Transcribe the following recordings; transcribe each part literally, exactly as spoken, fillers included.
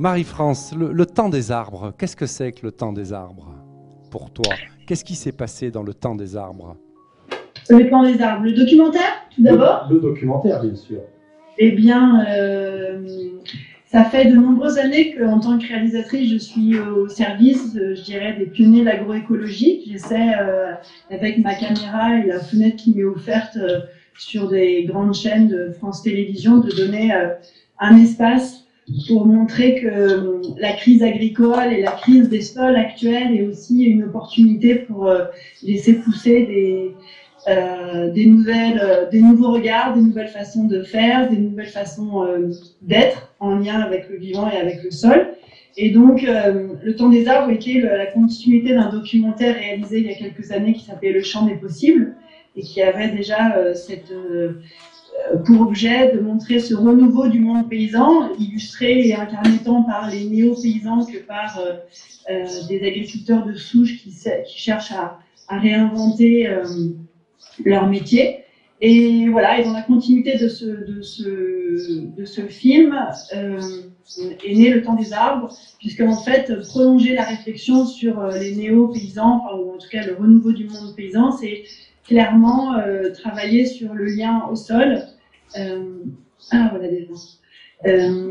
Marie-France, le, le temps des arbres, qu'est-ce que c'est que le temps des arbres pour toi? Qu'est-ce qui s'est passé dans le temps des arbres? Le temps des arbres, le documentaire, tout d'abord. Le, le documentaire, bien sûr. Eh bien, euh, ça fait de nombreuses années qu'en tant que réalisatrice, je suis au service, je dirais, des pionniers de l'agroécologie. J'essaie, euh, avec ma caméra et la fenêtre qui m'est offerte euh, sur des grandes chaînes de France Télévisions, de donner euh, un espace pour montrer que euh, la crise agricole et la crise des sols actuels est aussi une opportunité pour euh, laisser pousser des, euh, des, nouvelles, euh, des nouveaux regards, des nouvelles façons de faire, des nouvelles façons euh, d'être en lien avec le vivant et avec le sol. Et donc, euh, Le temps des arbres était le, la continuité d'un documentaire réalisé il y a quelques années qui s'appelait Le champ des possibles et qui avait déjà euh, cette... Euh, pour objet de montrer ce renouveau du monde paysan, illustré et incarné tant par les néo-paysans que par euh, euh, des agriculteurs de souche qui, qui cherchent à, à réinventer euh, leur métier. Et voilà, et dans la continuité de ce, de ce, de ce film euh, est né Le temps des arbres, puisque en fait, prolonger la réflexion sur euh, les néo-paysans, enfin, ou en tout cas le renouveau du monde paysan, c'est clairement euh, travailler sur le lien au sol. Euh, ah, voilà déjà. Euh,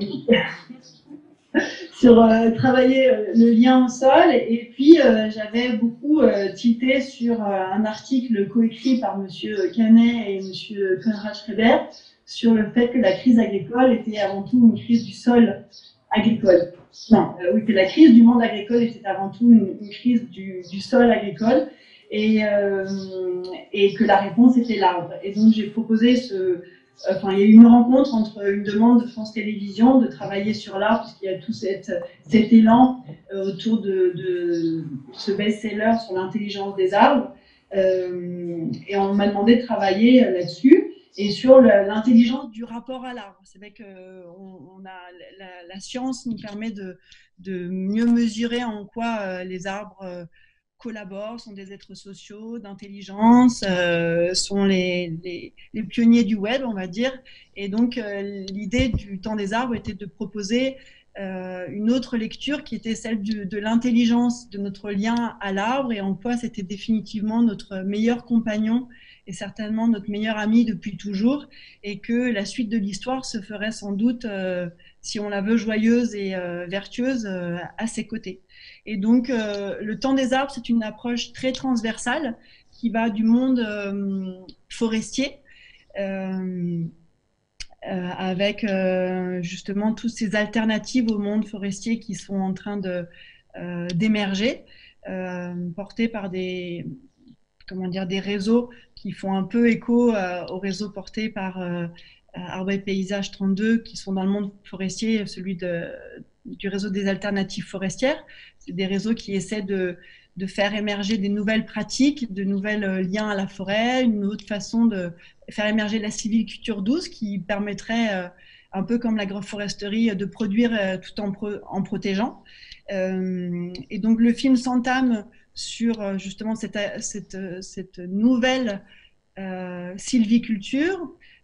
sur euh, travailler euh, le lien au sol. Et puis, euh, j'avais beaucoup euh, tilté sur euh, un article coécrit par Monsieur Canet et Monsieur Konrad Schreiber sur le fait que la crise agricole était avant tout une crise du sol agricole. Non, euh, oui, que la crise du monde agricole était avant tout une, une crise du, du sol agricole. Et, euh, et que la réponse était l'arbre. Et donc j'ai proposé ce... Enfin, il y a eu une rencontre entre une demande de France Télévisions de travailler sur l'arbre, puisqu'il y a tout cette, cet élan euh, autour de, de ce best-seller sur l'intelligence des arbres. Euh, et on m'a demandé de travailler là-dessus et sur l'intelligence du rapport à l'arbre. C'est vrai que on, on a, la, la science nous permet de, de mieux mesurer en quoi euh, les arbres... Euh, collaborent, sont des êtres sociaux, d'intelligence, euh, sont les, les, les pionniers du web, on va dire. Et donc, euh, l'idée du temps des arbres était de proposer euh, une autre lecture qui était celle du, de l'intelligence, de notre lien à l'arbre et en quoi c'était définitivement notre meilleur compagnon et certainement notre meilleur ami depuis toujours, et que la suite de l'histoire se ferait sans doute, euh, si on la veut joyeuse et euh, vertueuse, euh, à ses côtés. Et donc, euh, le temps des arbres, c'est une approche très transversale qui va du monde euh, forestier, euh, euh, avec euh, justement toutes ces alternatives au monde forestier qui sont en train de, euh, d'émerger, euh, portées par des, comment dire, des réseaux qui font un peu écho euh, aux réseaux portés par euh, Arbres et Paysages trente-deux, qui sont dans le monde forestier, celui de, du réseau des alternatives forestières. C'est des réseaux qui essaient de, de faire émerger des nouvelles pratiques, de nouveaux liens à la forêt, une autre façon de faire émerger la sylviculture douce qui permettrait, euh, un peu comme l'agroforesterie, de produire euh, tout en, pro, en protégeant. Euh, et donc le film s'entame sur justement cette, cette, cette nouvelle euh, sylviculture,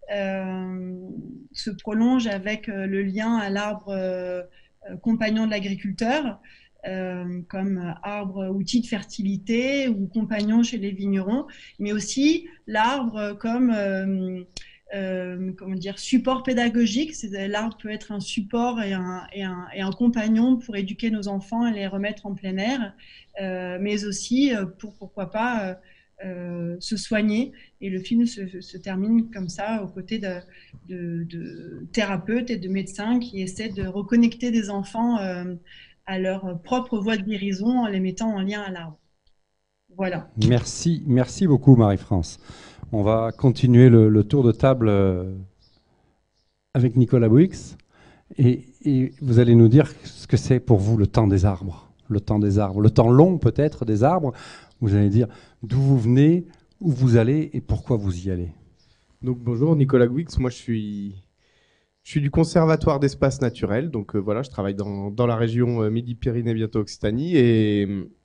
euh, se prolonge avec le lien à l'arbre euh, compagnon de l'agriculteur, euh, comme arbre outil de fertilité ou compagnon chez les vignerons, mais aussi l'arbre comme euh, euh, comment dire, support pédagogique. L'arbre peut être un support et un, et, un, et un compagnon pour éduquer nos enfants et les remettre en plein air, euh, mais aussi pour, pourquoi pas, euh, euh, se soigner. Et le film se, se termine comme ça, aux côtés de, de, de thérapeutes et de médecins qui essaient de reconnecter des enfants euh, à leur propre voie de guérison en les mettant en lien à l'arbre. Voilà. Merci, merci beaucoup Marie-France. On va continuer le, le tour de table avec Nicolas Bouix et, et vous allez nous dire ce que c'est pour vous le temps des arbres. Le temps des arbres, le temps long peut-être des arbres. Vous allez dire d'où vous venez, où vous allez et pourquoi vous y allez. Donc bonjour, Nicolas Bouix, moi je suis, je suis du Conservatoire d'espaces naturels. Donc euh, voilà, je travaille dans, dans la région euh, Midi-Pyrénées, bientôt Occitanie. Et,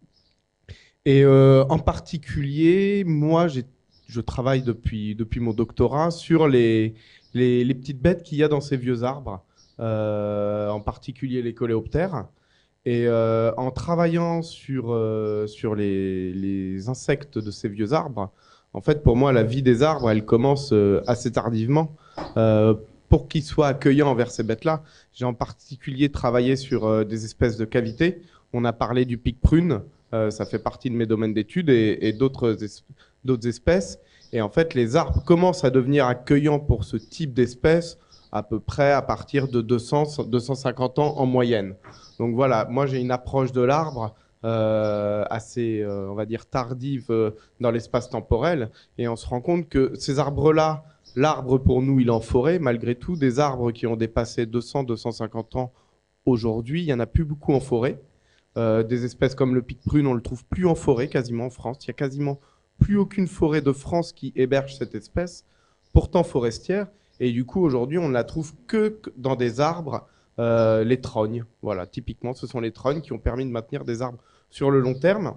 et euh, en particulier, moi j'ai je travaille depuis, depuis mon doctorat sur les, les, les petites bêtes qu'il y a dans ces vieux arbres. euh, en particulier les coléoptères. Et euh, en travaillant sur, euh, sur les, les insectes de ces vieux arbres, en fait, pour moi, la vie des arbres, elle commence euh, assez tardivement. Euh, pour qu'ils soient accueillants envers ces bêtes-là, j'ai en particulier travaillé sur euh, des espèces de cavités. On a parlé du pic-prune, euh, ça fait partie de mes domaines d'études, et, et d'autres es d'autres espèces. Et en fait, les arbres commencent à devenir accueillants pour ce type d'espèces à peu près à partir de deux cents à deux cent cinquante ans en moyenne. Donc voilà, moi j'ai une approche de l'arbre euh, assez, euh, on va dire, tardive euh, dans l'espace temporel, et on se rend compte que ces arbres-là, l'arbre pour nous, il est en forêt, malgré tout, des arbres qui ont dépassé deux cents à deux cent cinquante ans aujourd'hui, il n'y en a plus beaucoup en forêt. Euh, des espèces comme le pic-prune, on ne le trouve plus en forêt quasiment en France. Il n'y a quasiment plus aucune forêt de France qui héberge cette espèce, pourtant forestière. Et du coup, aujourd'hui, on ne la trouve que dans des arbres, euh, les trognes. Voilà, typiquement, ce sont les trognes qui ont permis de maintenir des arbres sur le long terme.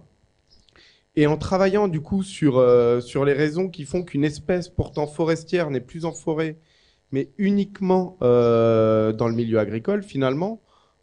Et en travaillant du coup sur, euh, sur les raisons qui font qu'une espèce pourtant forestière n'est plus en forêt, mais uniquement euh, dans le milieu agricole, finalement,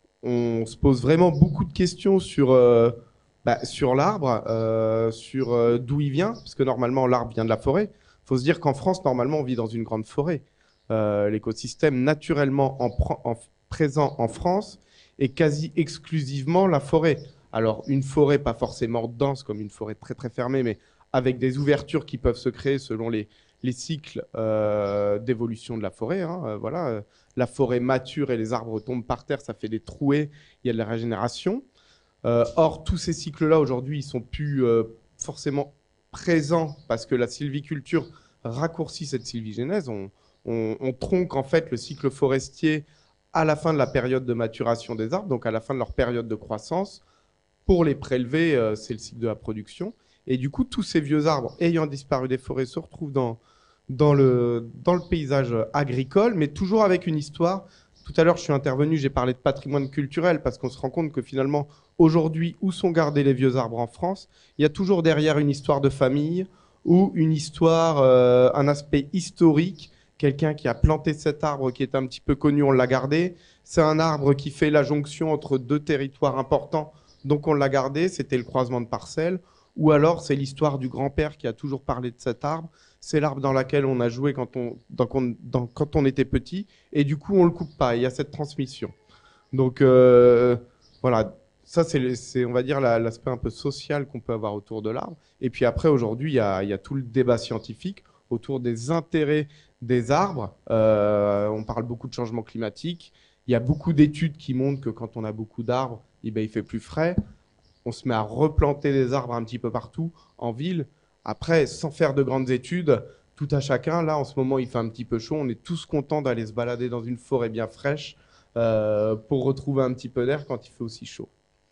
on se pose vraiment beaucoup de questions sur, euh, bah, sur l'arbre, euh, sur euh, d'où il vient, parce que normalement l'arbre vient de la forêt. Il faut se dire qu'en France, normalement, on vit dans une grande forêt. Euh, l'écosystème naturellement en, en, présent en France est quasi exclusivement la forêt. Alors une forêt pas forcément dense comme une forêt très très fermée, mais avec des ouvertures qui peuvent se créer selon les, les cycles euh, d'évolution de la forêt. Hein, euh, voilà, la forêt mature et les arbres tombent par terre, ça fait des trouées, il y a de la régénération. Euh, or tous ces cycles-là aujourd'hui, ils sont plus euh, forcément présents parce que la sylviculture raccourcit cette sylvigénèse. On, On, on tronque en fait le cycle forestier à la fin de la période de maturation des arbres, donc à la fin de leur période de croissance. Pour les prélever, euh, c'est le cycle de la production. Et du coup, tous ces vieux arbres ayant disparu des forêts se retrouvent dans, dans, le, dans le paysage agricole, mais toujours avec une histoire. Tout à l'heure, je suis intervenu, j'ai parlé de patrimoine culturel, parce qu'on se rend compte que finalement, aujourd'hui, où sont gardés les vieux arbres en France, il y a toujours derrière une histoire de famille ou une histoire, euh, un aspect historique. Quelqu'un qui a planté cet arbre qui est un petit peu connu, on l'a gardé. C'est un arbre qui fait la jonction entre deux territoires importants, donc on l'a gardé. C'était le croisement de parcelles. Ou alors, c'est l'histoire du grand-père qui a toujours parlé de cet arbre. C'est l'arbre dans lequel on a joué quand on, dans, dans, quand on était petit. Et du coup, on ne le coupe pas. Il y a cette transmission. Donc, euh, voilà. Ça, c'est, on va dire, l'aspect un peu social qu'on peut avoir autour de l'arbre. Et puis après, aujourd'hui, il y a, il y a tout le débat scientifique autour des intérêts des arbres. Euh, on parle beaucoup de changement climatique. Il y a beaucoup d'études qui montrent que quand on a beaucoup d'arbres, eh ben, il fait plus frais. On se met à replanter des arbres un petit peu partout en ville. Après, sans faire de grandes études, tout à chacun. Là, en ce moment, il fait un petit peu chaud. On est tous contents d'aller se balader dans une forêt bien fraîche euh, pour retrouver un petit peu d'air quand il fait aussi chaud.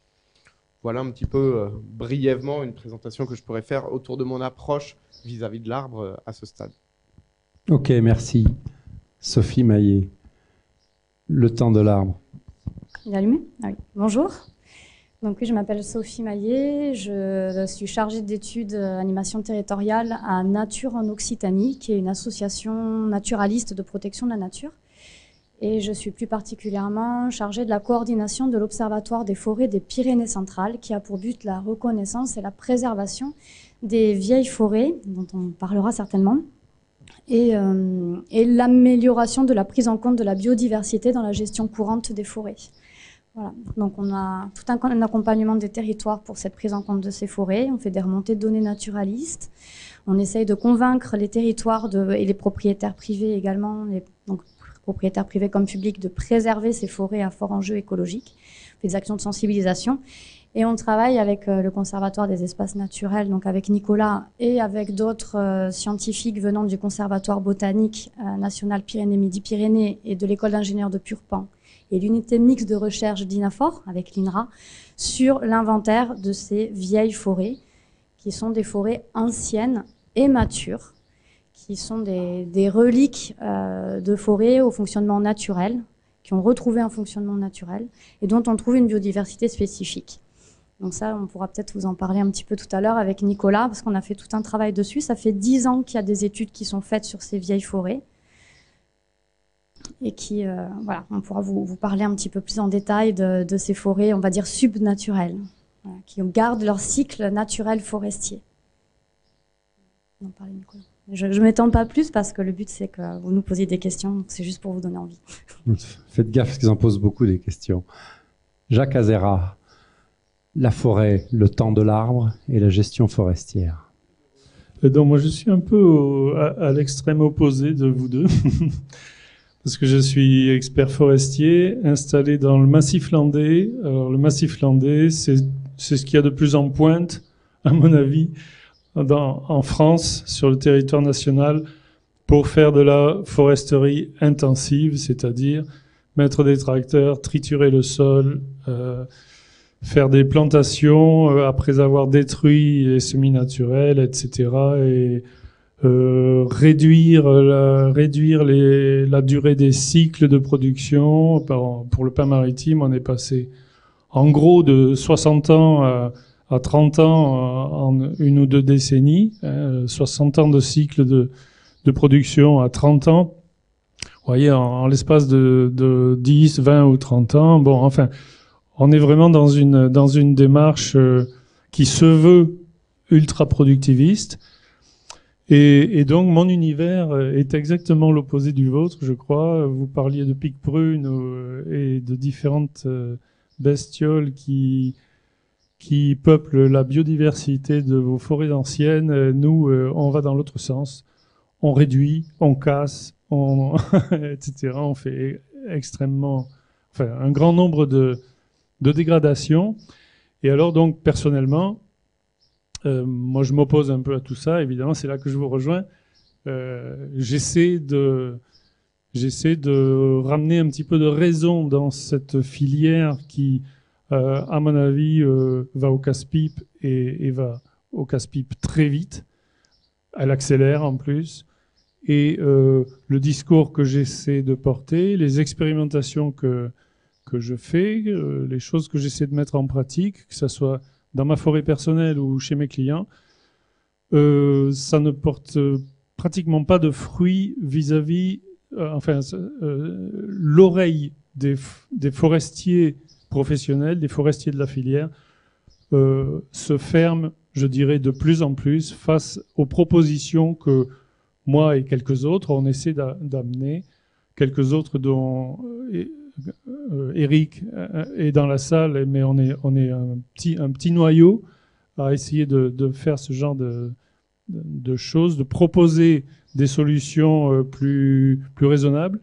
Voilà un petit peu euh, brièvement une présentation que je pourrais faire autour de mon approche vis-à-vis de l'arbre euh, à ce stade. Ok, merci. Sophie Maillet, le temps de l'arbre. Il est allumé ? Ah oui. Bonjour. Donc, oui, je m'appelle Sophie Maillet, je suis chargée d'études animation territoriale à Nature en Occitanie, qui est une association naturaliste de protection de la nature. Et je suis plus particulièrement chargée de la coordination de l'Observatoire des forêts des Pyrénées centrales, qui a pour but la reconnaissance et la préservation des vieilles forêts, dont on parlera certainement, et, euh, et l'amélioration de la prise en compte de la biodiversité dans la gestion courante des forêts. Voilà. Donc on a tout un, un accompagnement des territoires pour cette prise en compte de ces forêts, on fait des remontées de données naturalistes, on essaye de convaincre les territoires de, et les propriétaires privés également, les, donc propriétaires privés comme publics, de préserver ces forêts à fort enjeu écologique, on fait des actions de sensibilisation. Et on travaille avec euh, le Conservatoire des espaces naturels, donc avec Nicolas et avec d'autres euh, scientifiques venant du Conservatoire botanique euh, national Pyrénées-Midi-Pyrénées et de l'école d'ingénieurs de Purpan et l'unité mixte de recherche d'INAFOR avec l'I N R A sur l'inventaire de ces vieilles forêts qui sont des forêts anciennes et matures, qui sont des, des reliques euh, de forêts au fonctionnement naturel, qui ont retrouvé un fonctionnement naturel et dont on trouve une biodiversité spécifique. Donc ça, on pourra peut-être vous en parler un petit peu tout à l'heure avec Nicolas, parce qu'on a fait tout un travail dessus. Ça fait dix ans qu'il y a des études qui sont faites sur ces vieilles forêts. et qui, euh, voilà, on pourra vous, vous parler un petit peu plus en détail de, de ces forêts, on va dire subnaturelles, voilà, qui gardent leur cycle naturel forestier. On en parlait, Nicolas. Je ne m'étends pas plus parce que le but c'est que vous nous posiez des questions, c'est juste pour vous donner envie. Faites gaffe parce qu'ils en posent beaucoup des questions. Jacques Azera, la forêt, le temps de l'arbre et la gestion forestière. Donc moi je suis un peu au, à, à l'extrême opposé de vous deux, parce que je suis expert forestier installé dans le Massif landais. Alors le Massif landais, c'est c'est ce qu'il y a de plus en pointe, à mon avis, dans, en France, sur le territoire national, pour faire de la foresterie intensive, c'est-à-dire mettre des tracteurs, triturer le sol, euh, faire des plantations euh, après avoir détruit les semis naturels, et cetera. Et euh, réduire, la, réduire les, la durée des cycles de production. Par, pour le pain maritime, on est passé en gros de soixante ans à, à trente ans en une ou deux décennies, hein, soixante ans de cycle de, de production à trente ans. Vous voyez, en, en l'espace de, de dix, vingt ou trente ans, bon, enfin, on est vraiment dans une, dans une démarche euh, qui se veut ultra-productiviste. Et, et donc, mon univers est exactement l'opposé du vôtre, je crois. Vous parliez de pics prunes euh, et de différentes euh, bestioles qui, qui peuplent la biodiversité de vos forêts anciennes. Nous, euh, on va dans l'autre sens. On réduit, on casse, on et cetera. On fait extrêmement, enfin, un grand nombre de, de dégradations. Et alors, donc, personnellement, euh, moi, je m'oppose un peu à tout ça. Évidemment, c'est là que je vous rejoins. Euh, j'essaie de, j'essaie de ramener un petit peu de raison dans cette filière qui, euh, à mon avis, euh, va au casse-pipe et, et va au casse-pipe très vite. Elle accélère en plus. Et euh, le discours que j'essaie de porter, les expérimentations que, que je fais, euh, les choses que j'essaie de mettre en pratique, que ce soit dans ma forêt personnelle ou chez mes clients, euh, ça ne porte pratiquement pas de fruits vis-à-vis, euh, enfin, euh, l'oreille des, des forestiers professionnels, des forestiers de la filière, euh, se ferme, je dirais, de plus en plus face aux propositions que moi et quelques autres, on essaie d'amener, quelques autres dont euh, euh, Eric est dans la salle, mais on est, on est un, petit, un petit noyau à essayer de, de faire ce genre de, de, de choses, de proposer des solutions euh, plus, plus raisonnables.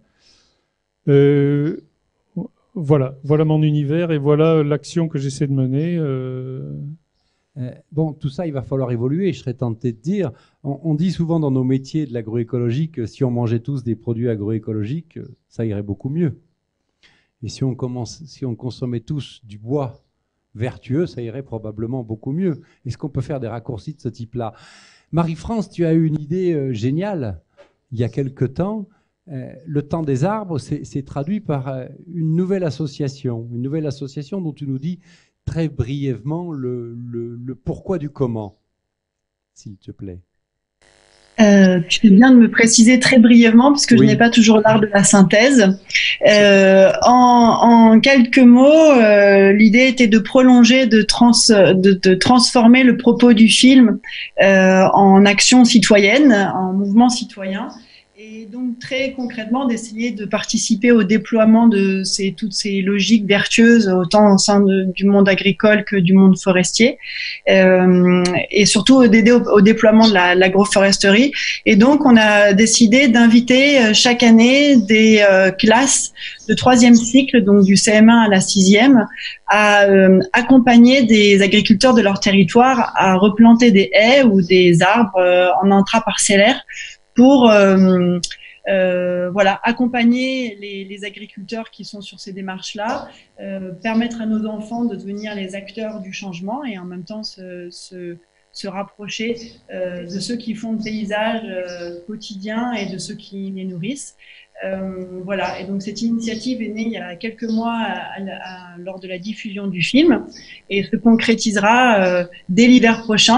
Euh, voilà, voilà mon univers et voilà l'action que j'essaie de mener. Euh, Euh, bon, tout ça, il va falloir évoluer. Je serais tenté de dire, on, on dit souvent dans nos métiers de l'agroécologie que si on mangeait tous des produits agroécologiques, ça irait beaucoup mieux. Et si on, commence, si on consommait tous du bois vertueux, ça irait probablement beaucoup mieux. Est-ce qu'on peut faire des raccourcis de ce type-là? Marie-France, tu as eu une idée euh, géniale il y a quelque temps. Euh, le temps des arbres, c'est traduit par euh, une nouvelle association, une nouvelle association dont tu nous dis très brièvement le, le, le pourquoi du comment, s'il te plaît. Euh, tu fais bien de me préciser très brièvement parce que oui. Je n'ai pas toujours l'art de la synthèse. Euh, en, en quelques mots, euh, l'idée était de prolonger, de, trans, de, de transformer le propos du film euh, en action citoyenne, en mouvement citoyen. Et donc très concrètement d'essayer de participer au déploiement de ces, toutes ces logiques vertueuses autant au sein de, du monde agricole que du monde forestier euh, et surtout d'aider au, au déploiement de l'agroforesterie. La, et donc on a décidé d'inviter chaque année des euh, classes de troisième cycle, donc du C M un à la sixième, à euh, accompagner des agriculteurs de leur territoire à replanter des haies ou des arbres euh, en intraparcellaire pour euh, euh, voilà, accompagner les, les agriculteurs qui sont sur ces démarches-là, euh, permettre à nos enfants de devenir les acteurs du changement et en même temps se, se, se rapprocher euh, de ceux qui font le paysage euh, quotidien et de ceux qui les nourrissent. Euh, voilà, et donc cette initiative est née il y a quelques mois à, à, à, lors de la diffusion du film et se concrétisera euh, dès l'hiver prochain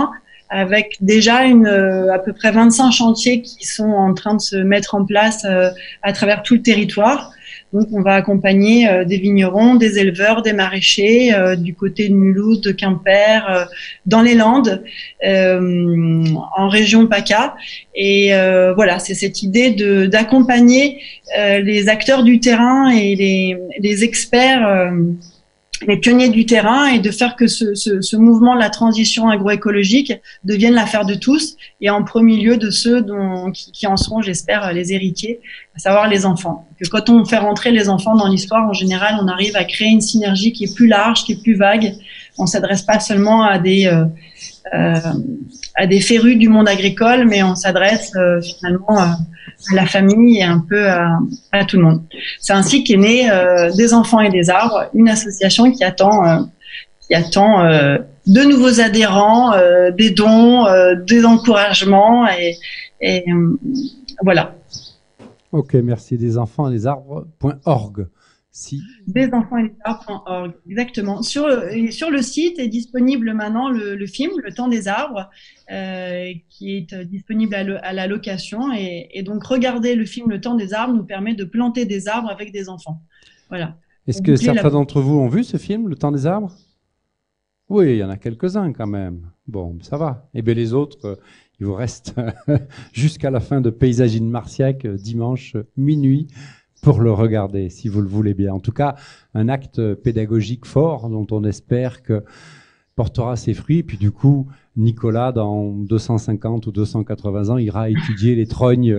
avec déjà une, à peu près vingt-cinq chantiers qui sont en train de se mettre en place à travers tout le territoire. Donc, on va accompagner euh, des vignerons, des éleveurs, des maraîchers euh, du côté de Mulhouse, de Quimper, euh, dans les Landes, euh, en région PACA. Et euh, voilà, c'est cette idée de d'accompagner euh, les acteurs du terrain et les, les experts, euh, les pionniers du terrain, et de faire que ce, ce, ce mouvement de la transition agroécologique devienne l'affaire de tous, et en premier lieu de ceux dont, qui, qui en seront, j'espère, les héritiers, à savoir les enfants. Que quand on fait rentrer les enfants dans l'histoire, en général, on arrive à créer une synergie qui est plus large, qui est plus vague. On s'adresse pas seulement à des euh, euh, à des férus du monde agricole, mais on s'adresse euh, finalement euh, à la famille et un peu à, à tout le monde. C'est ainsi qu'est né euh, Des enfants et des arbres, une association qui attend euh, qui attend euh, de nouveaux adhérents, euh, des dons, euh, des encouragements, et, et euh, voilà. Ok, merci. Des enfants et des arbres point org. Si. Des enfants et des arbres point org, exactement. Sur le, sur le site est disponible maintenant le, le film Le Temps des arbres, euh, qui est disponible à, le, à la location. Et, et donc, regarder le film Le Temps des arbres nous permet de planter des arbres avec des enfants. Voilà. Est-ce que certains la... d'entre vous ont vu ce film, Le Temps des arbres? Oui, il y en a quelques-uns quand même. Bon, ça va. Et bien les autres, euh, il vous reste jusqu'à la fin de Paysage in Marciac, dimanche minuit, pour le regarder, si vous le voulez bien. En tout cas, un acte pédagogique fort dont on espère que portera ses fruits. Puis du coup, Nicolas, dans deux cent cinquante ou deux cent quatre-vingts ans, ira étudier les trognes.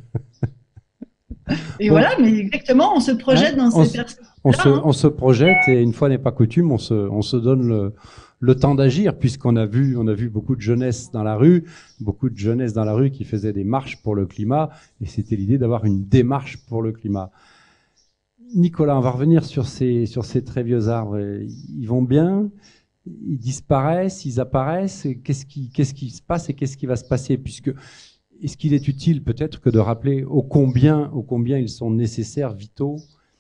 Et bon. Voilà, mais exactement, on se projette hein, dans on ces personnes. On, se, on se projette, et une fois n'est pas coutume, on se, on se donne le, le temps d'agir, puisqu'on a vu, on a vu beaucoup de jeunesse dans la rue, beaucoup de jeunesse dans la rue qui faisait des marches pour le climat, et c'était l'idée d'avoir une démarche pour le climat. Nicolas, on va revenir sur ces, sur ces très vieux arbres. Ils vont bien, ils disparaissent, ils apparaissent. Qu'est-ce qui, qu'est-ce qui se passe et qu'est-ce qui va se passer, puisque est-ce qu'il est utile peut-être que de rappeler ô combien, ô combien ils sont nécessaires, vitaux,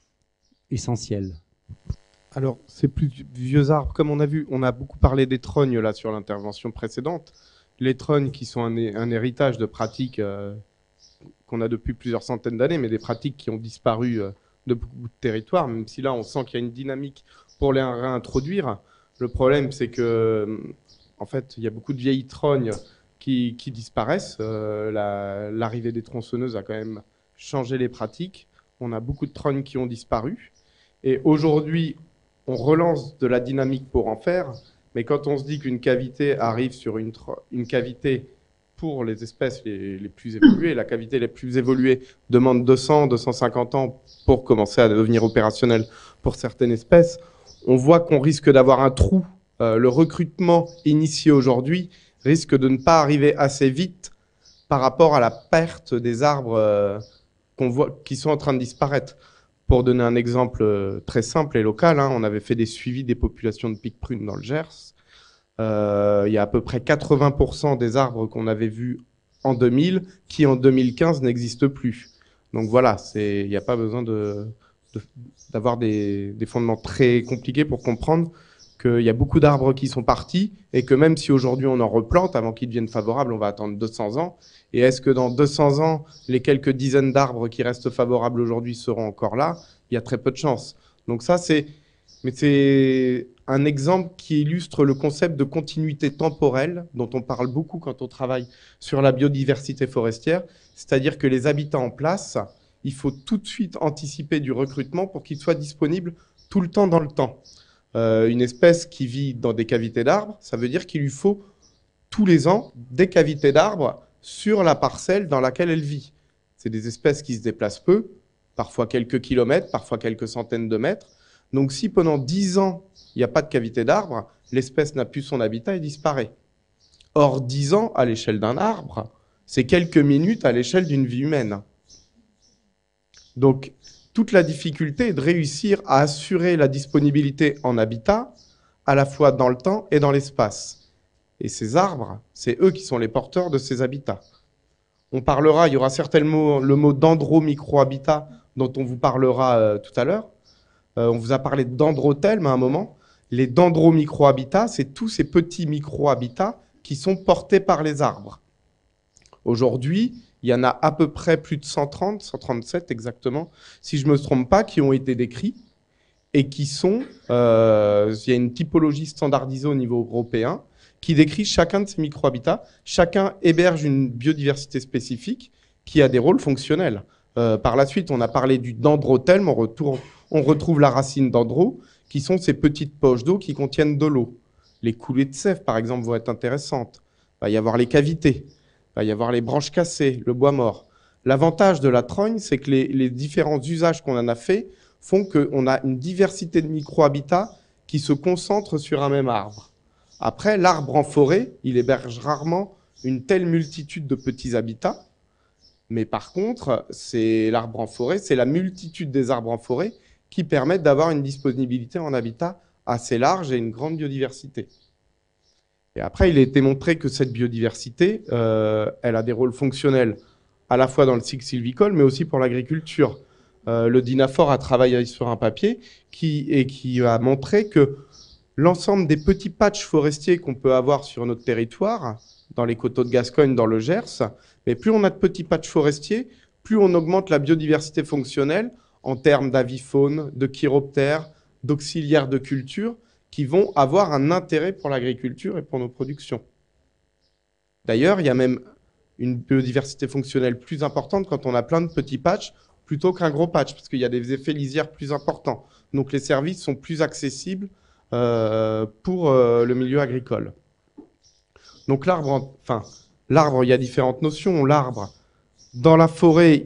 essentiels? Alors, ces plus vieux arbres, comme on a vu, on a beaucoup parlé des trognes là sur l'intervention précédente. Les trognes qui sont un, un héritage de pratiques euh, qu'on a depuis plusieurs centaines d'années, mais des pratiques qui ont disparu euh, de beaucoup de territoires, même si là on sent qu'il y a une dynamique pour les réintroduire. Le problème, c'est que, en fait, il y a beaucoup de vieilles trognes qui, qui disparaissent. Euh, la, l'arrivée des tronçonneuses a quand même changé les pratiques. On a beaucoup de trognes qui ont disparu. Et aujourd'hui, on relance de la dynamique pour en faire, mais quand on se dit qu'une cavité arrive sur une, une cavité pour les espèces les, les plus évoluées, la cavité les plus évoluée demande deux cents, deux cent cinquante ans pour commencer à devenir opérationnelle pour certaines espèces, on voit qu'on risque d'avoir un trou. Euh, le recrutement initié aujourd'hui risque de ne pas arriver assez vite par rapport à la perte des arbres euh, qu'on voit, qui sont en train de disparaître. Pour donner un exemple très simple et local, hein, on avait fait des suivis des populations de pics prunes dans le Gers. Euh, il y a à peu près quatre-vingts pour cent des arbres qu'on avait vus en deux mille qui, en deux mille quinze, n'existent plus. Donc voilà, il n'y a pas besoin de, de, d'avoir des, des fondements très compliqués pour comprendre qu'il y a beaucoup d'arbres qui sont partis et que même si aujourd'hui on en replante, avant qu'ils deviennent favorables, on va attendre deux cents ans. Et est-ce que dans deux cents ans, les quelques dizaines d'arbres qui restent favorables aujourd'hui seront encore là? Il y a très peu de chances. Donc ça, c'est, mais c'est un exemple qui illustre le concept de continuité temporelle dont on parle beaucoup quand on travaille sur la biodiversité forestière. C'est-à-dire que les habitats en place, il faut tout de suite anticiper du recrutement pour qu'ils soient disponibles tout le temps dans le temps. Euh, une espèce qui vit dans des cavités d'arbres, ça veut dire qu'il lui faut tous les ans des cavités d'arbres sur la parcelle dans laquelle elle vit. C'est des espèces qui se déplacent peu, parfois quelques kilomètres, parfois quelques centaines de mètres. Donc si pendant dix ans, il n'y a pas de cavité d'arbre, l'espèce n'a plus son habitat et disparaît. Or, dix ans à l'échelle d'un arbre, c'est quelques minutes à l'échelle d'une vie humaine. Donc, toute la difficulté est de réussir à assurer la disponibilité en habitat, à la fois dans le temps et dans l'espace. Et ces arbres, c'est eux qui sont les porteurs de ces habitats. On parlera, il y aura certainement le mot dendro-micro-habitat dont on vous parlera euh, tout à l'heure. Euh, on vous a parlé de dendrothelme à un moment. Les dendro-micro-habitats, c'est tous ces petits micro-habitats qui sont portés par les arbres. Aujourd'hui, il y en a à peu près plus de cent trente, cent trente-sept exactement, si je ne me trompe pas, qui ont été décrits et qui sont, euh, il y a une typologie standardisée au niveau européen qui décrit chacun de ces micro-habitats. Chacun héberge une biodiversité spécifique qui a des rôles fonctionnels. Euh, par la suite, on a parlé du dendrothelme, on, retourne, on retrouve la racine dendro, qui sont ces petites poches d'eau qui contiennent de l'eau. Les coulées de sève, par exemple, vont être intéressantes. Il va y avoir les cavités, il va y avoir les branches cassées, le bois mort. L'avantage de la trogne, c'est que les, les différents usages qu'on en a fait font qu'on a une diversité de micro-habitats qui se concentrent sur un même arbre. Après, l'arbre en forêt, il héberge rarement une telle multitude de petits habitats. Mais par contre, c'est l'arbre en forêt, c'est la multitude des arbres en forêt qui permettent d'avoir une disponibilité en habitat assez large et une grande biodiversité. Et après, il a été montré que cette biodiversité, euh, elle a des rôles fonctionnels à la fois dans le cycle sylvicole, mais aussi pour l'agriculture. Euh, le DINAFOR a travaillé sur un papier qui, et qui a montré que l'ensemble des petits patchs forestiers qu'on peut avoir sur notre territoire, dans les coteaux de Gascogne, dans le Gers, mais plus on a de petits patchs forestiers, plus on augmente la biodiversité fonctionnelle en termes d'avifaune, de chiroptères, d'auxiliaires de culture, qui vont avoir un intérêt pour l'agriculture et pour nos productions. D'ailleurs, il y a même une biodiversité fonctionnelle plus importante quand on a plein de petits patchs plutôt qu'un gros patch, parce qu'il y a des effets lisières plus importants. Donc les services sont plus accessibles euh, pour euh, le milieu agricole. Donc l'arbre, enfin, l'arbre, il y a différentes notions. L'arbre, dans la forêt,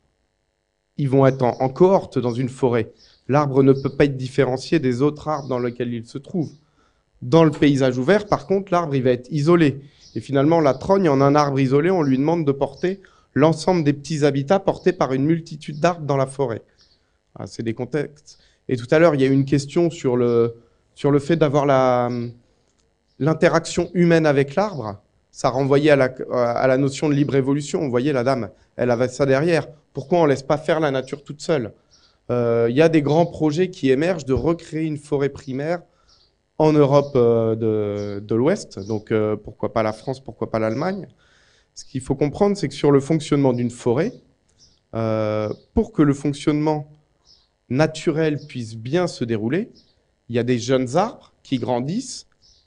ils vont être en, en cohorte dans une forêt. L'arbre ne peut pas être différencié des autres arbres dans lesquels il se trouve. Dans le paysage ouvert, par contre, l'arbre, il va être isolé. Et finalement, la trogne, en un arbre isolé, on lui demande de porter l'ensemble des petits habitats portés par une multitude d'arbres dans la forêt. Ah, c'est des contextes. Et tout à l'heure, il y a eu une question sur le, sur le fait d'avoir la, l'interaction humaine avec l'arbre. Ça renvoyait à la, à la notion de libre évolution. Vous voyez, la dame, elle avait ça derrière. Pourquoi on ne laisse pas faire la nature toute seule ? Euh, il y a des grands projets qui émergent de recréer une forêt primaire en Europe euh, de, de l'Ouest. Donc, euh, pourquoi pas la France, pourquoi pas l'Allemagne ? Ce qu'il faut comprendre, c'est que sur le fonctionnement d'une forêt, euh, pour que le fonctionnement naturel puisse bien se dérouler, il y a des jeunes arbres qui grandissent,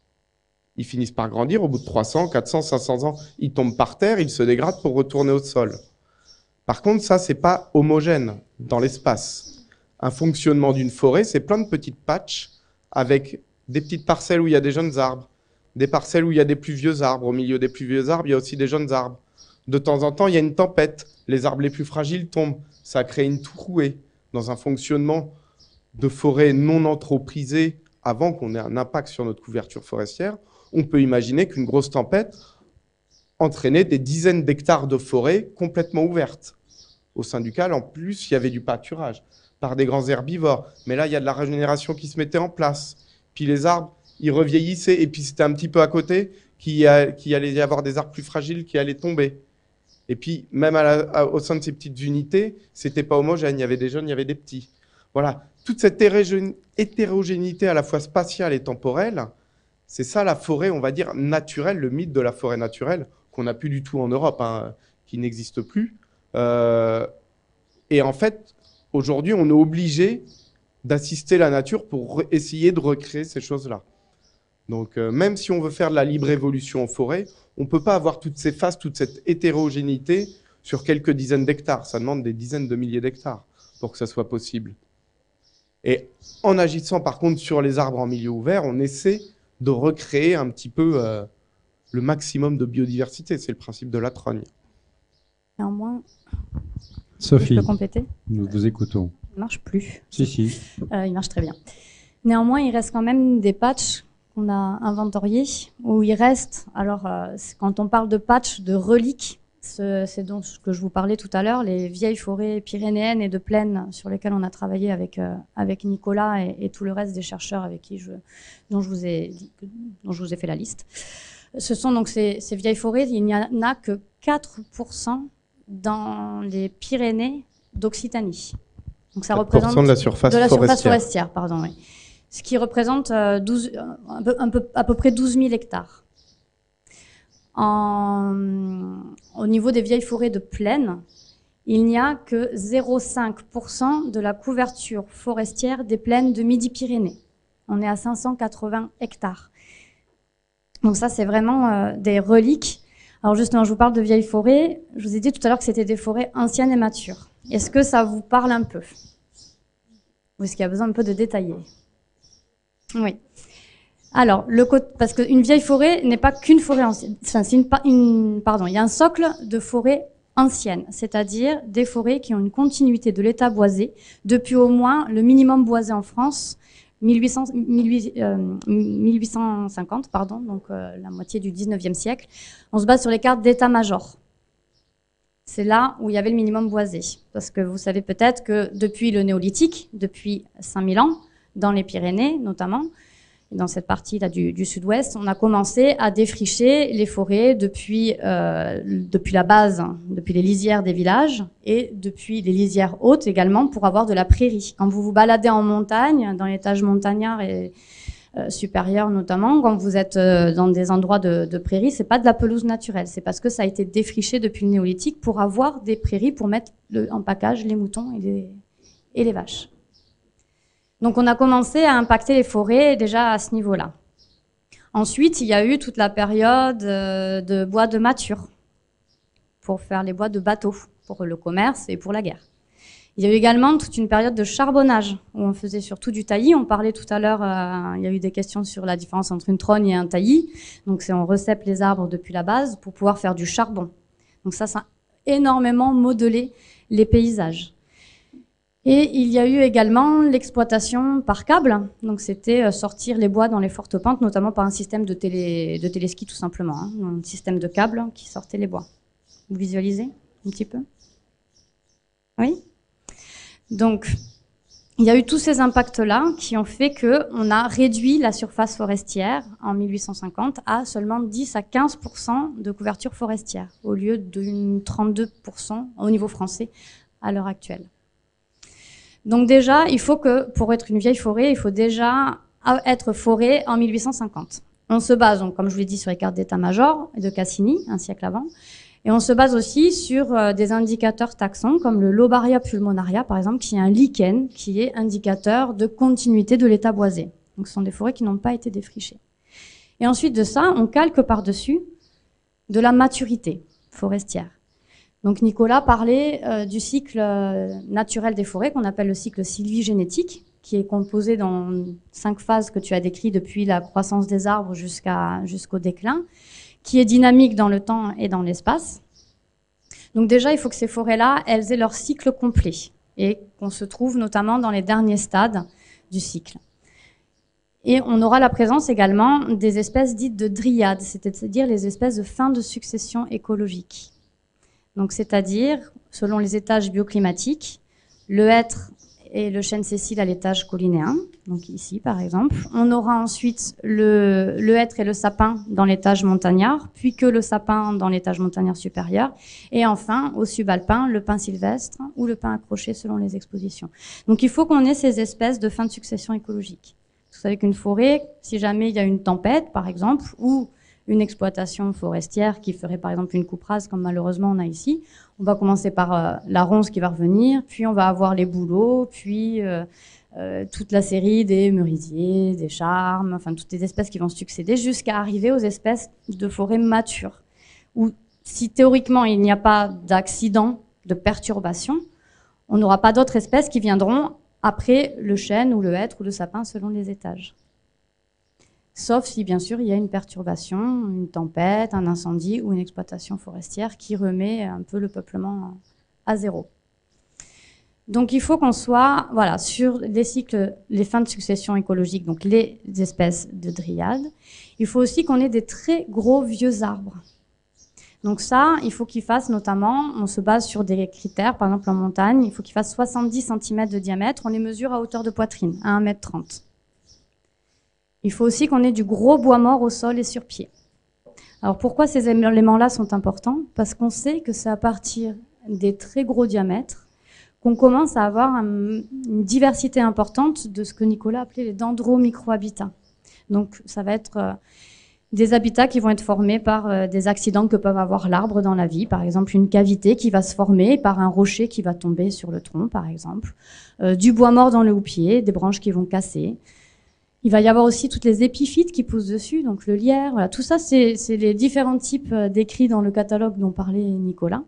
ils finissent par grandir, au bout de trois cents, quatre cents, cinq cents ans, ils tombent par terre, ils se dégradent pour retourner au sol. Par contre, ça, c'est pas homogène dans l'espace. Un fonctionnement d'une forêt, c'est plein de petites patchs avec des petites parcelles où il y a des jeunes arbres, des parcelles où il y a des plus vieux arbres. Au milieu des plus vieux arbres, il y a aussi des jeunes arbres. De temps en temps, il y a une tempête. Les arbres les plus fragiles tombent. Ça crée une trouée. Dans un fonctionnement de forêt non anthropisée, avant qu'on ait un impact sur notre couverture forestière, on peut imaginer qu'une grosse tempête entraînait des dizaines d'hectares de forêt complètement ouvertes, au sein duquel, en plus, il y avait du pâturage par des grands herbivores. Mais là, il y a de la régénération qui se mettait en place. Puis les arbres, ils revieillissaient, et puis c'était un petit peu à côté qu'il y, qu'il y allait y avoir des arbres plus fragiles qui allaient tomber. Et puis, même à la, à, au sein de ces petites unités, c'était pas homogène. Il y avait des jeunes, il y avait des petits. Voilà. Toute cette hétérogénéité à la fois spatiale et temporelle, c'est ça la forêt, on va dire, naturelle, le mythe de la forêt naturelle, qu'on n'a plus du tout en Europe, hein, qui n'existe plus. Euh, et en fait, aujourd'hui, on est obligé d'assister la nature pour essayer de recréer ces choses-là. Donc, euh, même si on veut faire de la libre évolution en forêt, on ne peut pas avoir toutes ces phases, toute cette hétérogénéité sur quelques dizaines d'hectares. Ça demande des dizaines de milliers d'hectares pour que ça soit possible. Et en agissant, par contre, sur les arbres en milieu ouvert, on essaie de recréer un petit peu euh, le maximum de biodiversité. C'est le principe de la trogne. Néanmoins, Sophie, je peux compléter ? Nous vous écoutons. Il ne marche plus. Si, si. Euh, il marche très bien. Néanmoins, il reste quand même des patchs qu'on a inventoriés, où il reste, alors euh, quand on parle de patchs, de reliques, c'est donc ce que je vous parlais tout à l'heure, les vieilles forêts pyrénéennes et de plaine sur lesquelles on a travaillé avec, euh, avec Nicolas et, et tout le reste des chercheurs avec qui je, dont, je vous ai, dont je vous ai fait la liste. Ce sont donc ces, ces vieilles forêts, il n'y en a que quatre pour cent dans les Pyrénées d'Occitanie. Donc ça représente de la surface de la forestière. surface forestière, pardon, oui. Ce qui représente euh, douze, un peu, un peu, à peu près douze mille hectares. En, au niveau des vieilles forêts de plaine, il n'y a que zéro virgule cinq pour cent de la couverture forestière des plaines de Midi-Pyrénées. On est à cinq cent quatre-vingts hectares. Donc ça, c'est vraiment euh, des reliques. Alors justement, je vous parle de vieilles forêts. Je vous ai dit tout à l'heure que c'était des forêts anciennes et matures. Est-ce que ça vous parle un peu? Ou est-ce qu'il y a besoin un peu de détailler? Oui. Alors, le côté, parce qu'une vieille forêt n'est pas qu'une forêt ancienne. Enfin, c'est une, une, pardon, il y a un socle de forêts anciennes, c'est-à-dire des forêts qui ont une continuité de l'état boisé depuis au moins le minimum boisé en France, mille huit cents, mille huit cent cinquante, pardon, donc euh, la moitié du dix-neuvième siècle. On se base sur les cartes d'état-major. C'est là où il y avait le minimum boisé. Parce que vous savez peut-être que depuis le néolithique, depuis cinq mille ans, dans les Pyrénées notamment, dans cette partie-là du, du sud-ouest, on a commencé à défricher les forêts depuis, euh, depuis la base, depuis les lisières des villages et depuis les lisières hautes également pour avoir de la prairie. Quand vous vous baladez en montagne, dans l'étage montagnard et euh, supérieur notamment, quand vous êtes euh, dans des endroits de, de prairie, c'est pas de la pelouse naturelle, c'est parce que ça a été défriché depuis le néolithique pour avoir des prairies pour mettre le, en package les moutons et les, et les vaches. Donc on a commencé à impacter les forêts déjà à ce niveau-là. Ensuite, il y a eu toute la période de bois de mature pour faire les bois de bateaux, pour le commerce et pour la guerre. Il y a eu également toute une période de charbonnage où on faisait surtout du taillis. On parlait tout à l'heure, euh, il y a eu des questions sur la différence entre une trogne et un taillis. Donc c'est on recèpe les arbres depuis la base pour pouvoir faire du charbon. Donc ça, ça a énormément modelé les paysages. Et il y a eu également l'exploitation par câble, donc c'était sortir les bois dans les fortes pentes, notamment par un système de, télé, de téléski tout simplement, hein, un système de câble qui sortait les bois. Vous visualisez un petit peu? Oui? Donc, il y a eu tous ces impacts-là qui ont fait qu'on a réduit la surface forestière en mille huit cent cinquante à seulement dix à quinze pour cent de couverture forestière, au lieu d'une trente-deux pour cent au niveau français à l'heure actuelle. Donc déjà, il faut que, pour être une vieille forêt, il faut déjà être forêt en mille huit cent cinquante. On se base, donc, comme je vous l'ai dit, sur les cartes d'état-major de Cassini, un siècle avant, et on se base aussi sur euh, des indicateurs taxons, comme le Lobaria pulmonaria, par exemple, qui est un lichen, qui est indicateur de continuité de l'état boisé. Donc ce sont des forêts qui n'ont pas été défrichées. Et ensuite de ça, on calque par-dessus de la maturité forestière. Donc Nicolas parlait euh, du cycle euh, naturel des forêts qu'on appelle le cycle sylvigénétique, qui est composé dans cinq phases que tu as décrites depuis la croissance des arbres jusqu'à, jusqu'au déclin, qui est dynamique dans le temps et dans l'espace. Donc déjà, il faut que ces forêts-là, elles aient leur cycle complet et qu'on se trouve notamment dans les derniers stades du cycle. Et on aura la présence également des espèces dites de dryades, c'est-à-dire les espèces de fin de succession écologique. Donc, c'est-à-dire, selon les étages bioclimatiques, le hêtre et le chêne sessile à l'étage collinéen, donc ici par exemple. On aura ensuite le, le hêtre et le sapin dans l'étage montagnard, puis que le sapin dans l'étage montagnard supérieur, et enfin, au subalpin, le pin sylvestre ou le pin accroché selon les expositions. Donc, il faut qu'on ait ces espèces de fin de succession écologique. Vous savez qu'une forêt, si jamais il y a une tempête, par exemple, ou une exploitation forestière qui ferait par exemple une coupe rase comme malheureusement on a ici, on va commencer par euh, la ronce qui va revenir, puis on va avoir les bouleaux, puis euh, euh, toute la série des merisiers, des charmes, enfin toutes les espèces qui vont succéder jusqu'à arriver aux espèces de forêt matures, où si théoriquement il n'y a pas d'accident, de perturbation, on n'aura pas d'autres espèces qui viendront après le chêne ou le hêtre ou le sapin selon les étages. Sauf si, bien sûr, il y a une perturbation, une tempête, un incendie ou une exploitation forestière qui remet un peu le peuplement à zéro. Donc, il faut qu'on soit voilà, sur les cycles, les fins de succession écologique, donc les espèces de dryades. Il faut aussi qu'on ait des très gros vieux arbres. Donc ça, il faut qu'ils fassent notamment, on se base sur des critères, par exemple en montagne, il faut qu'ils fassent soixante-dix centimètres de diamètre, on les mesure à hauteur de poitrine, à un mètre trente. Il faut aussi qu'on ait du gros bois mort au sol et sur pied. Alors pourquoi ces éléments-là sont importants? Parce qu'on sait que c'est à partir des très gros diamètres qu'on commence à avoir un, une diversité importante de ce que Nicolas appelait les dendro-microhabitats. Donc ça va être euh, Des habitats qui vont être formés par euh, des accidents que peuvent avoir l'arbre dans la vie, par exemple une cavité qui va se former par un rocher qui va tomber sur le tronc, par exemple, euh, du bois mort dans le houppier, des branches qui vont casser. Il va y avoir aussi toutes les épiphytes qui poussent dessus, donc le lierre, voilà, tout ça c'est les différents types euh, décrits dans le catalogue dont parlait Nicolas.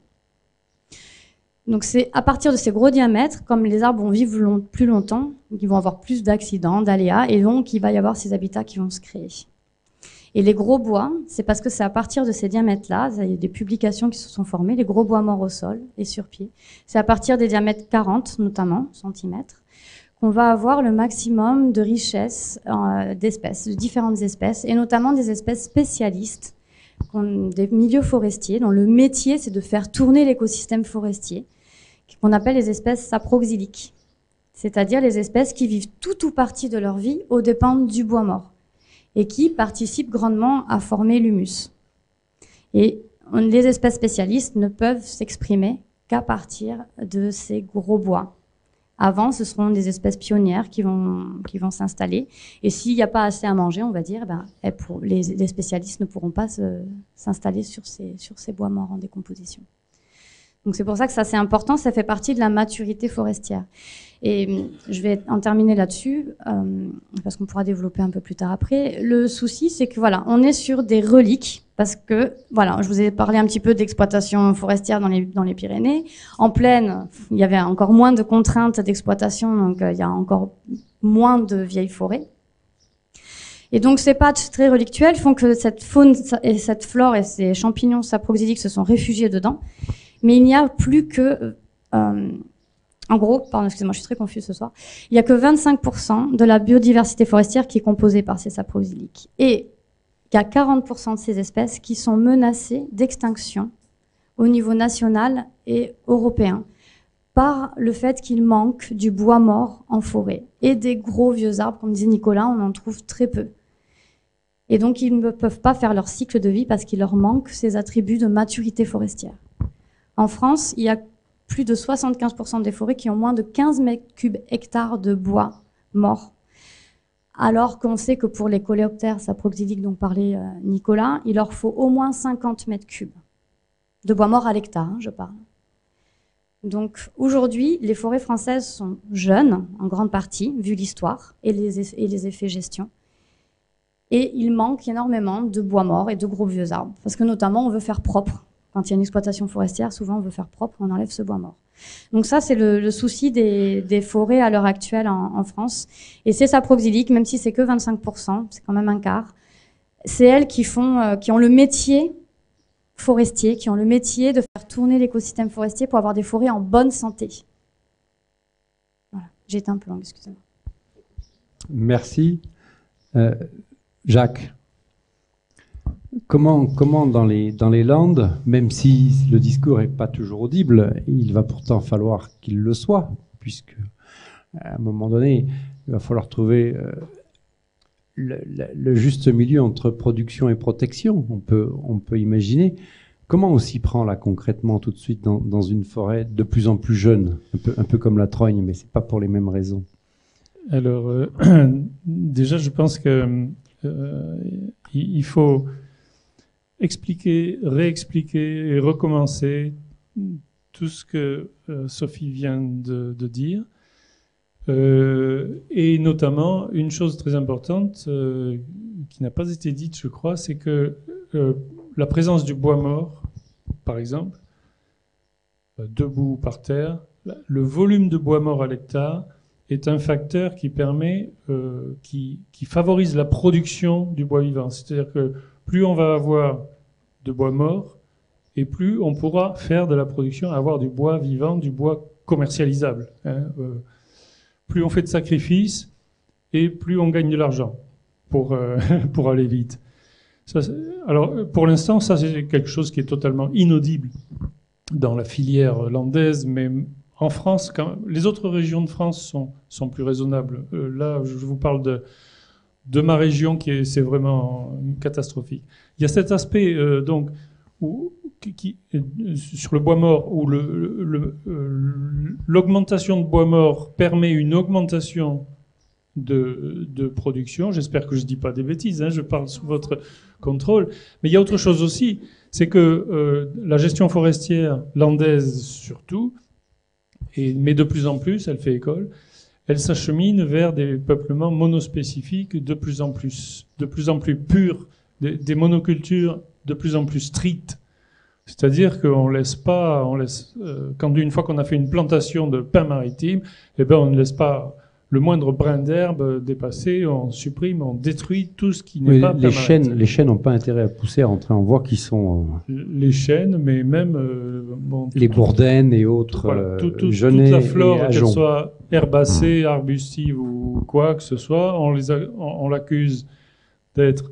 Donc c'est à partir de ces gros diamètres, comme les arbres vont vivre long, plus longtemps, ils vont avoir plus d'accidents, d'aléas, et donc il va y avoir ces habitats qui vont se créer. Et les gros bois, c'est parce que c'est à partir de ces diamètres-là, il y a des publications qui se sont formées, les gros bois morts au sol et sur pied, c'est à partir des diamètres quarante, notamment, centimètres, qu'on va avoir le maximum de richesse euh, d'espèces, de différentes espèces, et notamment des espèces spécialistes, des milieux forestiers, dont le métier, c'est de faire tourner l'écosystème forestier, qu'on appelle les espèces saproxyliques, c'est-à-dire les espèces qui vivent tout ou partie de leur vie aux dépens du bois mort, et qui participent grandement à former l'humus. Et les espèces spécialistes ne peuvent s'exprimer qu'à partir de ces gros bois. Avant, ce seront des espèces pionnières qui vont, qui vont s'installer. Et s'il n'y a pas assez à manger, on va dire, ben, pour, les, les spécialistes ne pourront pas s'installer sur ces, sur ces bois morts en décomposition. Donc c'est pour ça que ça c'est important, ça fait partie de la maturité forestière. Et je vais en terminer là-dessus, euh, parce qu'on pourra développer un peu plus tard après. Le souci, c'est que voilà, on est sur des reliques, parce que voilà, je vous ai parlé un petit peu d'exploitation forestière dans les, dans les Pyrénées. En plaine, il y avait encore moins de contraintes d'exploitation, donc euh, il y a encore moins de vieilles forêts. Et donc ces patchs très relictuels font que cette faune et cette flore et ces champignons saproxyliques se sont réfugiés dedans. Mais il n'y a plus que, euh, en gros, pardon, excusez-moi, je suis très confuse ce soir, il n'y a que vingt-cinq pour cent de la biodiversité forestière qui est composée par ces saproxyliques. Et il y a quarante pour cent de ces espèces qui sont menacées d'extinction au niveau national et européen par le fait qu'il manque du bois mort en forêt et des gros vieux arbres, comme disait Nicolas, on en trouve très peu. Et donc ils ne peuvent pas faire leur cycle de vie parce qu'il leur manque ces attributs de maturité forestière. En France, il y a plus de soixante-quinze pour cent des forêts qui ont moins de quinze mètres cubes hectares de bois mort. Alors qu'on sait que pour les coléoptères saproxyliques dont parlait euh, Nicolas, il leur faut au moins cinquante mètres cubes de bois mort à l'hectare, hein, je parle. Donc aujourd'hui, les forêts françaises sont jeunes, en grande partie, vu l'histoire et les, et les effets gestion. Et il manque énormément de bois mort et de gros vieux arbres, parce que notamment on veut faire propre. Quand il y a une exploitation forestière, souvent on veut faire propre, on enlève ce bois mort. Donc ça, c'est le, le souci des, des forêts à l'heure actuelle en, en France. Et c'est saproxylique, même si c'est que vingt-cinq pour cent, c'est quand même un quart. C'est elles qui, font, euh, qui ont le métier forestier, qui ont le métier de faire tourner l'écosystème forestier pour avoir des forêts en bonne santé. Voilà, j'ai été un peu longue, excusez-moi. Merci. Euh, Jacques, comment, comment dans, les, dans les Landes, même si le discours n'est pas toujours audible, il va pourtant falloir qu'il le soit, puisque à un moment donné, il va falloir trouver euh, le, le, le juste milieu entre production et protection, on peut, on peut imaginer. Comment on s'y prend là concrètement tout de suite dans, dans une forêt de plus en plus jeune, un peu, un peu comme la Trogne, mais ce n'est pas pour les mêmes raisons? Alors, euh, déjà, je pense que euh, il faut expliquer, réexpliquer et recommencer tout ce que euh, Sophie vient de, de dire. Euh, et notamment, une chose très importante euh, qui n'a pas été dite, je crois, c'est que euh, la présence du bois mort, par exemple, euh, debout par terre, le volume de bois mort à l'hectare est un facteur qui permet, euh, qui, qui favorise la production du bois vivant. C'est-à-dire que plus on va avoir de bois mort, et plus on pourra faire de la production, avoir du bois vivant, du bois commercialisable. Hein, euh, plus on fait de sacrifices, et plus on gagne de l'argent pour, euh, pour aller vite. Ça, alors, pour l'instant, ça c'est quelque chose qui est totalement inaudible dans la filière landaise, mais en France, quand, les autres régions de France sont, sont plus raisonnables. Euh, là, je vous parle de, de ma région qui est, c'est vraiment catastrophique. Il y a cet aspect euh, donc où, qui, qui, sur le bois mort où le, le, le, l'augmentation de bois mort permet une augmentation de, de production. J'espère que je ne dis pas des bêtises, hein, je parle sous votre contrôle. Mais il y a autre chose aussi, c'est que euh, la gestion forestière landaise surtout, et, mais de plus en plus, elle fait école, elle s'achemine vers des peuplements monospécifiques de plus en plus, de plus en plus purs, des, des monocultures de plus en plus strictes. C'est-à-dire qu'on laisse pas, on laisse, euh, quand une fois qu'on a fait une plantation de pin maritime, eh ben on ne laisse pas le moindre brin d'herbe dépasser, on supprime, on détruit tout ce qui n'est oui, pas les chênes, les chênes n'ont pas intérêt à pousser, à entrer en voie qui sont euh... les chênes, mais même euh, bon, les tout, bourdaines et autres voilà, tout, tout, genêts toute la flore, et qu'elle soit herbacée, arbustive ou quoi que ce soit, on les a, on, on l'accuse d'être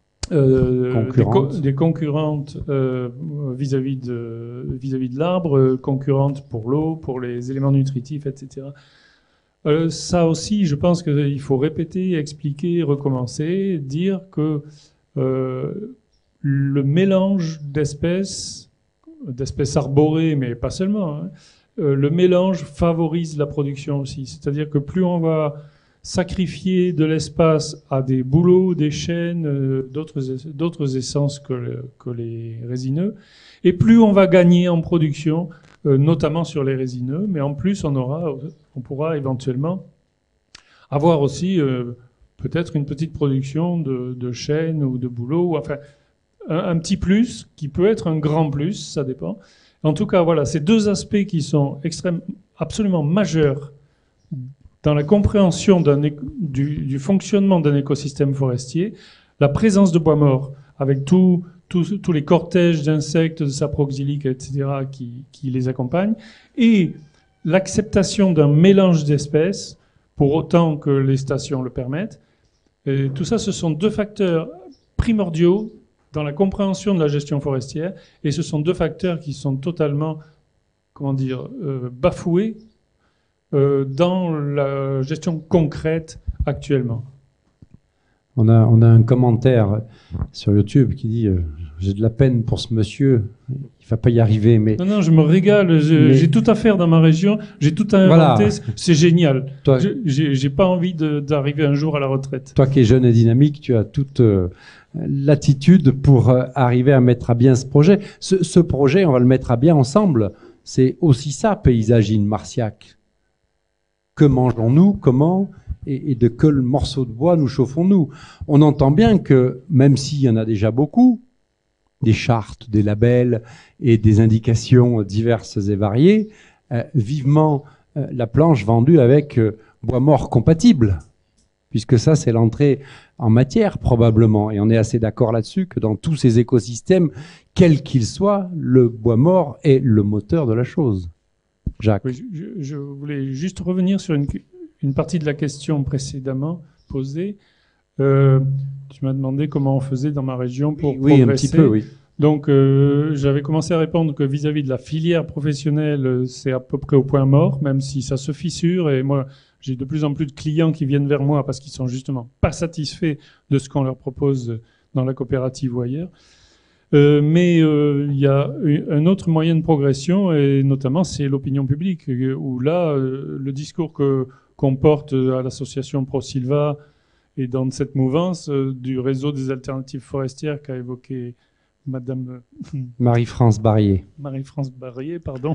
Euh, concurrentes. Des, co des concurrentes euh, vis-à-vis de, vis-à-vis de l'arbre, euh, concurrentes pour l'eau, pour les éléments nutritifs, et cetera. Euh, ça aussi, je pense qu'il faut répéter, expliquer, recommencer, dire que euh, le mélange d'espèces, d'espèces arborées, mais pas seulement, hein, euh, le mélange favorise la production aussi. C'est-à-dire que plus on va sacrifier de l'espace à des bouleaux, des chênes, euh, d'autres, d'autres essences que, le, que les résineux. Et plus on va gagner en production, euh, notamment sur les résineux, mais en plus on, aura, on pourra éventuellement avoir aussi euh, peut-être une petite production de, de chênes ou de bouleaux, ou, enfin un, un petit plus qui peut être un grand plus, ça dépend. En tout cas, voilà, ces deux aspects qui sont extrêmement, absolument majeurs dans la compréhension d'un, du, du fonctionnement d'un écosystème forestier, la présence de bois morts, avec tous tout, tout les cortèges d'insectes, de saproxyliques, et cetera, qui, qui les accompagnent, et l'acceptation d'un mélange d'espèces, pour autant que les stations le permettent. Et tout ça, ce sont deux facteurs primordiaux dans la compréhension de la gestion forestière, et ce sont deux facteurs qui sont totalement, comment dire, euh, bafoués Euh, dans la gestion concrète actuellement. On a, on a un commentaire sur YouTube qui dit euh, j'ai de la peine pour ce monsieur, il va pas y arriver. Mais non, non, je me régale. Je, mais... J'ai tout à faire dans ma région, j'ai tout à inventer. Voilà. C'est génial. Toi, je, j'ai, j'ai pas envie de, d'arriver un jour à la retraite. Toi qui es jeune et dynamique, tu as toute euh, l'attitude pour euh, arriver à mettre à bien ce projet. Ce, ce projet, on va le mettre à bien ensemble. C'est aussi ça, Paysagine Marciac. Que mangeons-nous, comment et, et de quel morceau de bois nous chauffons-nous? On entend bien que, même s'il y en a déjà beaucoup, des chartes, des labels et des indications diverses et variées, euh, vivement euh, la planche vendue avec euh, bois mort compatible, puisque ça, c'est l'entrée en matière probablement. Et on est assez d'accord là-dessus que dans tous ces écosystèmes, quels qu'ils soient, le bois mort est le moteur de la chose. Jacques. Oui, je, je voulais juste revenir sur une, une partie de la question précédemment posée. Euh, tu m'as demandé comment on faisait dans ma région pour oui, progresser. Oui, un petit peu, oui. Donc, euh, j'avais commencé à répondre que vis-à-vis de la filière professionnelle, c'est à peu près au point mort, même si ça se fissure. Et moi, j'ai de plus en plus de clients qui viennent vers moi parce qu'ils sont justement pas satisfaits de ce qu'on leur propose dans la coopérative ou ailleurs. Euh, mais il euh, y a un autre moyen de progression, et notamment c'est l'opinion publique, où là, euh, le discours que, qu'on porte à l'association ProSilva et dans cette mouvance euh, du réseau des alternatives forestières qu'a évoqué Madame Marie-France Barrier. Marie-France Barrier, pardon.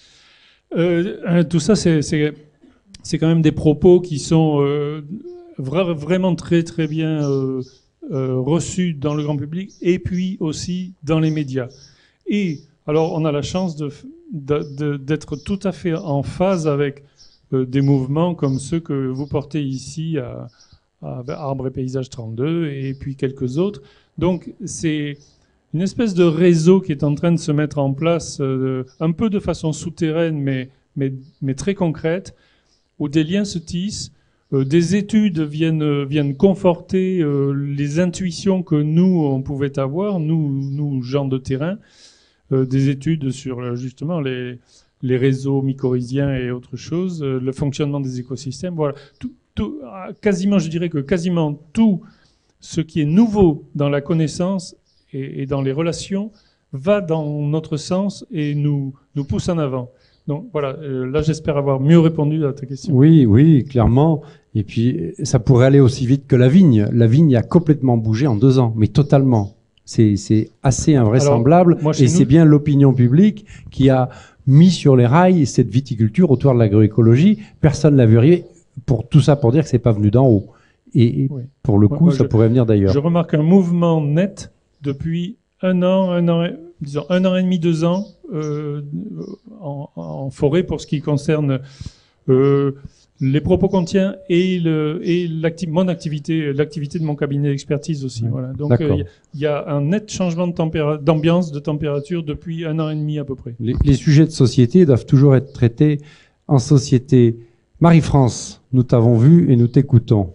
Euh, tout ça, c'est, c'est, c'est quand même des propos qui sont euh, vra- vraiment très très bien euh, Euh, reçus dans le grand public et puis aussi dans les médias. Et alors, on a la chance de, de, de, d'être tout à fait en phase avec euh, des mouvements comme ceux que vous portez ici à, à Arbre et Paysage trente-deux et puis quelques autres. Donc, c'est une espèce de réseau qui est en train de se mettre en place euh, un peu de façon souterraine, mais, mais, mais très concrète, où des liens se tissent. Euh, des études viennent, euh, viennent conforter euh, les intuitions que nous, on pouvait avoir, nous, nous gens de terrain, euh, des études sur justement les, les réseaux mycorhiziens et autres choses, euh, le fonctionnement des écosystèmes. Voilà. Tout, tout, quasiment, je dirais que quasiment tout ce qui est nouveau dans la connaissance et, et dans les relations va dans notre sens et nous, nous pousse en avant. Donc voilà, euh, là j'espère avoir mieux répondu à ta question. Oui, oui, clairement. Et puis, ça pourrait aller aussi vite que la vigne. La vigne a complètement bougé en deux ans, mais totalement. C'est, c'est assez invraisemblable. Alors, moi, chez et nous- c'est bien l'opinion publique qui a mis sur les rails cette viticulture autour de l'agroécologie. Personne ne l'a vu arriver. Pour tout ça, pour dire que c'est pas venu d'en haut. Et, et Oui. pour le Moi- coup, moi, ça je- pourrait venir d'ailleurs. Je remarque un mouvement net depuis un an, un an, et- disons un an et demi, deux ans euh, en, en forêt pour ce qui concerne euh, les propos qu'on tient et, le, et l'acti- mon activité, l'activité de mon cabinet d'expertise aussi. Ouais. Voilà. Donc D'accord. il y, y a un net changement de tempéra- d'ambiance, de température depuis un an et demi à peu près. Les, les sujets de société doivent toujours être traités en société. Marie-France, nous t'avons vu et nous t'écoutons.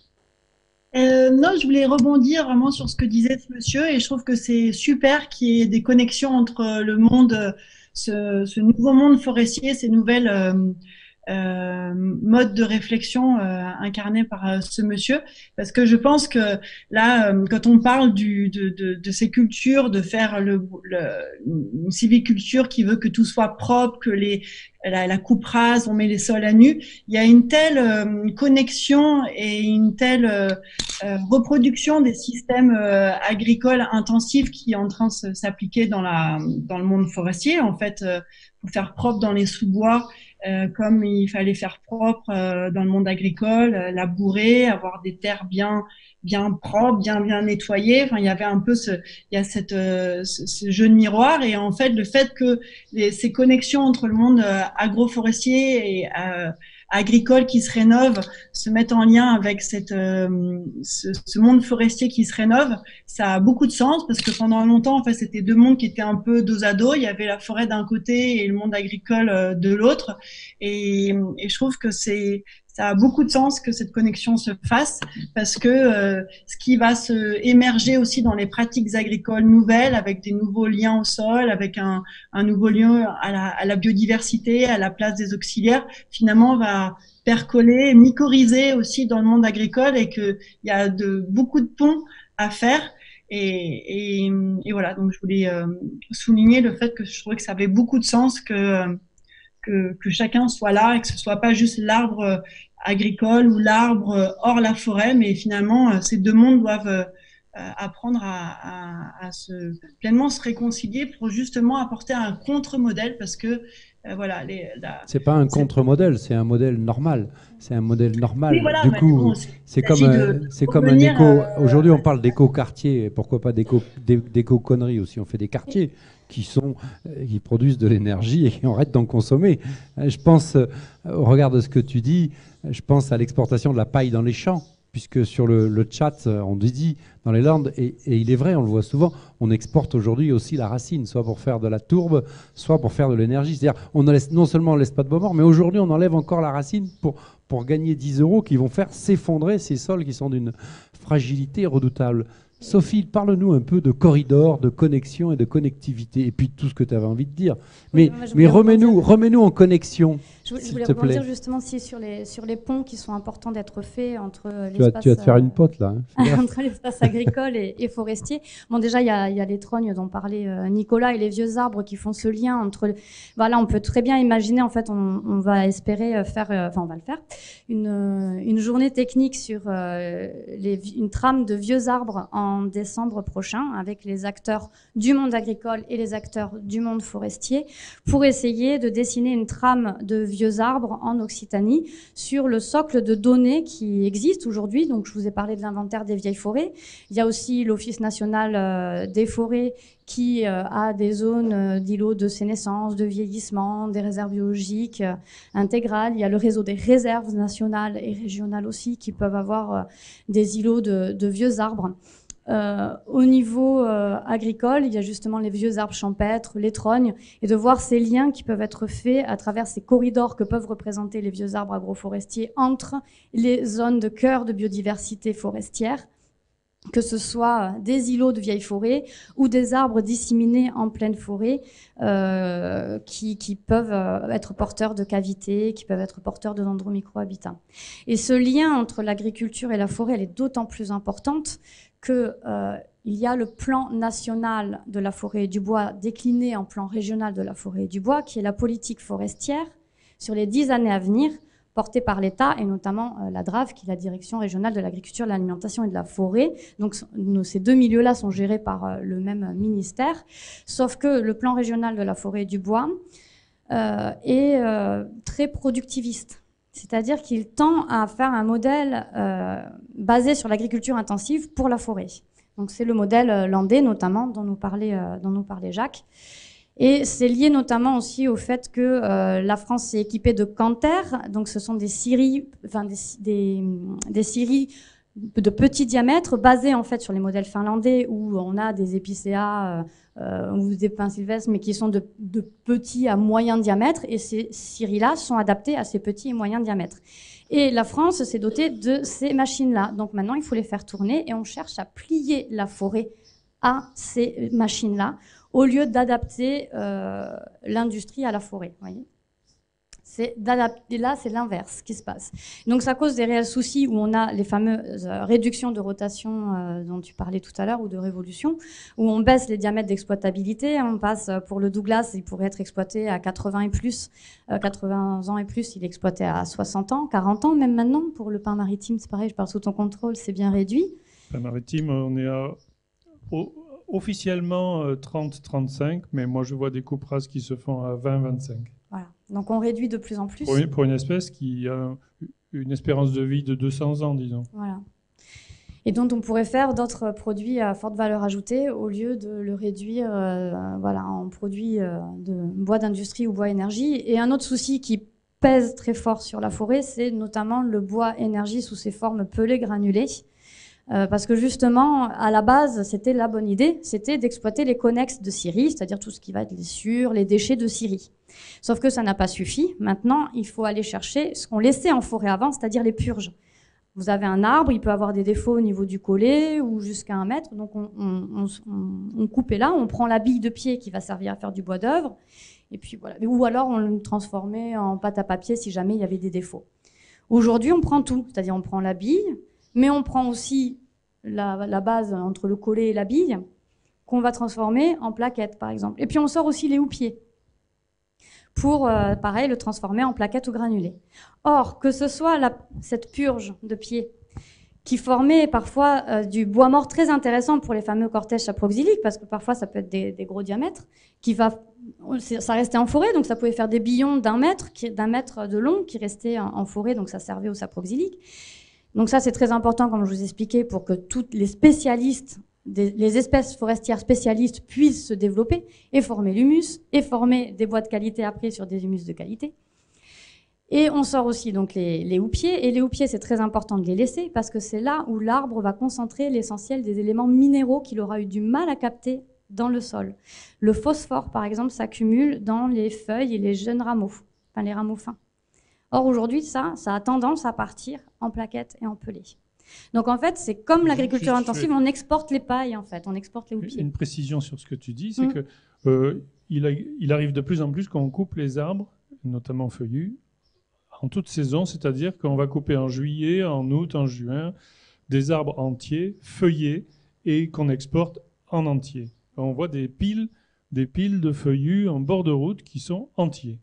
Euh, non, je voulais rebondir vraiment sur ce que disait ce monsieur et je trouve que c'est super qu'il y ait des connexions entre le monde, euh, ce, ce nouveau monde forestier, ces nouvelles euh, euh, modes de réflexion euh, incarnés par euh, ce monsieur, parce que je pense que là, euh, quand on parle du, de, de, de ces cultures, de faire le, le, une civiculture qui veut que tout soit propre, que les la, la coupe rase, on met les sols à nu, il y a une telle euh, connexion et une telle euh, euh, reproduction des systèmes euh, agricoles intensifs qui est en train de se- s'appliquer dans la dans le monde forestier. En fait, euh, faut faire propre dans les sous-bois, euh, comme il fallait faire propre euh, dans le monde agricole, euh, labourer, avoir des terres bien bien propres, bien bien nettoyées. Enfin, il y avait un peu ce il y a cette euh, ce, ce jeu de miroir et en fait le fait que les, ces connexions entre le monde euh, agroforestier et euh, agricole qui se rénove se mettent en lien avec cette, euh, ce, ce monde forestier qui se rénove, ça a beaucoup de sens parce que pendant longtemps, en fait, c'était deux mondes qui étaient un peu dos à dos. Il y avait la forêt d'un côté et le monde agricole euh, de l'autre. Et, et je trouve que c'est ça a beaucoup de sens que cette connexion se fasse parce que euh, ce qui va se émerger aussi dans les pratiques agricoles nouvelles avec des nouveaux liens au sol, avec un, un nouveau lien à la, à la biodiversité, à la place des auxiliaires, finalement va percoler, mycorhizer aussi dans le monde agricole et qu'il y a de, beaucoup de ponts à faire. Et, et, et voilà, donc je voulais euh, souligner le fait que je trouvais que ça avait beaucoup de sens que, que, que chacun soit là et que ce soit pas juste l'arbre agricole ou l'arbre hors la forêt, mais finalement ces deux mondes doivent euh, apprendre à, à, à se pleinement se réconcilier pour justement apporter un contre-modèle parce que euh, voilà, les, la, C'est pas un contre-modèle, c'est un modèle normal. C'est un modèle normal. Oui, voilà, du bah, coup, bon, c'est comme, de, c'est comme un éco. Euh, Aujourd'hui, on parle d'éco-quartier. Pourquoi pas d'éco-conneries aussi? On fait des quartiers qui sont, qui produisent de l'énergie et qui arrêtent d'en consommer. Je pense, au regard de ce que tu dis, je pense à l'exportation de la paille dans les champs. Puisque sur le, le chat, on dit dans les Landes, et, et il est vrai, on le voit souvent, on exporte aujourd'hui aussi la racine, soit pour faire de la tourbe, soit pour faire de l'énergie. C'est-à-dire, on ne laisse, non seulement on ne laisse pas de bois mort, mais aujourd'hui, on enlève encore la racine pour, pour gagner dix euros qui vont faire s'effondrer ces sols qui sont d'une fragilité redoutable. Sophie, parle-nous un peu de corridor, de connexion et de connectivité, et puis tout ce que tu avais envie de dire. Mais, oui, mais remets-nous remets en connexion. Je, je voulais rebondir justement si, sur, les, sur les ponts qui sont importants d'être faits entre l'espace... Tu vas te faire une pote là. Hein, entre l'espace agricole et, et forestier. Bon, déjà, il y a, y a les trognes dont parlait euh, Nicolas et les vieux arbres qui font ce lien entre... Voilà, on peut très bien imaginer, en fait, on, on va espérer faire, euh, enfin, on va le faire, une, euh, une journée technique sur euh, les, une trame de vieux arbres en décembre prochain avec les acteurs du monde agricole et les acteurs du monde forestier pour essayer de dessiner une trame de vieux vieux arbres en Occitanie sur le socle de données qui existe aujourd'hui. Donc, je vous ai parlé de l'inventaire des vieilles forêts. Il y a aussi l'Office national euh, des forêts qui euh, a des zones euh, d'îlots de sénescence, de vieillissement, des réserves biologiques euh, intégrales. Il y a le réseau des réserves nationales et régionales aussi qui peuvent avoir euh, des îlots de, de vieux arbres. Euh, au niveau euh, agricole, il y a justement les vieux arbres champêtres, les trognes, et de voir ces liens qui peuvent être faits à travers ces corridors que peuvent représenter les vieux arbres agroforestiers entre les zones de cœur de biodiversité forestière, que ce soit des îlots de vieilles forêts ou des arbres disséminés en pleine forêt euh, qui, qui peuvent être porteurs de cavités, qui peuvent être porteurs de nombreux micro-habitats. Et ce lien entre l'agriculture et la forêt, elle est d'autant plus importante qu'il euh, il y a le plan national de la forêt et du bois décliné en plan régional de la forêt et du bois, qui est la politique forestière sur les dix années à venir, portée par l'État et notamment euh, la DRAF, qui est la Direction régionale de l'agriculture, de l'alimentation et de la forêt. Donc nos, ces deux milieux-là sont gérés par euh, le même ministère, sauf que le plan régional de la forêt et du bois euh, est euh, très productiviste. C'est-à-dire qu'il tend à faire un modèle euh, basé sur l'agriculture intensive pour la forêt. Donc c'est le modèle landais notamment dont nous parlait, euh, dont nous parlait Jacques. Et c'est lié notamment aussi au fait que euh, la France s'est équipée de Canter, donc ce sont des scieries, enfin des, des, des scieries de petit diamètre basées en fait sur les modèles finlandais où on a des épicéas euh, ou des pins sylvestres mais qui sont de, de petits à moyen diamètre, et ces scieries-là sont adaptées à ces petits et moyens diamètres. Et la France s'est dotée de ces machines-là. Donc maintenant, il faut les faire tourner et on cherche à plier la forêt à ces machines-là au lieu d'adapter euh, l'industrie à la forêt. Voyez, c'est d'adapter, là, c'est l'inverse qui se passe. Donc ça cause des réels soucis où on a les fameuses réductions de rotation euh, dont tu parlais tout à l'heure, ou de révolution, où on baisse les diamètres d'exploitabilité. On passe pour le Douglas, il pourrait être exploité à quatre-vingts et plus, euh, quatre-vingts ans et plus, il est exploité à soixante ans, quarante ans même maintenant. Pour le pain maritime, c'est pareil, je parle sous ton contrôle, c'est bien réduit. Pain maritime, on est à... Au... Officiellement euh, trente à trente-cinq, mais moi je vois des coupes rases qui se font à vingt à vingt-cinq. Voilà. Donc on réduit de plus en plus. Pour une, pour une espèce qui a une espérance de vie de deux cents ans, disons. Voilà. Et dont on pourrait faire d'autres produits à forte valeur ajoutée au lieu de le réduire euh, voilà, en produits euh, de bois d'industrie ou bois énergie. Et un autre souci qui pèse très fort sur la forêt, c'est notamment le bois énergie sous ses formes pelées granulées. Euh, parce que justement, à la base, c'était la bonne idée, c'était d'exploiter les connexes de scierie, c'est-à-dire tout ce qui va être les sciures, les déchets de scierie. Sauf que ça n'a pas suffi. Maintenant, il faut aller chercher ce qu'on laissait en forêt avant, c'est-à-dire les purges. Vous avez un arbre, il peut avoir des défauts au niveau du collet ou jusqu'à un mètre, donc on, on, on, on coupe là, on prend la bille de pied qui va servir à faire du bois d'œuvre, et puis voilà. Ou alors on le transformait en pâte à papier si jamais il y avait des défauts. Aujourd'hui, on prend tout, c'est-à-dire on prend la bille, mais on prend aussi la, la base entre le collet et la bille, qu'on va transformer en plaquettes, par exemple. Et puis on sort aussi les houppiers, pour, euh, pareil, le transformer en plaquettes ou granulés. Or, que ce soit la, cette purge de pied, qui formait parfois euh, du bois mort très intéressant pour les fameux cortèges saproxyliques, parce que parfois ça peut être des, des gros diamètres, qui va, ça restait en forêt, donc ça pouvait faire des billons d'un mètre, d'un mètre de long, qui restaient en, en forêt, donc ça servait au saproxylique. Donc ça, c'est très important, comme je vous expliquais, pour que tous les spécialistes, des, les espèces forestières spécialistes puissent se développer et former l'humus, et former des bois de qualité après sur des humus de qualité. Et on sort aussi donc les, les houppiers, et les houppiers, c'est très important de les laisser, parce que c'est là où l'arbre va concentrer l'essentiel des éléments minéraux qu'il aura eu du mal à capter dans le sol. Le phosphore, par exemple, s'accumule dans les feuilles et les jeunes rameaux, enfin les rameaux fins. Or, aujourd'hui, ça, ça a tendance à partir en plaquettes et en pelés. Donc, en fait, c'est comme l'agriculture intensive, on exporte les pailles, en fait, on exporte les houppiers. Une précision sur ce que tu dis, c'est mmh. que euh, il, a, il arrive de plus en plus qu'on coupe les arbres, notamment feuillus, en toute saison, c'est-à-dire qu'on va couper en juillet, en août, en juin, des arbres entiers, feuillés, et qu'on exporte en entier. On voit des piles, des piles de feuillus en bord de route qui sont entiers.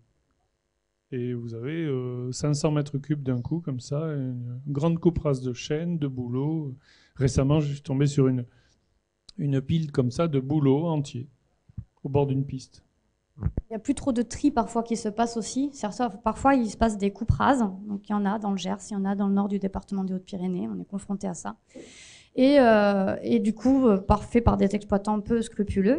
Et vous avez euh, cinq cents mètres cubes d'un coup, comme ça, une grande coupe rase de chêne, de bouleaux. Récemment, je suis tombé sur une, une pile comme ça de bouleaux entiers, au bord d'une piste. Il n'y a plus trop de tri parfois qui se passe aussi. Parfois, il se passe des coupes rases. Donc, il y en a dans le Gers, il y en a dans le nord du département des Hautes-Pyrénées. On est confronté à ça. Et, euh, et du coup, euh, fait par des exploitants peu scrupuleux.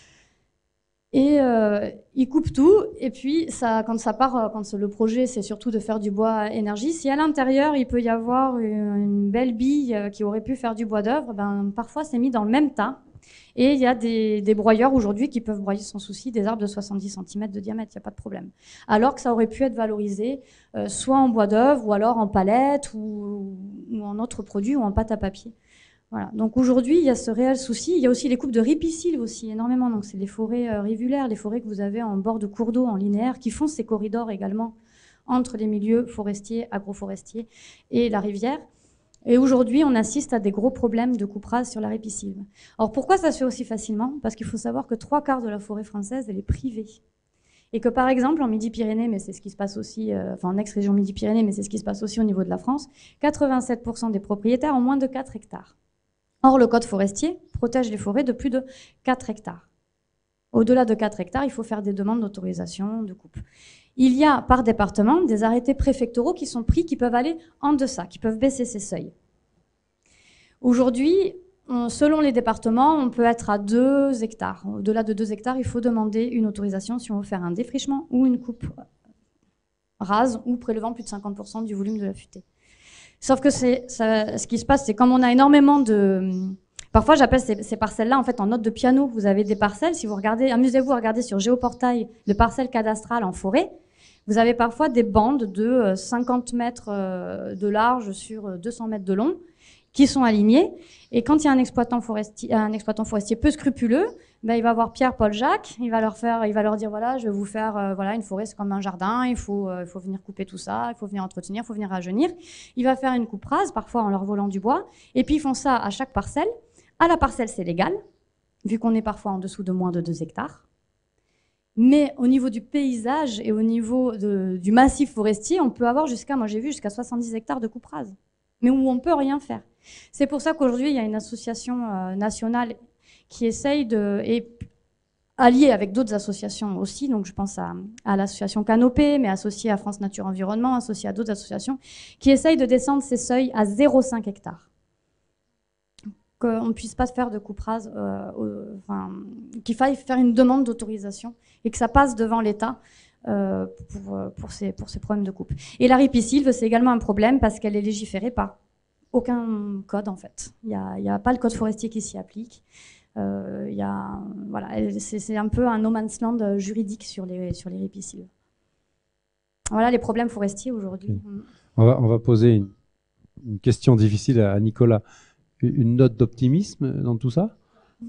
Et euh, ils coupent tout, et puis ça, quand ça part, quand le projet c'est surtout de faire du bois énergie, si à l'intérieur il peut y avoir une, une belle bille qui aurait pu faire du bois d'œuvre, ben, parfois c'est mis dans le même tas. Et il y a des, des broyeurs aujourd'hui qui peuvent broyer sans souci des arbres de soixante-dix centimètres de diamètre, il n'y a pas de problème. Alors que ça aurait pu être valorisé euh, soit en bois d'œuvre, ou alors en palette, ou, ou en autres produits, ou en pâte à papier. Voilà. Donc aujourd'hui, il y a ce réel souci. Il y a aussi les coupes de ripisylves aussi, énormément. Donc c'est les forêts euh, rivulaires, les forêts que vous avez en bord de cours d'eau, en linéaire, qui font ces corridors également entre les milieux forestiers, agroforestiers et la rivière. Et aujourd'hui, on assiste à des gros problèmes de coupe rase sur la ripisylve. Alors pourquoi ça se fait aussi facilement? Parce qu'il faut savoir que trois quarts de la forêt française, elle est privée. Et que par exemple, en Midi-Pyrénées, mais c'est ce qui se passe aussi, euh, enfin en ex-région Midi-Pyrénées, mais c'est ce qui se passe aussi au niveau de la France, quatre-vingt-sept pour cent des propriétaires ont moins de quatre hectares. Or, le code forestier protège les forêts de plus de quatre hectares. Au-delà de quatre hectares, il faut faire des demandes d'autorisation de coupe. Il y a par département des arrêtés préfectoraux qui sont pris, qui peuvent aller en deçà, qui peuvent baisser ces seuils. Aujourd'hui, selon les départements, on peut être à deux hectares. Au-delà de deux hectares, il faut demander une autorisation si on veut faire un défrichement ou une coupe rase ou prélevant plus de cinquante pour cent du volume de la futaie. Sauf que c'est, ça, ce qui se passe, c'est comme on a énormément de... Parfois, j'appelle ces, ces parcelles-là en fait en note de piano. Vous avez des parcelles, si vous regardez, amusez-vous à regarder sur Géoportail le parcelle cadastrale en forêt. Vous avez parfois des bandes de cinquante mètres de large sur deux cents mètres de long qui sont alignées. Et quand il y a un exploitant forestier, un exploitant forestier peu scrupuleux, ben, il va voir Pierre, Paul, Jacques, il va leur faire, il va leur dire voilà, je vais vous faire, euh, voilà, une forêt c'est comme un jardin, il faut, euh, il faut venir couper tout ça, il faut venir entretenir, il faut venir rajeunir. Il va faire une coupe rase, parfois en leur volant du bois, et puis ils font ça à chaque parcelle. À la parcelle, c'est légal, vu qu'on est parfois en dessous de moins de deux hectares. Mais au niveau du paysage et au niveau de, du massif forestier, on peut avoir jusqu'à, moi j'ai vu, jusqu'à soixante-dix hectares de coupe rase, mais où on ne peut rien faire. C'est pour ça qu'aujourd'hui, il y a une association euh, nationale qui essaye de, et alliée avec d'autres associations aussi, donc je pense à, à l'association Canopée, mais associée à France Nature Environnement, associée à d'autres associations, qui essayent de descendre ces seuils à zéro virgule cinq hectares. Qu'on ne puisse pas faire de coupe rase, euh, euh, enfin, qu'il faille faire une demande d'autorisation et que ça passe devant l'État euh, pour, pour, ces, pour ces problèmes de coupe. Et la ripisylve, c'est également un problème parce qu'elle est légiférée par aucun code en fait. Il n'y a, y a pas le code forestier qui s'y applique. Euh, y a, voilà, c'est un peu un no man's land juridique sur les, sur les ripisylves. Voilà les problèmes forestiers aujourd'hui. Okay. On va, on va poser une, une question difficile à Nicolas. Une note d'optimisme dans tout ça?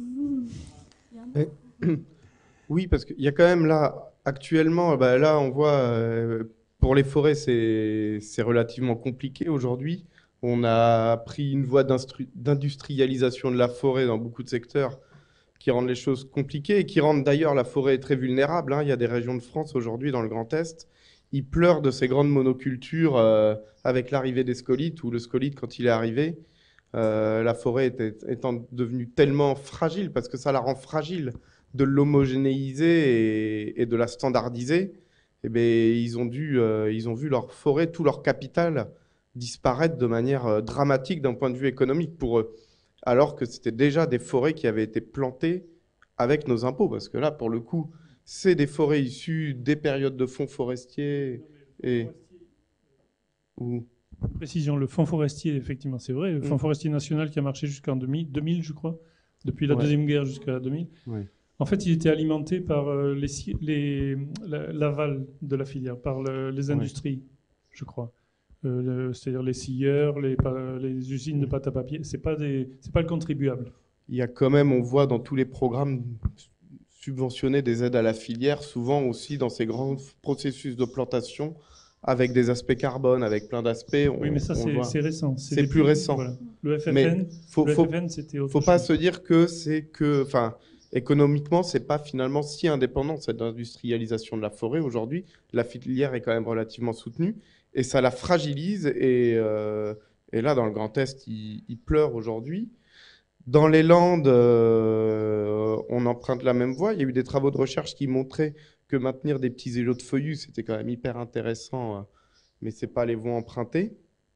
Et, oui, parce qu'il y a quand même là, actuellement, bah là on voit, euh, pour les forêts c'est relativement compliqué aujourd'hui. On a pris une voie d'industrialisation de la forêt dans beaucoup de secteurs qui rendent les choses compliquées et qui rendent d'ailleurs la forêt très vulnérable. Hein. Il y a des régions de France aujourd'hui dans le Grand Est, ils pleurent de ces grandes monocultures euh, avec l'arrivée des scolytes, ou le scolyte quand il est arrivé. Euh, la forêt était, étant devenue tellement fragile, parce que ça la rend fragile, de l'homogénéiser et, et de la standardiser, et bien, ils, ont dû, euh, ils ont vu leur forêt, tout leur capital disparaître de manière euh, dramatique d'un point de vue économique pour eux, alors que c'était déjà des forêts qui avaient été plantées avec nos impôts, parce que là, pour le coup, c'est des forêts issues des périodes de fonds forestiers et... Ou... Précision, le fonds forestier, effectivement, c'est vrai. Le fonds mmh. forestier national qui a marché jusqu'en deux mille, deux mille, je crois, depuis la ouais. Deuxième Guerre jusqu'à deux mille. Ouais. En fait, il était alimenté par euh, les, les, l'aval de la filière, par le, les industries, ouais. je crois. Euh, C'est-à-dire les scieurs, les, les usines de pâte à papier. C'est pas des, c'est pas le contribuable. Il y a quand même, on voit dans tous les programmes subventionnés des aides à la filière, souvent aussi dans ces grands processus de plantation, avec des aspects carbone, avec plein d'aspects. Oui, mais ça, c'est récent. C'est plus récent. Voilà. Le F F N, faut, faut, c'était autre faut chose. Pas se dire que c'est que, enfin, économiquement, c'est pas finalement si indépendant cette industrialisation de la forêt aujourd'hui. La filière est quand même relativement soutenue et ça la fragilise. Et, euh, et là, dans le Grand Est, il, il pleure aujourd'hui. Dans les Landes, euh, on emprunte la même voie. Il y a eu des travaux de recherche qui montraient que maintenir des petits îlots de feuillus, c'était quand même hyper intéressant, mais ce n'est pas les voies empruntées.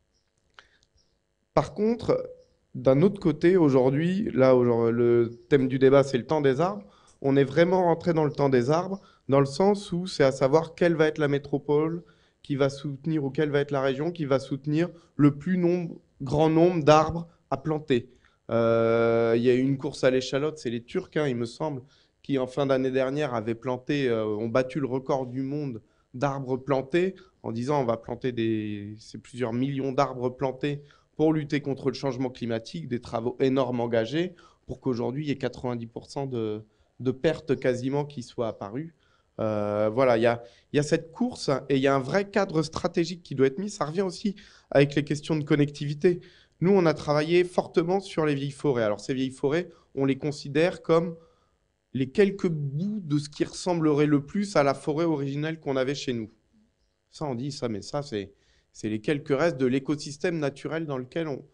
Par contre, d'un autre côté, aujourd'hui, là, le thème du débat, c'est le temps des arbres. On est vraiment rentré dans le temps des arbres, dans le sens où c'est à savoir quelle va être la métropole qui va soutenir, ou quelle va être la région qui va soutenir le plus nombre, grand nombre d'arbres à planter. Euh, il y a eu une course à l'échalote, c'est les Turcs, hein, il me semble, qui en fin d'année dernière avaient planté, euh, ont battu le record du monde d'arbres plantés, en disant on va planter des, c'est plusieurs millions d'arbres plantés pour lutter contre le changement climatique, des travaux énormes engagés, pour qu'aujourd'hui il y ait quatre-vingt-dix pour cent de, de pertes quasiment qui soient apparues. Euh, voilà, il y a, y a cette course et il y a un vrai cadre stratégique qui doit être mis. Ça revient aussi avec les questions de connectivité. Nous, on a travaillé fortement sur les vieilles forêts. Alors, ces vieilles forêts, on les considère comme les quelques bouts de ce qui ressemblerait le plus à la forêt originelle qu'on avait chez nous. Ça, on dit ça, mais ça, c'est c'est les quelques restes de l'écosystème naturel dans lequel on,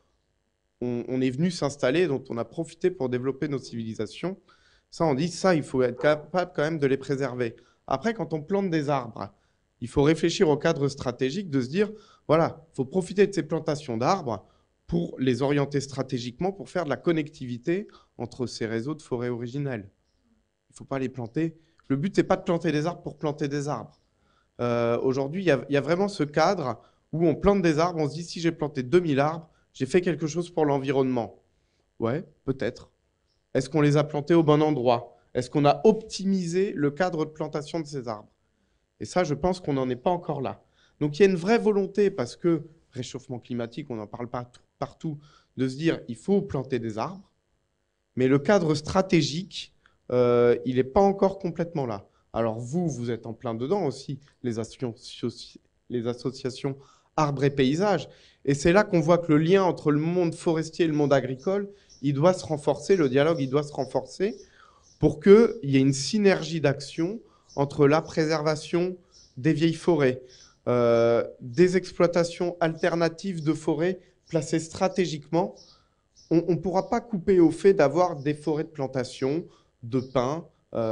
on, on est venu s'installer, dont on a profité pour développer nos civilisations. Ça, on dit ça, il faut être capable quand même de les préserver. Après, quand on plante des arbres, il faut réfléchir au cadre stratégique de se dire, voilà, il faut profiter de ces plantations d'arbres pour les orienter stratégiquement, pour faire de la connectivité entre ces réseaux de forêts originelles. Il ne faut pas les planter. Le but, ce n'est pas de planter des arbres pour planter des arbres. Euh, Aujourd'hui, il y, y a vraiment ce cadre où on plante des arbres, on se dit, si j'ai planté deux mille arbres, j'ai fait quelque chose pour l'environnement. Ouais, peut-être. Est-ce qu'on les a plantés au bon endroit? Est-ce qu'on a optimisé le cadre de plantation de ces arbres? Et ça, je pense qu'on n'en est pas encore là. Donc, il y a une vraie volonté, parce que réchauffement climatique, on n'en parle pas partout, de se dire, il faut planter des arbres, mais le cadre stratégique, euh, il n'est pas encore complètement là. Alors vous, vous êtes en plein dedans aussi, les, associ les associations arbres et paysages. Et c'est là qu'on voit que le lien entre le monde forestier et le monde agricole, il doit se renforcer, le dialogue, il doit se renforcer pour qu'il y ait une synergie d'action entre la préservation des vieilles forêts, euh, des exploitations alternatives de forêts placées stratégiquement. On ne pourra pas couper au fait d'avoir des forêts de plantation, de pins.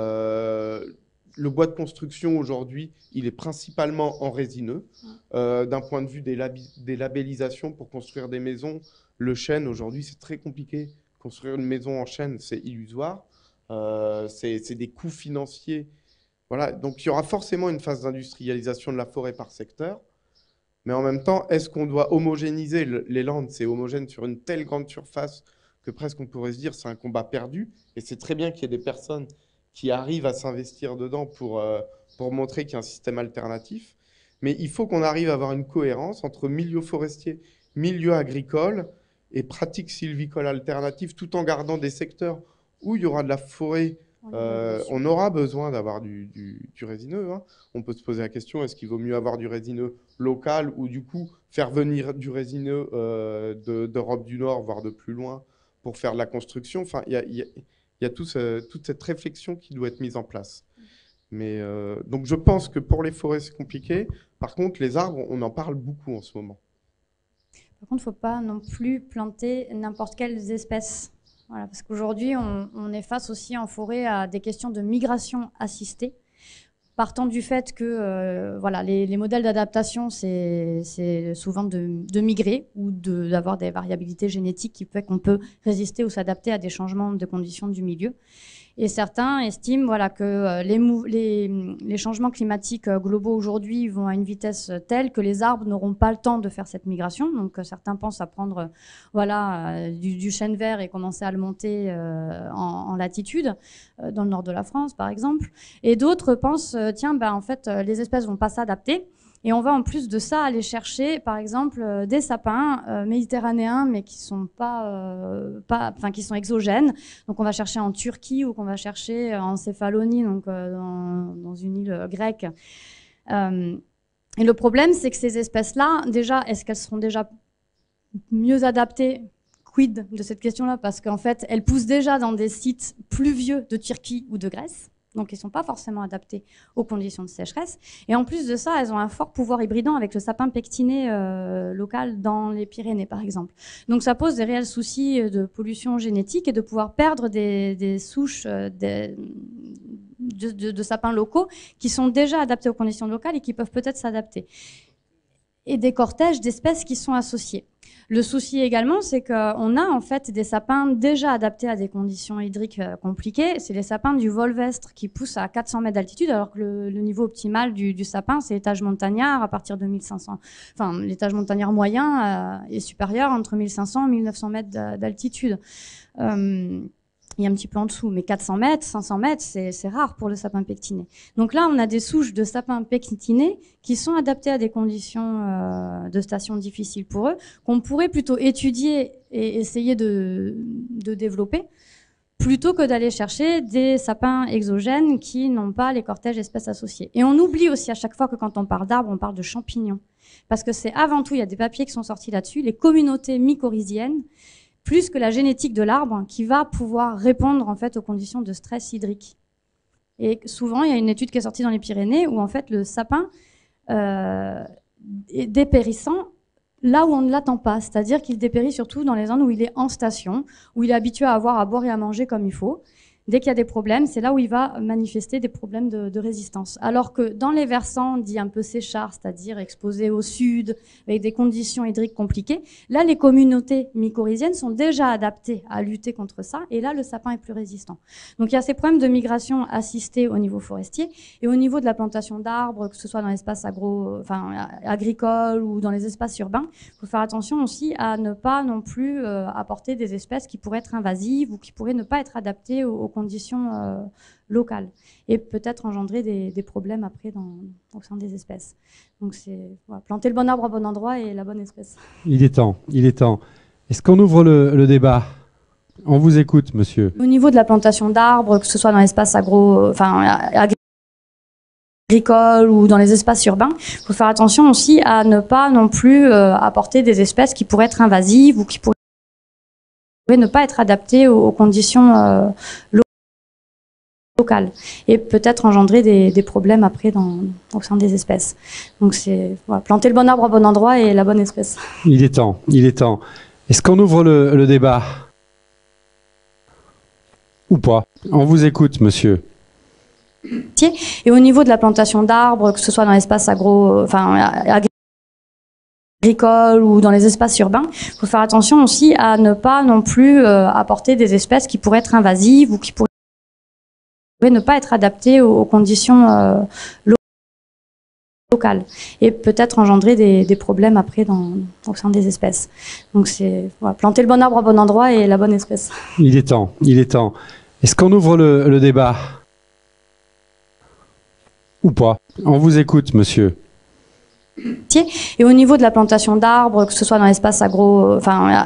Euh, le bois de construction aujourd'hui, il est principalement en résineux. Euh, D'un point de vue des, lab des labellisations pour construire des maisons, le chêne aujourd'hui, c'est très compliqué. Construire une maison en chêne, c'est illusoire. Euh, c'est des coûts financiers. Voilà. Donc il y aura forcément une phase d'industrialisation de la forêt par secteur. Mais en même temps, est-ce qu'on doit homogénéiser le, les landes? C'est homogène sur une telle grande surface que presque on pourrait se dire c'est un combat perdu. Et c'est très bien qu'il y ait des personnes qui arrivent à s'investir dedans pour, euh, pour montrer qu'il y a un système alternatif. Mais il faut qu'on arrive à avoir une cohérence entre milieu forestier, milieu agricole et pratiques sylvicoles alternatives, tout en gardant des secteurs où il y aura de la forêt. Euh, on aura besoin d'avoir du, du, du résineux. Hein. On peut se poser la question, est-ce qu'il vaut mieux avoir du résineux local ou du coup faire venir du résineux euh, d'Europe du Nord, voire de plus loin, pour faire de la construction? Enfin, il y a, y a, y a tout ce, toute cette réflexion qui doit être mise en place. Mais, euh, donc je pense que pour les forêts, c'est compliqué. Par contre, les arbres, on en parle beaucoup en ce moment. Par contre, il ne faut pas non plus planter n'importe quelles espèces. Voilà, parce qu'aujourd'hui, on, on est face aussi en forêt à des questions de migration assistée, partant du fait que euh, voilà, les, les modèles d'adaptation, c'est souvent de, de migrer ou d'avoir de, des variabilités génétiques qui fait qu'on peut résister ou s'adapter à des changements de conditions du milieu. Et certains estiment voilà, que les, les, les changements climatiques globaux aujourd'hui vont à une vitesse telle que les arbres n'auront pas le temps de faire cette migration. Donc certains pensent à prendre voilà, du, du chêne vert et commencer à le monter euh, en, en latitude, euh, dans le nord de la France par exemple. Et d'autres pensent, euh, tiens, ben, en fait, les espèces ne vont pas s'adapter. Et on va en plus de ça aller chercher, par exemple, euh, des sapins euh, méditerranéens, mais qui sont pas, euh, pas, enfin qui sont exogènes. Donc on va chercher en Turquie ou qu'on va chercher en Céphalonie, donc euh, dans, dans une île grecque. Euh, et le problème, c'est que ces espèces-là, déjà, est-ce qu'elles seront déjà mieux adaptées? Quid de cette question-là? Parce qu'en fait, elles poussent déjà dans des sites pluvieux de Turquie ou de Grèce. Donc, ils ne sont pas forcément adaptés aux conditions de sécheresse. Et en plus de ça, elles ont un fort pouvoir hybridant avec le sapin pectiné euh, local dans les Pyrénées, par exemple. Donc, ça pose des réels soucis de pollution génétique et de pouvoir perdre des, des souches euh, des, de, de, de sapins locaux qui sont déjà adaptés aux conditions locales et qui peuvent peut-être s'adapter. Et des cortèges d'espèces qui sont associées. Le souci également, c'est qu'on a en fait des sapins déjà adaptés à des conditions hydriques compliquées. C'est les sapins du Volvestre qui poussent à quatre cents mètres d'altitude, alors que le, le niveau optimal du, du sapin, c'est l'étage montagnard à partir de mille cinq cents. Enfin, l'étage montagnard moyen euh, est supérieur entre mille cinq cents et mille neuf cents mètres d'altitude. Euh, Il y a un petit peu en dessous, mais quatre cents mètres, cinq cents mètres, c'est rare pour le sapin pectiné. Donc là, on a des souches de sapins pectinés qui sont adaptées à des conditions euh, de station difficiles pour eux, qu'on pourrait plutôt étudier et essayer de, de développer, plutôt que d'aller chercher des sapins exogènes qui n'ont pas les cortèges espèces associées. Et on oublie aussi à chaque fois que quand on parle d'arbres, on parle de champignons. Parce que c'est avant tout, il y a des papiers qui sont sortis là-dessus, les communautés mycorhiziennes, plus que la génétique de l'arbre, qui va pouvoir répondre en fait aux conditions de stress hydrique. Et souvent, il y a une étude qui est sortie dans les Pyrénées où en fait le sapin euh, est dépérissant là où on ne l'attend pas, c'est-à-dire qu'il dépérit surtout dans les zones où il est en station, où il est habitué à avoir à boire et à manger comme il faut. Dès qu'il y a des problèmes, c'est là où il va manifester des problèmes de, de résistance. Alors que dans les versants dits un peu séchards, c'est-à-dire exposés au sud, avec des conditions hydriques compliquées, là, les communautés mycorhiziennes sont déjà adaptées à lutter contre ça, et là, le sapin est plus résistant. Donc, il y a ces problèmes de migration assistée au niveau forestier, et au niveau de la plantation d'arbres, que ce soit dans l'espace agro, enfin, agricole ou dans les espaces urbains, il faut faire attention aussi à ne pas non plus euh, apporter des espèces qui pourraient être invasives ou qui pourraient ne pas être adaptées aux, aux conditions euh, locales et peut-être engendrer des, des problèmes après dans, au sein des espèces. Donc c'est voilà, planter le bon arbre au bon endroit et la bonne espèce. Il est temps, il est temps. Est-ce qu'on ouvre le, le débat? On vous écoute, monsieur. Au niveau de la plantation d'arbres, que ce soit dans l'espace agro, enfin agricole ou dans les espaces urbains, il faut faire attention aussi à ne pas non plus euh, apporter des espèces qui pourraient être invasives ou qui pourraient ne pas être adaptées aux, aux conditions euh, locales et peut-être engendrer des, des problèmes après dans, au sein des espèces. Donc c'est voilà, planter le bon arbre au bon endroit et la bonne espèce. Il est temps, il est temps. Est-ce qu'on ouvre le, le débat? Ou pas? On vous écoute, monsieur. Et au niveau de la plantation d'arbres, que ce soit dans l'espace agro, enfin agricole ou dans les espaces urbains, il faut faire attention aussi à ne pas non plus euh, apporter des espèces qui pourraient être invasives ou qui pourraient ne pas être adaptées aux, aux conditions euh, locales et peut-être engendrer des, des problèmes après dans, au sein des espèces. Donc c'est voilà, planter le bon arbre au bon endroit et la bonne espèce. Il est temps, il est temps. Est-ce qu'on ouvre le, le débat? Ou pas? On vous écoute, monsieur. Et au niveau de la plantation d'arbres, que ce soit dans l'espace agro, enfin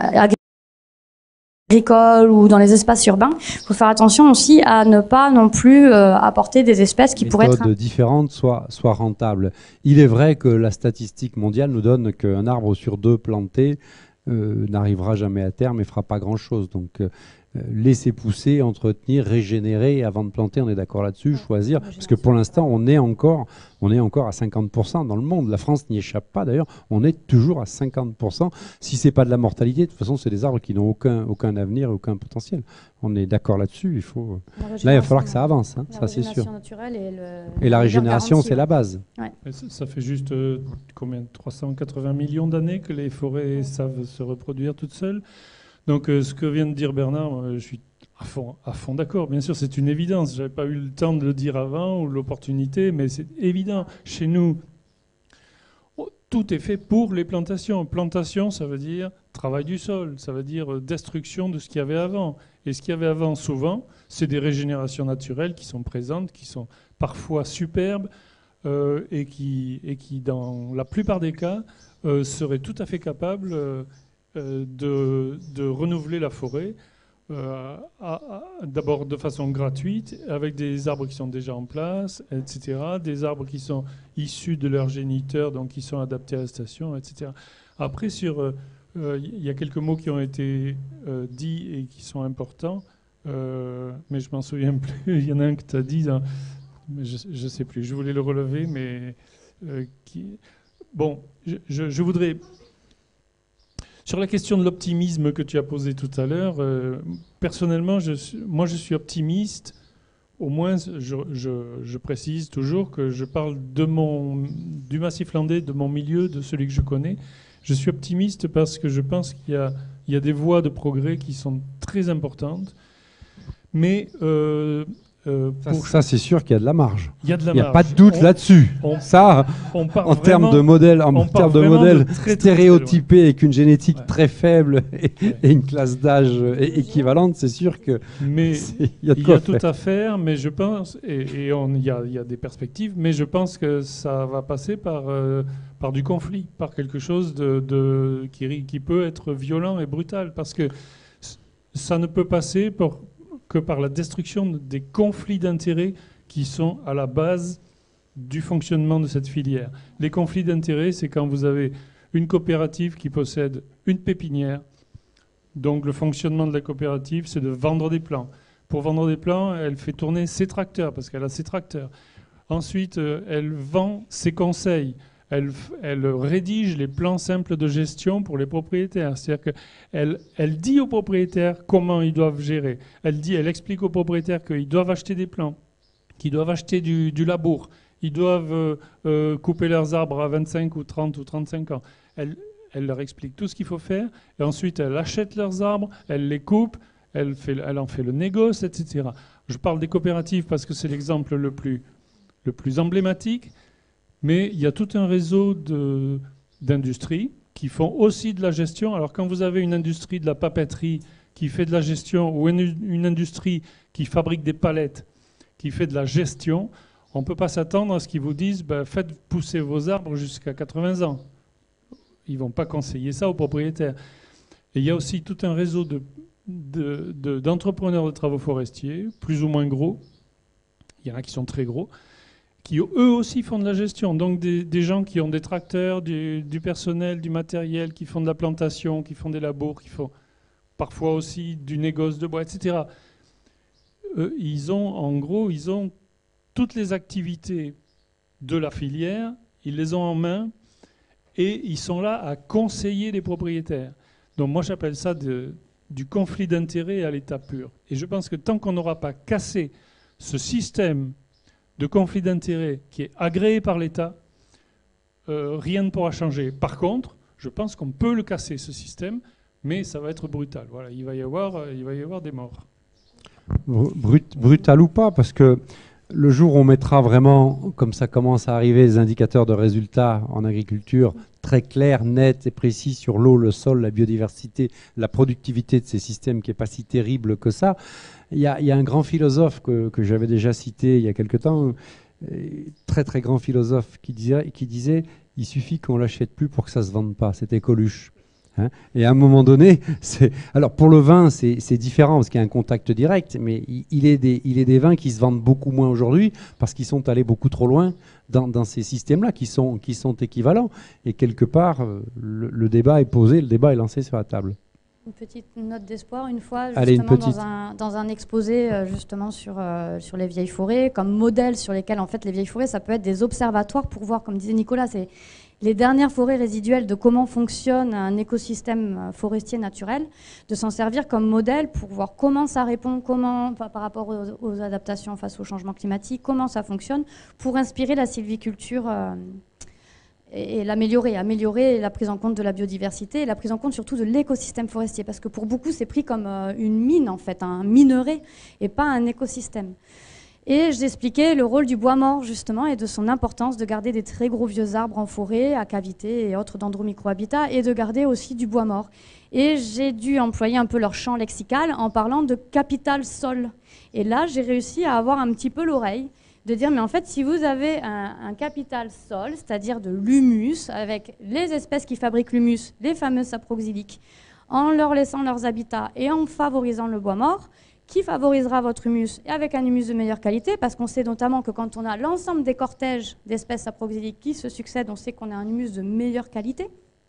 agricole ou dans les espaces urbains, il faut faire attention aussi à ne pas non plus euh, apporter des espèces qui pourraient être différentes soient, soient rentables. Il est vrai que la statistique mondiale nous donne qu'un arbre sur deux planté euh, n'arrivera jamais à terme et fera pas grand-chose. Donc euh, laisser pousser, entretenir, régénérer avant de planter, on est d'accord là-dessus, choisir, parce que pour l'instant on est encore on est encore à cinquante pour cent dans le monde, la France n'y échappe pas d'ailleurs, on est toujours à cinquante pour cent, si c'est pas de la mortalité, de toute façon c'est des arbres qui n'ont aucun, aucun avenir et aucun potentiel, on est d'accord là-dessus, il faut... là il va falloir que ça avance, hein, ça c'est sûr. Et, le, et la régénération c'est la base. Ouais. Ça, ça fait juste euh, combien, trois cent quatre-vingts millions d'années que les forêts ouais. savent se reproduire toutes seules. Donc euh, ce que vient de dire Bernard, euh, je suis à fond, à fond d'accord. Bien sûr, c'est une évidence. Je n'avais pas eu le temps de le dire avant ou l'opportunité, mais c'est évident. Chez nous, tout est fait pour les plantations. Plantation, ça veut dire travail du sol, ça veut dire destruction de ce qu'il y avait avant. Et ce qu'il y avait avant, souvent, c'est des régénérations naturelles qui sont présentes, qui sont parfois superbes euh, et, qui, et qui, dans la plupart des cas, euh, seraient tout à fait capables... Euh, De, de renouveler la forêt, euh, d'abord de façon gratuite, avec des arbres qui sont déjà en place, et cetera, des arbres qui sont issus de leurs géniteurs, donc qui sont adaptés à la station, et cetera. Après, sur, il euh, y a quelques mots qui ont été euh, dits et qui sont importants, euh, mais je m'en souviens plus. Il y en a un que tu as dit, hein, mais je ne sais plus. Je voulais le relever, mais... Euh, qui... Bon, je, je, je voudrais... Sur la question de l'optimisme que tu as posé tout à l'heure, euh, personnellement, je suis, moi je suis optimiste. Au moins, je, je, je précise toujours que je parle de mon, du Massif landais, de mon milieu, de celui que je connais. Je suis optimiste parce que je pense qu'il y a, il y a des voies de progrès qui sont très importantes. Mais... Euh, Euh, ça, ça c'est sûr qu'il y a de la marge. Il y a de la Il n'y a marge. pas de doute on, là-dessus. On, ça, on en termes de modèle, en termes de modèle stéréotypé de avec une génétique ouais. très faible et, ouais. et une classe d'âge équivalente, c'est sûr que. Mais il y a, de il y a tout à faire, mais je pense, et, et on, il, y a, il y a des perspectives, mais je pense que ça va passer par, euh, par du conflit, par quelque chose de, de, qui, qui peut être violent et brutal, parce que ça ne peut passer pour que par la destruction des conflits d'intérêts qui sont à la base du fonctionnement de cette filière. Les conflits d'intérêts, c'est quand vous avez une coopérative qui possède une pépinière. Donc le fonctionnement de la coopérative, c'est de vendre des plants. Pour vendre des plants, elle fait tourner ses tracteurs, parce qu'elle a ses tracteurs. Ensuite, euh, elle vend ses conseils. Elle, elle rédige les plans simples de gestion pour les propriétaires. C'est-à-dire qu'elle elle dit aux propriétaires comment ils doivent gérer. Elle, dit, elle explique aux propriétaires qu'ils doivent acheter des plants, qu'ils doivent acheter du, du labour, ils doivent euh, euh, couper leurs arbres à vingt-cinq ou trente ou trente-cinq ans. Elle, elle leur explique tout ce qu'il faut faire. Et ensuite, elle achète leurs arbres, elle les coupe, elle, fait, elle en fait le négoce, et cetera. Je parle des coopératives parce que c'est l'exemple le plus, le plus emblématique. Mais il y a tout un réseau de, d'industries qui font aussi de la gestion. Alors quand vous avez une industrie de la papeterie qui fait de la gestion ou une, une industrie qui fabrique des palettes qui fait de la gestion, on ne peut pas s'attendre à ce qu'ils vous disent ben, « faites pousser vos arbres jusqu'à quatre-vingts ans ». Ils ne vont pas conseiller ça aux propriétaires. Et il y a aussi tout un réseau de, de, de, d'entrepreneurs de travaux forestiers, plus ou moins gros. Il y en a qui sont très gros, qui eux aussi font de la gestion. Donc des, des gens qui ont des tracteurs, du, du personnel, du matériel, qui font de la plantation, qui font des labours, qui font parfois aussi du négoce de bois, et cetera. Eux, ils ont, en gros, ils ont toutes les activités de la filière, ils les ont en main et ils sont là à conseiller les propriétaires. Donc moi j'appelle ça de, du conflit d'intérêts à l'état pur. Et je pense que tant qu'on n'aura pas cassé ce système de conflit d'intérêts qui est agréé par l'État, euh, rien ne pourra changer. Par contre, je pense qu'on peut le casser, ce système, mais ça va être brutal. Voilà, il va y avoir, euh, il va y avoir des morts. Brut, brutal ou pas, parce que le jour où on mettra vraiment, comme ça commence à arriver, des indicateurs de résultats en agriculture très clairs, nets et précis sur l'eau, le sol, la biodiversité, la productivité de ces systèmes qui n'est pas si terrible que ça. Il y a, il y a un grand philosophe que, que j'avais déjà cité il y a quelque temps, très très grand philosophe, qui disait, qui disait « il suffit qu'on ne l'achète plus pour que ça ne se vende pas ». C'était Coluche. Hein, et à un moment donné, c'est... alors pour le vin, c'est, c'est différent parce qu'il y a un contact direct, mais il, il, est des, il est des vins qui se vendent beaucoup moins aujourd'hui parce qu'ils sont allés beaucoup trop loin dans, dans ces systèmes-là qui sont, qui sont équivalents. Et quelque part, le, le débat est posé, le débat est lancé sur la table. Une petite note d'espoir, une fois, justement, Allez, une petite. dans, un, dans un exposé justement sur, euh, sur les vieilles forêts, comme modèle sur lesquels, en fait, les vieilles forêts, ça peut être des observatoires pour voir, comme disait Nicolas, c'est les dernières forêts résiduelles de comment fonctionne un écosystème forestier naturel, de s'en servir comme modèle pour voir comment ça répond, comment, par rapport aux, aux adaptations face au changement climatique, comment ça fonctionne, pour inspirer la sylviculture euh, et, et l'améliorer, améliorer la prise en compte de la biodiversité et la prise en compte surtout de l'écosystème forestier, parce que pour beaucoup, c'est pris comme euh, une mine, en fait, un minerai, et pas un écosystème. Et j'expliquais le rôle du bois mort, justement, et de son importance de garder des très gros vieux arbres en forêt, à cavité et autres dendromicrohabitats, et de garder aussi du bois mort. Et j'ai dû employer un peu leur champ lexical en parlant de capital sol. Et là, j'ai réussi à avoir un petit peu l'oreille, de dire, mais en fait, si vous avez un, un capital sol, c'est-à-dire de l'humus, avec les espèces qui fabriquent l'humus, les fameux saproxyliques, en leur laissant leurs habitats et en favorisant le bois mort, qui favorisera votre humus, et avec un humus de meilleure qualité, parce qu'on sait notamment que quand on a l'ensemble des cortèges d'espèces saproxyliques qui se succèdent, on sait qu'on a un humus de meilleure qualité,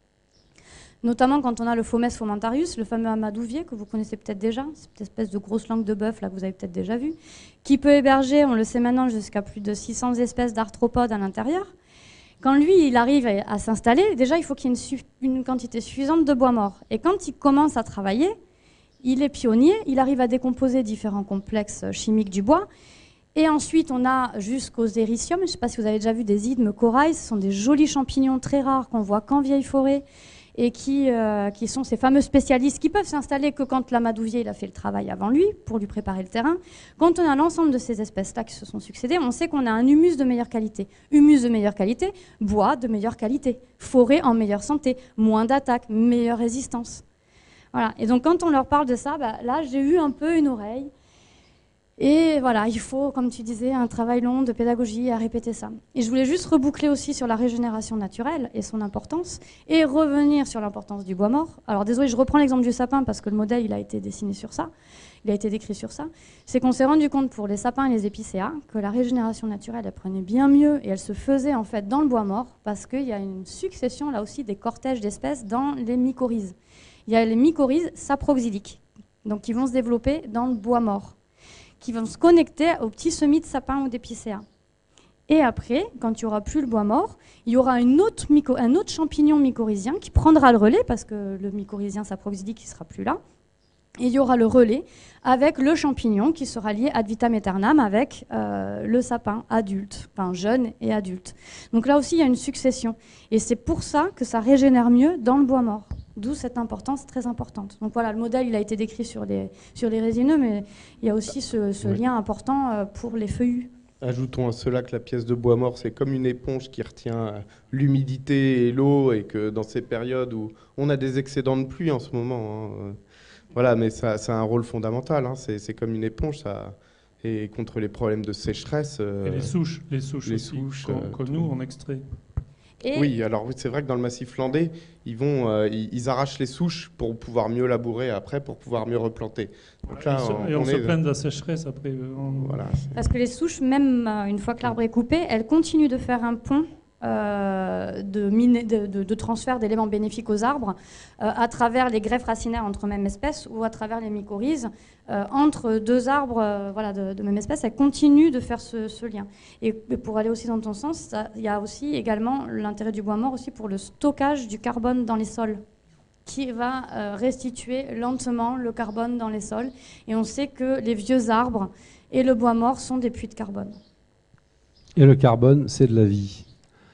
notamment quand on a le Fomes fomentarius, le fameux amadouvier que vous connaissez peut-être déjà, cette espèce de grosse langue de bœuf là que vous avez peut-être déjà vu, qui peut héberger, on le sait maintenant, jusqu'à plus de six cents espèces d'arthropodes à l'intérieur. Quand lui, il arrive à s'installer, déjà, il faut qu'il y ait une, une quantité suffisante de bois mort. Et quand il commence à travailler, il est pionnier, il arrive à décomposer différents complexes chimiques du bois. Et ensuite, on a jusqu'aux ériciums. Je ne sais pas si vous avez déjà vu des idmes corail. Ce sont des jolis champignons très rares qu'on voit qu'en vieille forêt et qui, euh, qui sont ces fameux spécialistes qui peuvent s'installer que quand l'amadouvier il a fait le travail avant lui pour lui préparer le terrain. Quand on a l'ensemble de ces espèces-là qui se sont succédées, on sait qu'on a un humus de meilleure qualité. Humus de meilleure qualité, bois de meilleure qualité, forêt en meilleure santé, moins d'attaques, meilleure résistance. Voilà. Et donc quand on leur parle de ça, bah, là j'ai eu un peu une oreille. Et voilà, il faut, comme tu disais, un travail long de pédagogie à répéter ça. Et je voulais juste reboucler aussi sur la régénération naturelle et son importance, et revenir sur l'importance du bois mort. Alors désolé, je reprends l'exemple du sapin parce que le modèle il a été dessiné sur ça, il a été décrit sur ça. C'est qu'on s'est rendu compte pour les sapins et les épicéas que la régénération naturelle elle prenait bien mieux et elle se faisait en fait dans le bois mort parce qu'il y a une succession là aussi des cortèges d'espèces dans les mycorhizes. Il y a les mycorhizes saproxyliques, donc qui vont se développer dans le bois mort, qui vont se connecter aux petits semis de sapin ou d'épicéa. Et après, quand il n'y aura plus le bois mort, il y aura une autre myco, un autre champignon mycorhizien qui prendra le relais, parce que le mycorhizien saproxylique ne sera plus là. Et il y aura le relais avec le champignon qui sera lié ad vitam aeternam avec euh, le sapin adulte, enfin jeune et adulte. Donc là aussi, il y a une succession. Et c'est pour ça que ça régénère mieux dans le bois mort. D'où cette importance très importante. Donc voilà, le modèle il a été décrit sur les, sur les résineux, mais il y a aussi ce, ce oui. lien important pour les feuillus. Ajoutons à cela que la pièce de bois mort, c'est comme une éponge qui retient l'humidité et l'eau, et que dans ces périodes où on a des excédents de pluie en ce moment, hein, voilà, mais ça, ça a un rôle fondamental. Hein, c'est comme une éponge, ça, et contre les problèmes de sécheresse. Euh, et les souches, les souches, les aussi, souches, que, euh, que nous on extrait. Et oui, alors c'est vrai que dans le massif landais, ils vont, euh, ils, ils arrachent les souches pour pouvoir mieux labourer après, pour pouvoir mieux replanter. Donc là, et, se, on, et on, on se est... plaint de la sécheresse après. On... Voilà, parce que les souches, même une fois que l'arbre est coupé, elles continuent de faire un pont euh, de, mine, de, de, de transfert d'éléments bénéfiques aux arbres euh, à travers les greffes racinaires entre même espèce ou à travers les mycorhizes euh, entre deux arbres euh, voilà, de, de même espèce. Elles continuent de faire ce, ce lien. Et pour aller aussi dans ton sens, il y a aussi également l'intérêt du bois mort aussi pour le stockage du carbone dans les sols, qui va euh, restituer lentement le carbone dans les sols. Et on sait que les vieux arbres et le bois mort sont des puits de carbone. Et le carbone, c'est de la vie.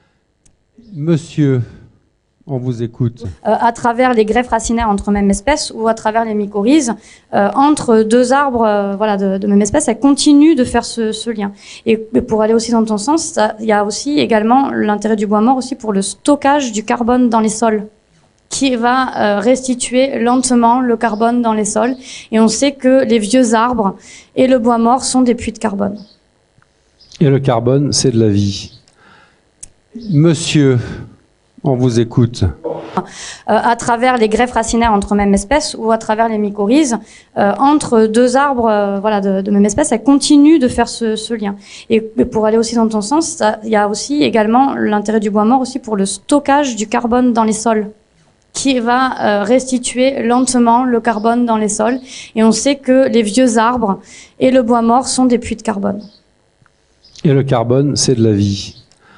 Monsieur, on vous écoute. Euh, à travers les greffes racinaires entre même espèce ou à travers les mycorhizes, euh, entre deux arbres euh, voilà, de, de même espèce, elles continuent de faire ce, ce lien. Et, et pour aller aussi dans ton sens, il y a aussi également l'intérêt du bois mort aussi pour le stockage du carbone dans les sols, qui va euh, restituer lentement le carbone dans les sols. Et on sait que les vieux arbres et le bois mort sont des puits de carbone. Et le carbone, c'est de la vie. Monsieur, on vous écoute. Euh, à travers les greffes racinaires entre même espèce ou à travers les mycorhizes, euh, entre deux arbres euh, voilà, de, de même espèce, elles continuent de faire ce, ce lien. Et, et pour aller aussi dans ton sens, il y a aussi également l'intérêt du bois mort aussi pour le stockage du carbone dans les sols, qui va euh, restituer lentement le carbone dans les sols. Et on sait que les vieux arbres et le bois mort sont des puits de carbone. Et le carbone, c'est de la vie.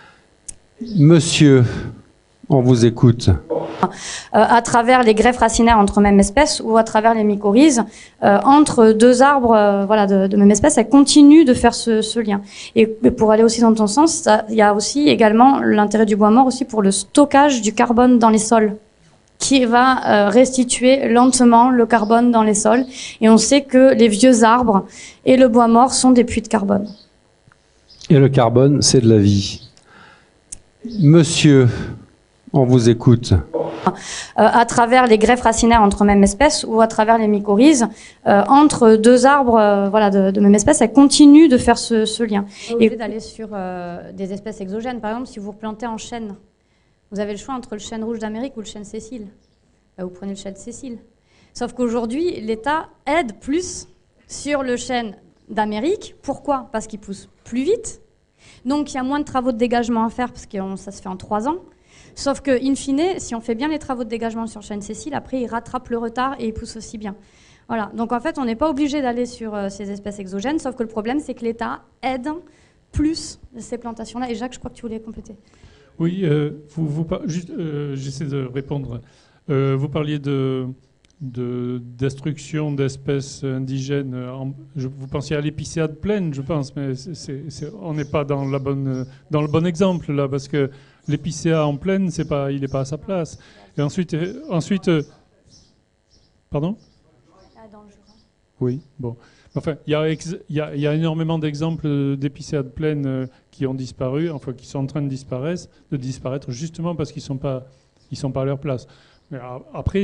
Monsieur, on vous écoute. Euh, à travers les greffes racinaires entre même espèce ou à travers les mycorhizes, euh, entre deux arbres euh, voilà, de, de même espèce, elles continuent de faire ce, ce lien. Et, et pour aller aussi dans ton sens, il y a aussi également l'intérêt du bois mort aussi pour le stockage du carbone dans les sols, qui va euh, restituer lentement le carbone dans les sols. Et on sait que les vieux arbres et le bois mort sont des puits de carbone. Et le carbone, c'est de la vie. Monsieur, on vous écoute. Euh, à travers les greffes racinaires entre même espèce ou à travers les mycorhizes, euh, entre deux arbres euh, voilà, de, de même espèce, elles continuent de faire ce, ce lien. Et d'aller sur euh, des espèces exogènes, par exemple, si vous replantez en chêne, vous avez le choix entre le chêne rouge d'Amérique ou le chêne Cécile. Ben, vous prenez le chêne Cécile. Sauf qu'aujourd'hui, l'État aide plus sur le chêne d'Amérique. Pourquoi? Parce qu'il pousse plus vite. Donc il y a moins de travaux de dégagement à faire parce que ça se fait en trois ans. Sauf que, in fine, si on fait bien les travaux de dégagement sur le chêne Cécile, après il rattrape le retard et il pousse aussi bien. Voilà. Donc en fait, on n'est pas obligé d'aller sur euh, ces espèces exogènes, sauf que le problème, c'est que l'État aide plus ces plantations-là. Et Jacques, je crois que tu voulais compléter. Oui, euh, vous, vous par... juste, euh, j'essaie de répondre. Euh, vous parliez de, de destruction d'espèces indigènes. En, je, vous pensiez à l'épicéade plaine, je pense, mais c'est, c'est, c'est, on n'est pas dans, la bonne, dans le bon exemple là, parce que l'épicéa en plaine, c'est pas, il n'est pas à sa place. Et ensuite, euh, ensuite, euh, pardon ? Ah, dans le Jura. Oui, bon. Enfin, il y a, ex, il y a, il y a énormément d'exemples d'épicéades plaines euh, qui ont disparu, enfin qui sont en train de disparaître, de disparaître justement parce qu'ils sont pas, ils sont pas à leur place. Mais après,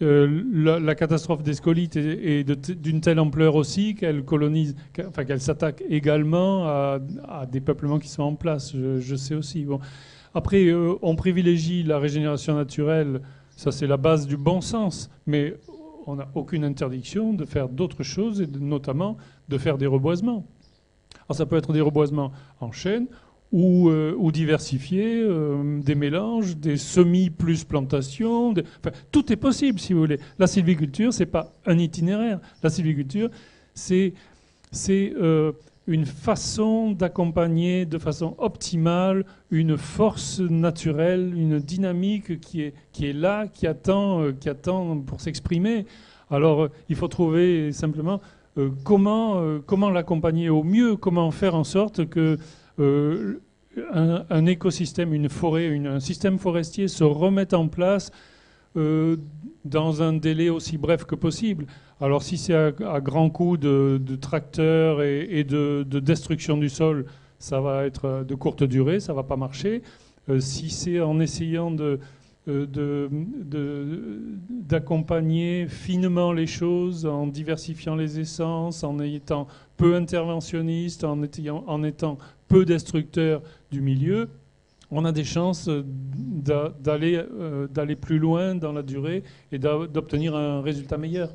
euh, la, la catastrophe des scolytes est, est d'une telle ampleur aussi qu'elle colonise, enfin qu'elle s'attaque également à, à des peuplements qui sont en place. Je, je sais aussi. Bon. Après, euh, on privilégie la régénération naturelle. Ça, c'est la base du bon sens. Mais on n'a aucune interdiction de faire d'autres choses, et de, notamment de faire des reboisements. Alors, ça peut être des reboisements en chaîne ou, euh, ou diversifiés, euh, des mélanges, des semis plus plantations. Des... Enfin, tout est possible, si vous voulez. La sylviculture, ce n'est pas un itinéraire. La sylviculture, c'est euh, une façon d'accompagner de façon optimale une force naturelle, une dynamique qui est, qui est là, qui attend, euh, qui attend pour s'exprimer. Alors, euh, il faut trouver simplement euh, comment, euh, comment l'accompagner au mieux, comment faire en sorte que euh, un, un écosystème, une forêt, une, un système forestier se remette en place euh, dans un délai aussi bref que possible. Alors si c'est à, à grands coups de, de tracteurs et, et de, de destruction du sol, ça va être de courte durée, ça ne va pas marcher. Euh, si c'est en essayant de, de, de, d'accompagner finement les choses, en diversifiant les essences, en étant peu interventionniste, en étant, en étant peu destructeur du milieu, on a des chances d'aller euh, d'aller plus loin dans la durée et d'obtenir un résultat meilleur.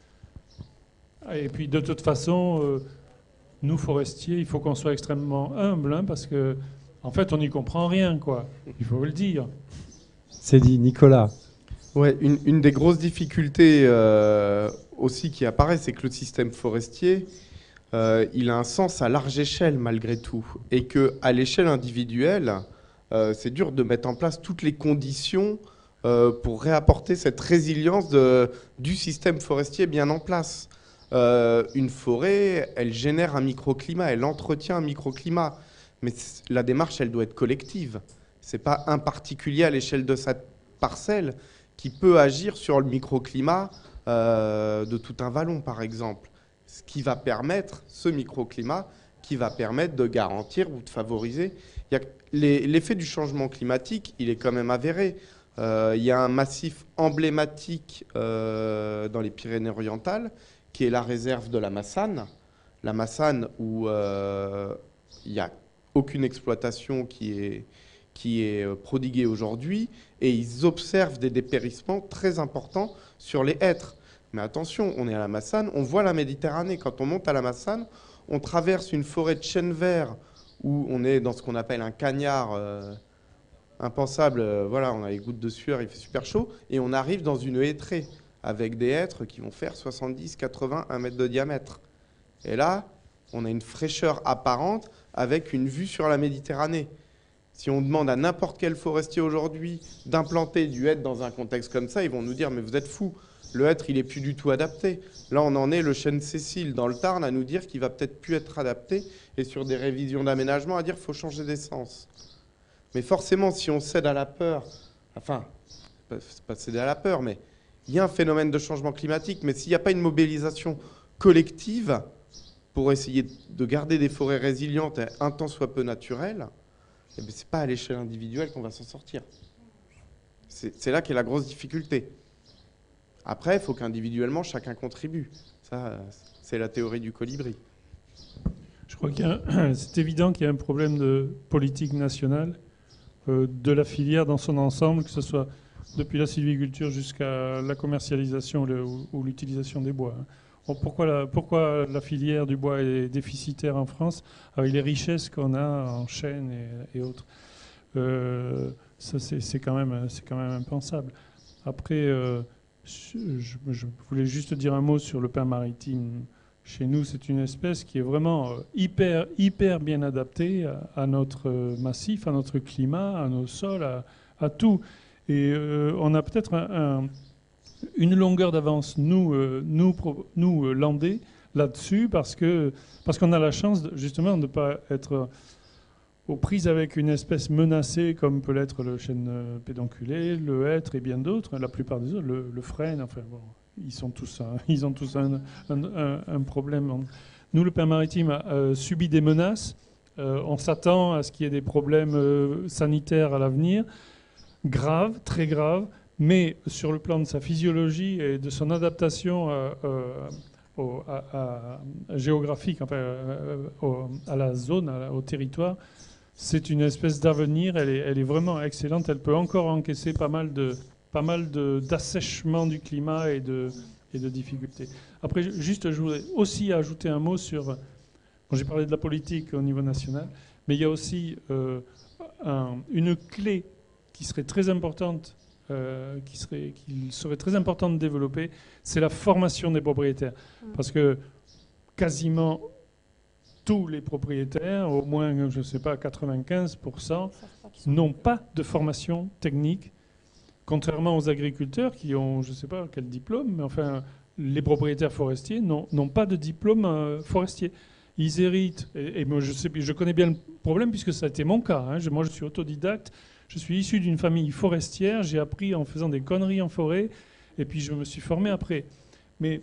Et puis de toute façon, euh, nous forestiers, il faut qu'on soit extrêmement humble, hein, parce que en fait, on n'y comprend rien, quoi. Il faut le dire. C'est dit, Nicolas. Ouais, une, une des grosses difficultés euh, aussi qui apparaît, c'est que le système forestier, euh, il a un sens à large échelle malgré tout, et que à l'échelle individuelle, euh, c'est dur de mettre en place toutes les conditions euh, pour réapporter cette résilience de, du système forestier bien en place. Euh, une forêt, elle génère un microclimat, elle entretient un microclimat. Mais la démarche, elle doit être collective. Ce n'est pas un particulier à l'échelle de sa parcelle qui peut agir sur le microclimat euh, de tout un vallon, par exemple. Ce qui va permettre, ce microclimat, qui va permettre de garantir ou de favoriser. L'effet du changement climatique, il est quand même avéré. Euh, il y a un massif emblématique euh, dans les Pyrénées-Orientales, qui est la réserve de la Massane. La Massane où euh, il n'y a aucune exploitation qui est, qui est prodiguée aujourd'hui, et ils observent des dépérissements très importants sur les hêtres. Mais attention, on est à la Massane, on voit la Méditerranée. Quand on monte à la Massane, on traverse une forêt de chênes verts où on est dans ce qu'on appelle un cagnard euh, impensable. Euh, voilà, on a les gouttes de sueur, il fait super chaud, et on arrive dans une hêtrée avec des hêtres qui vont faire soixante-dix, quatre-vingts, un mètre de diamètre. Et là, on a une fraîcheur apparente avec une vue sur la Méditerranée. Si on demande à n'importe quel forestier aujourd'hui d'implanter du hêtre dans un contexte comme ça, ils vont nous dire « mais vous êtes fous, le hêtre, il n'est plus du tout adapté ». Là, on en est, le chêne Cécile dans le Tarn, à nous dire qu'il va peut-être plus être adapté, et sur des révisions d'aménagement, à dire qu'il faut changer d'essence. Mais forcément, si on cède à la peur, enfin, c'est pas céder à la peur, mais il y a un phénomène de changement climatique, mais s'il n'y a pas une mobilisation collective pour essayer de garder des forêts résilientes et un tant soit peu naturelles, eh bien, ce n'est pas à l'échelle individuelle qu'on va s'en sortir. C'est là qu'est la grosse difficulté. Après, il faut qu'individuellement, chacun contribue. Ça, c'est la théorie du colibri. Je crois qu'il c'est évident qu'il y a un problème de politique nationale euh, de la filière dans son ensemble, que ce soit depuis la sylviculture jusqu'à la commercialisation le, ou, ou l'utilisation des bois. Bon, pourquoi, la, pourquoi la filière du bois est déficitaire en France avec les richesses qu'on a en chêne et, et autres euh, ça, c'est quand même, c'est quand même impensable. Après, euh, je, je voulais juste dire un mot sur le pin maritime. Chez nous, c'est une espèce qui est vraiment hyper, hyper bien adaptée à, à notre massif, à notre climat, à nos sols, à, à tout. Et euh, on a peut-être un, un, une longueur d'avance, nous, euh, nous, nous euh, landais, là-dessus, parce que parce qu'on a la chance, de, justement, de ne pas être aux prises avec une espèce menacée, comme peut l'être le chêne pédonculé, le hêtre et bien d'autres, la plupart des autres, le, le frêne, enfin bon, ils, sont tous un, ils ont tous un, un, un, un problème. Nous, le pin maritime a euh, subi des menaces. Euh, on s'attend à ce qu'il y ait des problèmes euh, sanitaires à l'avenir. Grave, très grave, mais sur le plan de sa physiologie et de son adaptation euh, euh, au, à, à, géographique, enfin, euh, au, à la zone, à, au territoire, c'est une espèce d'avenir. Elle est, elle est vraiment excellente. Elle peut encore encaisser pas mal de, pas mal de, d'assèchement du climat et de, et de difficultés. Après, juste, je voudrais aussi ajouter un mot sur... Bon, j'ai parlé de la politique au niveau national, mais il y a aussi euh, un, une clé qui serait très importante Euh, qui serait, qu'il serait très important de développer, c'est la formation des propriétaires. Parce que quasiment tous les propriétaires, au moins, je ne sais pas, quatre-vingt-quinze pour cent, n'ont pas de formation technique, contrairement aux agriculteurs qui ont, je ne sais pas quel diplôme, mais enfin, les propriétaires forestiers n'ont pas de diplôme euh, forestier. Ils héritent, et, et moi je, sais, je connais bien le problème puisque ça a été mon cas. Hein. Je, moi, je suis autodidacte. Je suis issu d'une famille forestière, j'ai appris en faisant des conneries en forêt, et puis je me suis formé après. Mais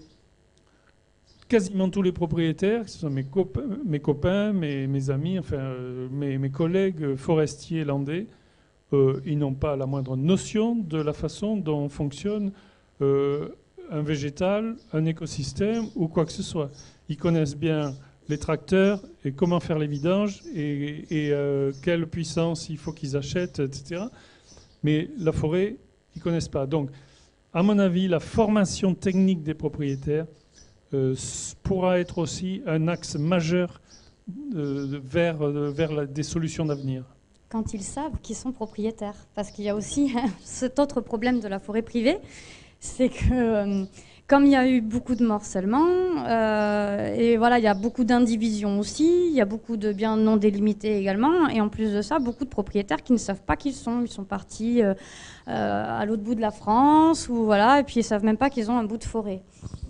quasiment tous les propriétaires, ce sont mes copains, mes, copains, mes, mes amis, enfin euh, mes, mes collègues forestiers landais, euh, ils n'ont pas la moindre notion de la façon dont fonctionne euh, un végétal, un écosystème ou quoi que ce soit. Ils connaissent bien les tracteurs et comment faire les vidanges et, et euh, quelle puissance il faut qu'ils achètent, et cetera. Mais la forêt, ils ne connaissent pas. Donc, à mon avis, la formation technique des propriétaires euh, pourra être aussi un axe majeur euh, vers, euh, vers la, des solutions d'avenir. Quand ils savent qu'ils sont propriétaires. Parce qu'il y a aussi hein, cet autre problème de la forêt privée, c'est que... Euh, Comme il y a eu beaucoup de morcellement, euh, et voilà, il y a beaucoup d'indivisions aussi, il y a beaucoup de biens non délimités également, et en plus de ça, beaucoup de propriétaires qui ne savent pas qui ils sont. Ils sont partis euh, euh, à l'autre bout de la France, ou voilà, et puis ils ne savent même pas qu'ils ont un bout de forêt.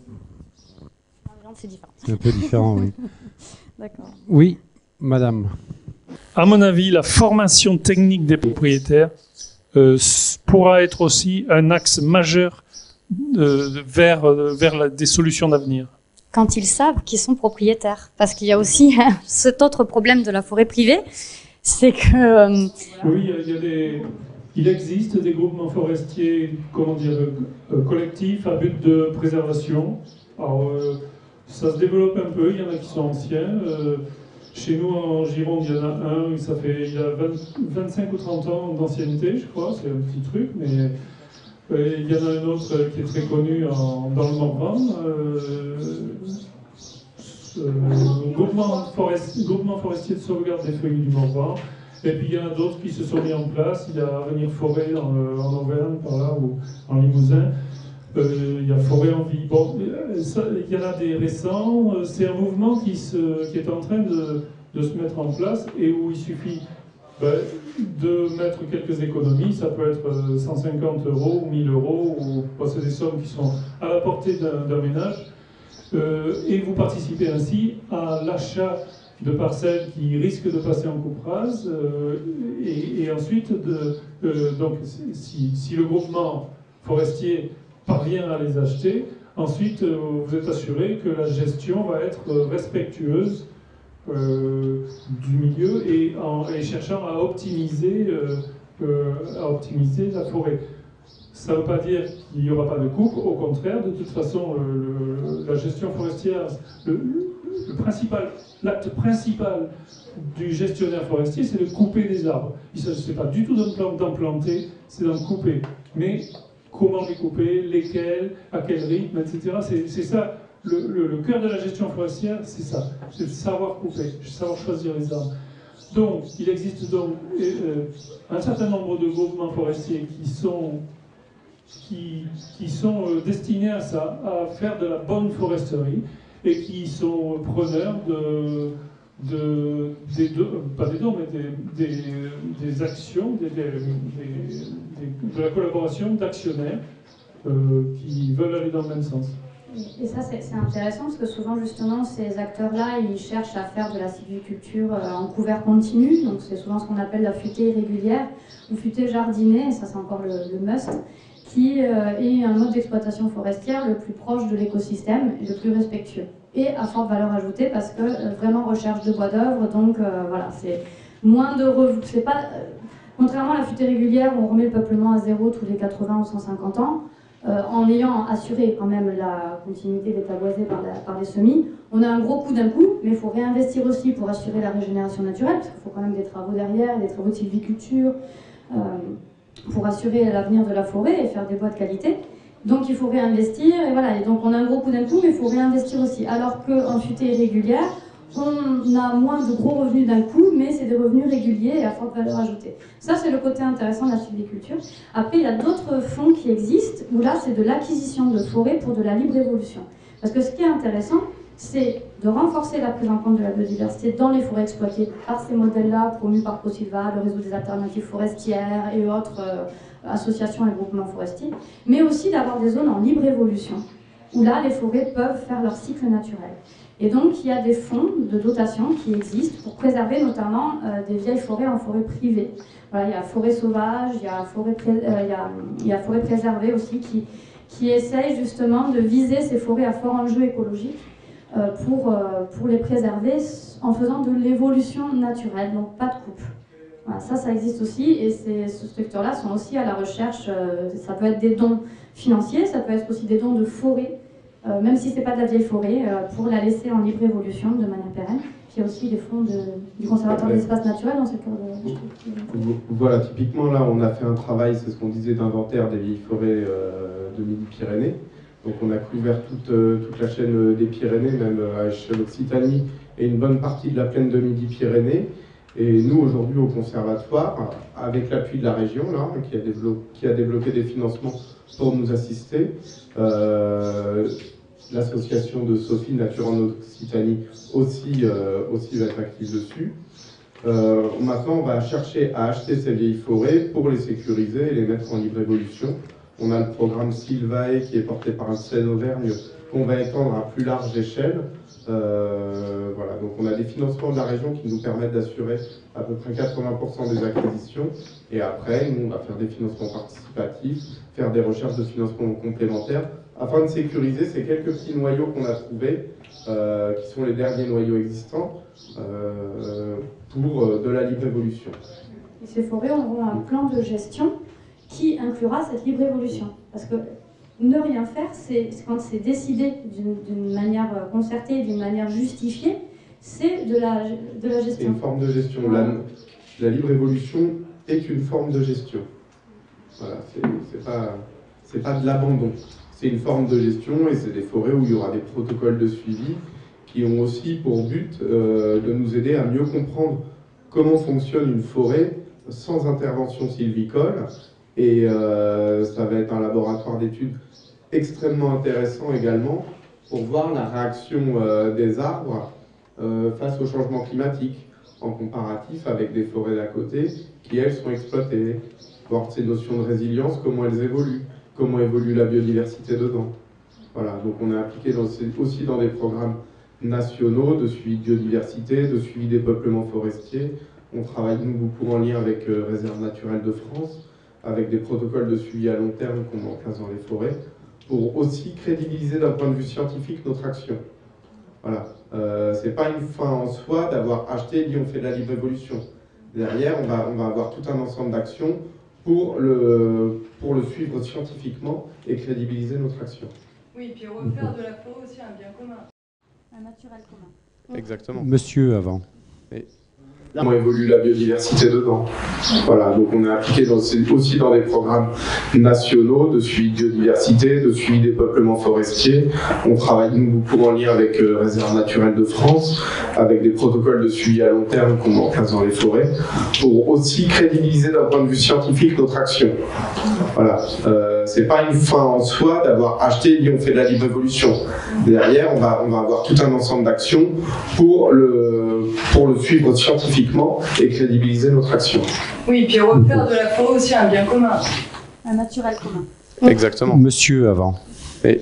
C'est différent. C'est un peu différent, oui. D'accord. Oui, madame. À mon avis, la formation technique des propriétaires euh, pourra être aussi un axe majeur Euh, vers, euh, vers la, des solutions d'avenir. Quand ils savent qu'ils sont propriétaires. Parce qu'il y a aussi hein, cet autre problème de la forêt privée, c'est que... Euh, oui, il, y a des, il existe des groupements forestiers, comment dire, euh, collectifs à but de préservation. Alors, euh, ça se développe un peu, il y en a qui sont anciens. Euh, chez nous, en Gironde, il y en a un, ça fait, il a vingt, vingt-cinq ou trente ans d'ancienneté, je crois, c'est un petit truc, mais... Il y en a un autre qui est très connu en, dans le Morvan, euh, euh, groupement, forest, groupement forestier de sauvegarde des feuilles du Morvan. Et puis il y en a d'autres qui se sont mis en place. Il y a Avenir Forêt en, en Auvergne, par là, ou en Limousin. Euh, il y a Forêt en Vie. Bon, ça, il y en a des récents. C'est un mouvement qui, se, qui est en train de, de se mettre en place et où il suffit ben, de mettre quelques économies. Ça peut être cent cinquante euros ou mille euros, ou bon, c'est des sommes qui sont à la portée d'un, d'un ménage. Euh, et vous participez ainsi à l'achat de parcelles qui risquent de passer en coupe rase, euh, et, et ensuite, de, euh, donc, si, si le groupement forestier parvient à les acheter, ensuite euh, vous êtes assuré que la gestion va être respectueuse euh, du milieu et, en, et cherchant à optimiser, euh, euh, à optimiser la forêt. Ça ne veut pas dire qu'il n'y aura pas de coupe, au contraire, de toute façon, le, le, la gestion forestière, le, le principal, l'acte principal du gestionnaire forestier, c'est de couper des arbres. Il ne s'agit pas du tout d'en planter, c'est d'en couper. Mais comment les couper, lesquels, à quel rythme, et cetera. C'est, c'est ça, le, le, le cœur de la gestion forestière, c'est ça, c'est savoir couper, savoir choisir les arbres. Donc, il existe donc euh, un certain nombre de groupements forestiers qui sont, qui, qui sont euh, destinés à ça, à faire de la bonne foresterie, et qui sont preneurs de, de, des dons, pas des dons, mais des, des, des actions, des, des, des, de la collaboration d'actionnaires euh, qui veulent aller dans le même sens. Et ça, c'est, c'est intéressant parce que souvent, justement, ces acteurs-là, ils cherchent à faire de la sylviculture euh, en couvert continu. Donc, c'est souvent ce qu'on appelle la futée irrégulière ou futée jardinée, et ça, c'est encore le, le must, qui euh, est un mode d'exploitation forestière le plus proche de l'écosystème et le plus respectueux. Et à forte valeur ajoutée parce que euh, vraiment recherche de bois d'œuvre, donc euh, voilà, c'est moins de revenus. C'est pas. Euh, Contrairement à la futée régulière, où on remet le peuplement à zéro tous les quatre-vingts ou cent cinquante ans, euh, en ayant assuré quand même la continuité des pavoisés par, la, par les semis, on a un gros coup d'un coup, mais il faut réinvestir aussi pour assurer la régénération naturelle, parce qu'il faut quand même des travaux derrière, des travaux de sylviculture, euh, pour assurer l'avenir de la forêt et faire des bois de qualité. Donc il faut réinvestir, et voilà, et donc on a un gros coup d'un coup, mais il faut réinvestir aussi. Alors qu'en futée régulière, on a moins de gros revenus d'un coup, mais c'est des revenus réguliers et à forte valeur ajoutée. Ça, c'est le côté intéressant de la sylviculture. Après, il y a d'autres fonds qui existent, où là, c'est de l'acquisition de forêts pour de la libre évolution. Parce que ce qui est intéressant, c'est de renforcer la prise en compte de la biodiversité dans les forêts exploitées par ces modèles-là, promus par ProSilva, le réseau des alternatives forestières et autres euh, associations et groupements forestiers, mais aussi d'avoir des zones en libre évolution, où là, les forêts peuvent faire leur cycle naturel. Et donc, il y a des fonds de dotation qui existent pour préserver notamment euh, des vieilles forêts en forêt privée. Voilà, il y a forêt sauvage, il y a forêt, pré euh, il y a, il y a forêt préservée aussi qui, qui essaye justement de viser ces forêts à fort enjeu écologique euh, pour, euh, pour les préserver en faisant de l'évolution naturelle, donc pas de coupe. Voilà, ça, ça existe aussi et ces structures-là sont aussi à la recherche, euh, ça peut être des dons financiers, ça peut être aussi des dons de forêt. Euh, même si ce n'est pas de la vieille forêt, euh, pour la laisser en libre évolution de manière pérenne. Puis il y a aussi les fonds de, du Conservatoire des espaces naturels dans ce secteur de... Voilà, typiquement là, on a fait un travail, c'est ce qu'on disait, d'inventaire des vieilles forêts euh, de Midi-Pyrénées. Donc on a couvert toute, euh, toute la chaîne des Pyrénées, même à échelle Occitanie, et une bonne partie de la plaine de Midi-Pyrénées. Et nous, aujourd'hui, au Conservatoire, avec l'appui de la région, là, qui a, développé, qui a débloqué des financements pour nous assister, euh, l'association de Sophie Nature en Occitanie aussi, euh, aussi va être active dessus. Euh, maintenant, on va chercher à acheter ces vieilles forêts pour les sécuriser et les mettre en libre évolution. On a le programme Sylvae qui est porté par un C N Auvergne qu'on va étendre à plus large échelle. Euh, voilà, donc on a des financements de la région qui nous permettent d'assurer à peu près quatre-vingts pour cent des acquisitions. Et après, nous, on va faire des financements participatifs, faire des recherches de financement complémentaires, afin de sécuriser ces quelques petits noyaux qu'on a trouvés, euh, qui sont les derniers noyaux existants, euh, pour euh, de la libre évolution. Et ces forêts auront un plan de gestion qui inclura cette libre évolution. Parce que ne rien faire, c'est quand c'est décidé d'une manière concertée, d'une manière justifiée, c'est de la, de la gestion. C'est une forme de gestion. La, la libre évolution est une forme de gestion. Voilà, c'est pas, c'est pas de l'abandon. C'est une forme de gestion et c'est des forêts où il y aura des protocoles de suivi qui ont aussi pour but euh, de nous aider à mieux comprendre comment fonctionne une forêt sans intervention sylvicole. Et euh, ça va être un laboratoire d'études extrêmement intéressant également pour voir la réaction euh, des arbres euh, face au changement climatique en comparatif avec des forêts d'à côté qui, elles, sont exploitées. Voir ces notions de résilience, comment elles évoluent, comment évolue la biodiversité dedans. Voilà, donc on est impliqué dans, aussi dans des programmes nationaux de suivi de biodiversité, de suivi des peuplements forestiers. On travaille, nous, beaucoup en lien avec euh, Réserve naturelle de France, avec des protocoles de suivi à long terme qu'on met en place dans les forêts, pour aussi crédibiliser d'un point de vue scientifique notre action. Voilà, euh, c'est pas une fin en soi d'avoir acheté et dit on fait de la libre évolution. Derrière, on va, on va avoir tout un ensemble d'actions pour le, pour le suivre scientifiquement et crédibiliser notre action. Oui, et puis refaire de la forêt aussi un bien commun. Un naturel commun. Exactement. Monsieur avant. Et comment évolue la biodiversité dedans. Voilà, donc on est impliqué dans, aussi dans des programmes nationaux de suivi de biodiversité, de suivi des peuplements forestiers. On travaille nous beaucoup en lien avec euh, Réserve naturelle de France, avec des protocoles de suivi à long terme qu'on met en place dans les forêts, pour aussi crédibiliser d'un point de vue scientifique notre action. Voilà, euh, c'est pas une fin en soi d'avoir acheté et dit on fait de la libre évolution. Derrière, on va, on va avoir tout un ensemble d'actions pour le, pour le suivre scientifiquement et crédibiliser notre action. Oui, et puis refaire de la forêt aussi un bien commun. Un naturel commun. Exactement. Monsieur avant. Et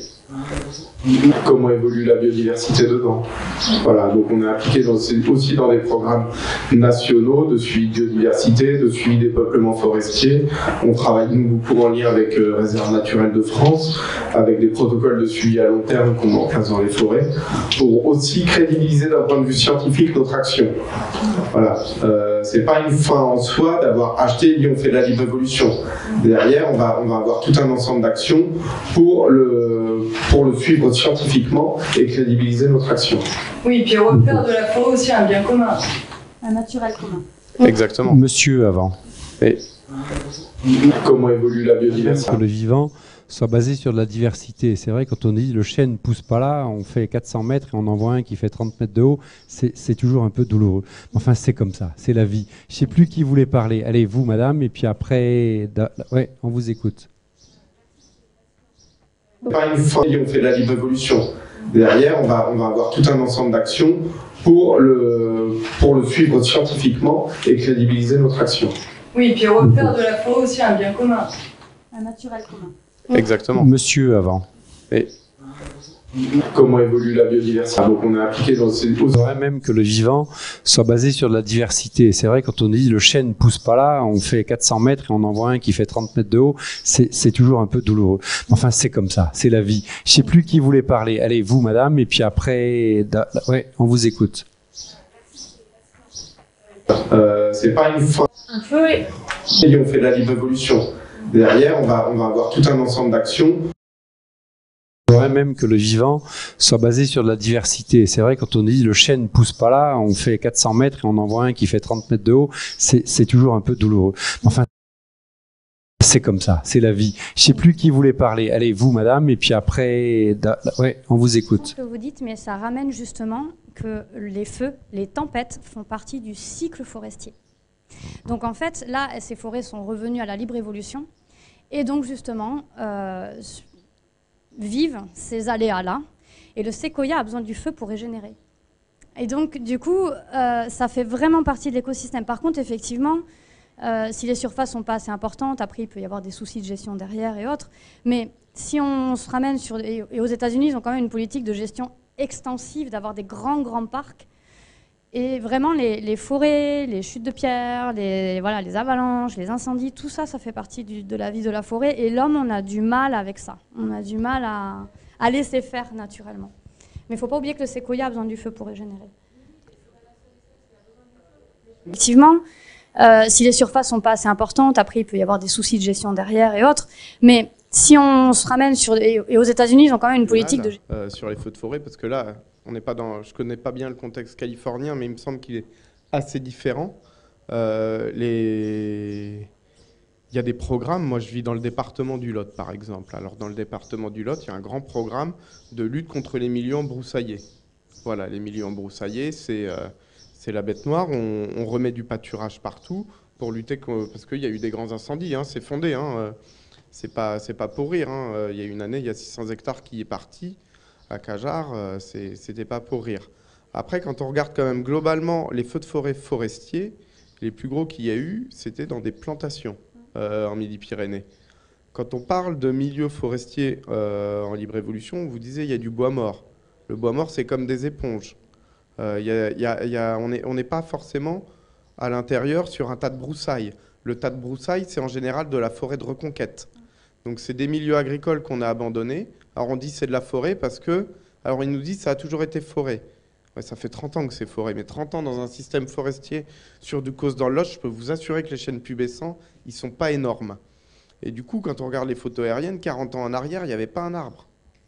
comment évolue la biodiversité dedans. Voilà, donc on est impliqué dans, aussi dans des programmes nationaux de suivi de biodiversité, de suivi des peuplements forestiers. On travaille nous beaucoup en lien avec euh, Réserve naturelle de France, avec des protocoles de suivi à long terme qu'on met en place dans les forêts, pour aussi crédibiliser d'un point de vue scientifique notre action. Voilà. Euh, Euh, c'est pas une fin en soi d'avoir acheté Lyon fait de la libre évolution. Derrière, on va, on va avoir tout un ensemble d'actions pour le, pour le suivre scientifiquement et crédibiliser notre action. Oui, puis refaire de la forêt aussi un bien commun. Un naturel commun. Exactement. Monsieur avant. Et comment évolue la biodiversité? Que le vivant soit basé sur de la diversité. C'est vrai, quand on dit le chêne ne pousse pas là, on fait quatre cents mètres et on en voit un qui fait trente mètres de haut, c'est toujours un peu douloureux. Enfin, c'est comme ça, c'est la vie. Je ne sais plus qui voulait parler. Allez, vous, madame, et puis après... Ouais, on vous écoute. Pas une fois, on fait de la libre évolution. Derrière, on va, on va avoir tout un ensemble d'actions pour le, pour le suivre scientifiquement et crédibiliser notre action. Oui, puis refaire de la forêt aussi un bien commun. Un naturel commun. Exactement. Monsieur avant. Et comment évolue la biodiversité? Donc on est appliqué dans ces... Il faudrait même que le vivant soit basé sur de la diversité. C'est vrai, quand on dit le chêne ne pousse pas là, on fait quatre cents mètres et on en voit un qui fait trente mètres de haut, c'est toujours un peu douloureux. Enfin, c'est comme ça, c'est la vie. Je ne sais plus qui voulait parler. Allez, vous, madame, et puis après... Ouais, on vous écoute. Euh, c'est pas une fin. Un feu et... Et on fait de la libre évolution. Derrière, on va, on va avoir tout un ensemble d'actions. Il faudrait même que le vivant soit basé sur de la diversité. C'est vrai, quand on dit le chêne ne pousse pas là, on fait quatre cents mètres et on en voit un qui fait trente mètres de haut, c'est toujours un peu douloureux. Enfin, c'est comme ça, c'est la vie. Je ne sais plus qui voulait parler. Allez, vous, madame, et puis après... Ouais, on vous écoute. Ce que vous dites, mais ça ramène justement que les feux, les tempêtes font partie du cycle forestier. Donc en fait, là, ces forêts sont revenues à la libre évolution et donc justement euh, vivent ces aléas-là. Et le séquoia a besoin du feu pour régénérer. Et donc du coup, euh, ça fait vraiment partie de l'écosystème. Par contre, effectivement, euh, si les surfaces sont pas assez importantes, après il peut y avoir des soucis de gestion derrière et autres. Mais si on se ramène sur... Et aux États-Unis, ils ont quand même une politique de gestion extensive, d'avoir des grands, grands parcs. Et vraiment, les, les forêts, les chutes de pierres, les, voilà, les avalanches, les incendies, tout ça, ça fait partie du, de la vie de la forêt. Et l'homme, on a du mal avec ça. On a du mal à, à laisser faire naturellement. Mais il ne faut pas oublier que le séquoia a besoin du feu pour régénérer. Effectivement, euh, si les surfaces ne sont pas assez importantes, après, il peut y avoir des soucis de gestion derrière et autres. Mais si on se ramène sur... Et, et aux États-Unis, ils ont quand même une politique de... Euh, sur les feux de forêt, parce que là... On n'est pas dans, je ne connais pas bien le contexte californien, mais il me semble qu'il est assez différent. Euh, les... Il y a des programmes, moi je vis dans le département du Lot par exemple. Alors dans le département du Lot, il y a un grand programme de lutte contre les milieux embroussaillés. Voilà, les milieux embroussaillés, c'est euh, c'est la bête noire. On, on remet du pâturage partout pour lutter, parce qu'il y a eu des grands incendies, hein, c'est fondé. Hein, c'est pas, c'est pas pour rire. Hein. Il y a une année, il y a six cents hectares qui est parti. À Cajar, euh, c'était pas pour rire. Après, quand on regarde quand même globalement les feux de forêt forestiers, les plus gros qu'il y a eu, c'était dans des plantations euh, en Midi-Pyrénées. Quand on parle de milieux forestiers euh, en libre évolution, vous disiez il y a du bois mort. Le bois mort, c'est comme des éponges. Euh, y a, y a, y a, on n'est on n'est pas forcément à l'intérieur sur un tas de broussailles. Le tas de broussailles, c'est en général de la forêt de reconquête. Donc c'est des milieux agricoles qu'on a abandonnés. Alors on dit c'est de la forêt parce que, alors ils nous disent ça a toujours été forêt. Ouais, ça fait trente ans que c'est forêt, mais trente ans dans un système forestier sur du cause dans le Lot, je peux vous assurer que les chênes pubescents, ils sont pas énormes. Et du coup, quand on regarde les photos aériennes, quarante ans en arrière, il n'y avait pas un arbre.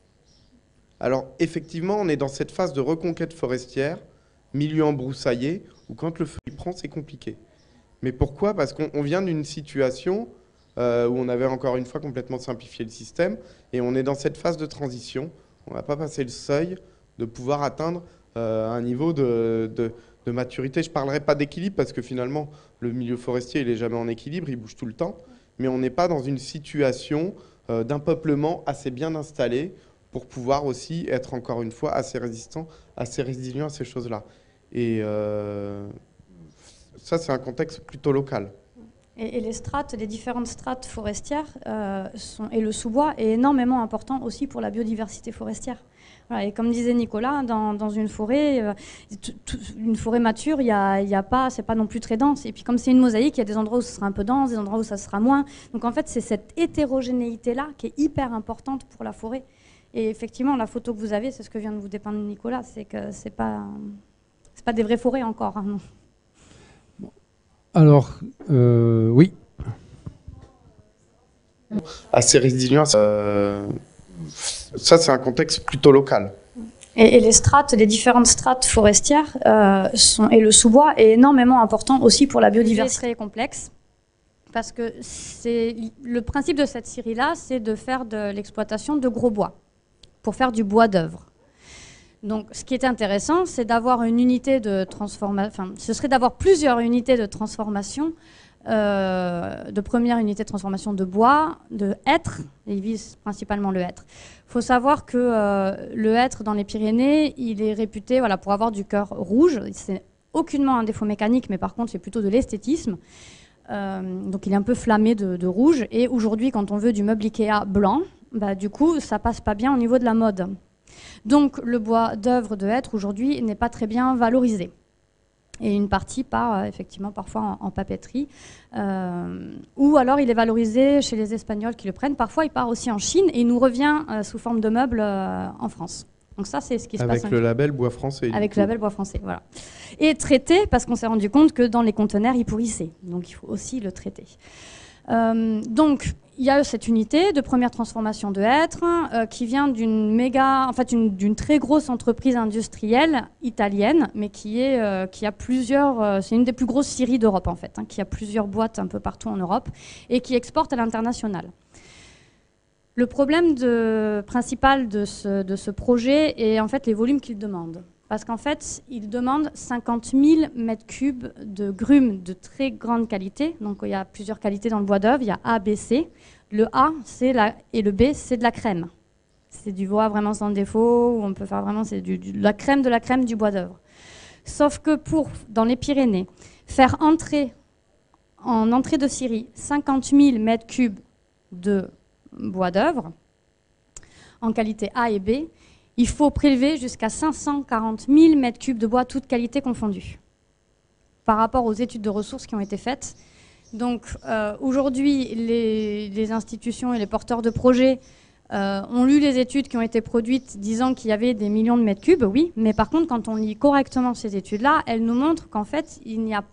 Alors effectivement, on est dans cette phase de reconquête forestière, milieu embroussaillé, où quand le feu il prend, c'est compliqué. Mais pourquoi? Parce qu'on vient d'une situation... Euh, où on avait encore une fois complètement simplifié le système, et on est dans cette phase de transition. On n'a pas passé le seuil de pouvoir atteindre euh, un niveau de, de, de maturité. Je ne parlerai pas d'équilibre, parce que finalement, le milieu forestier, il n'est jamais en équilibre, il bouge tout le temps, mais on n'est pas dans une situation euh, d'un peuplement assez bien installé pour pouvoir aussi être, encore une fois, assez résistant, assez résilient à ces choses-là. Et euh, ça, c'est un contexte plutôt local. Et, et les strates, les différentes strates forestières euh, sont, et le sous-bois est énormément important aussi pour la biodiversité forestière. Voilà, et comme disait Nicolas, dans, dans une forêt, euh, tout, tout, une forêt mature, il y a, y a pas, c'est pas non plus très dense. Et puis comme c'est une mosaïque, il y a des endroits où ça sera un peu dense, des endroits où ça sera moins. Donc en fait, c'est cette hétérogénéité-là qui est hyper importante pour la forêt. Et effectivement, la photo que vous avez, c'est ce que vient de vous dépeindre Nicolas, c'est que c'est pas, c'est pas des vraies forêts encore. Hein, non. Alors, euh, oui. Assez résilient, euh, ça c'est un contexte plutôt local. Et, et les strates, les différentes strates forestières euh, sont, et le sous-bois est énormément important aussi pour la biodiversité. C'est très complexe parce que c'est, le principe de cette scierie-là, c'est de faire de l'exploitation de gros bois pour faire du bois d'œuvre. Donc, ce qui est intéressant, c'est d'avoir une unité de transformation, enfin, ce serait d'avoir plusieurs unités de transformation, euh, de première unité de transformation de bois, de hêtre, et ils visent principalement le hêtre. Il faut savoir que euh, le hêtre dans les Pyrénées, il est réputé voilà, pour avoir du cœur rouge. C'est aucunement un défaut mécanique, mais par contre, c'est plutôt de l'esthétisme. Euh, donc, il est un peu flammé de, de rouge. Et aujourd'hui, quand on veut du meuble Ikea blanc, bah, du coup, ça passe pas bien au niveau de la mode. Donc le bois d'œuvre de hêtre aujourd'hui n'est pas très bien valorisé. Et une partie part euh, effectivement parfois en, en papeterie. Euh, ou alors il est valorisé chez les Espagnols qui le prennent. Parfois il part aussi en Chine et il nous revient euh, sous forme de meubles euh, en France. Donc ça c'est ce qui se avec passe. Avec le label bois français. Avec le label bois français, voilà. Et traité parce qu'on s'est rendu compte que dans les conteneurs il pourrissait. Donc il faut aussi le traiter. Euh, donc, il y a cette unité de première transformation de hêtre euh, qui vient d'une méga, en fait, d'une très grosse entreprise industrielle italienne, mais qui est, euh, qui a plusieurs, euh, c'est une des plus grosses scieries d'Europe en fait, hein, qui a plusieurs boîtes un peu partout en Europe et qui exporte à l'international. Le problème de, principal de ce, de ce projet est en fait les volumes qu'il demande. Parce qu'en fait, il demande cinquante mille mètres cubes de grumes de très grande qualité. Donc, il y a plusieurs qualités dans le bois d'œuvre. Il y a A, B, C. Le A la, et le B, c'est de la crème. C'est du bois vraiment sans défaut, où on peut faire vraiment c'est du, du, la crème de la crème du bois d'œuvre. Sauf que pour, dans les Pyrénées, faire entrer, en entrée de scierie, cinquante mille mètres cubes de bois d'œuvre, en qualité A et B, il faut prélever jusqu'à cinq cent quarante mille mètres cubes de bois, toutes qualités confondues, par rapport aux études de ressources qui ont été faites. Donc euh, aujourd'hui, les, les institutions et les porteurs de projets euh, ont lu les études qui ont été produites disant qu'il y avait des millions de mètres cubes, oui, mais par contre, quand on lit correctement ces études-là, elles nous montrent qu'en fait, il n'y a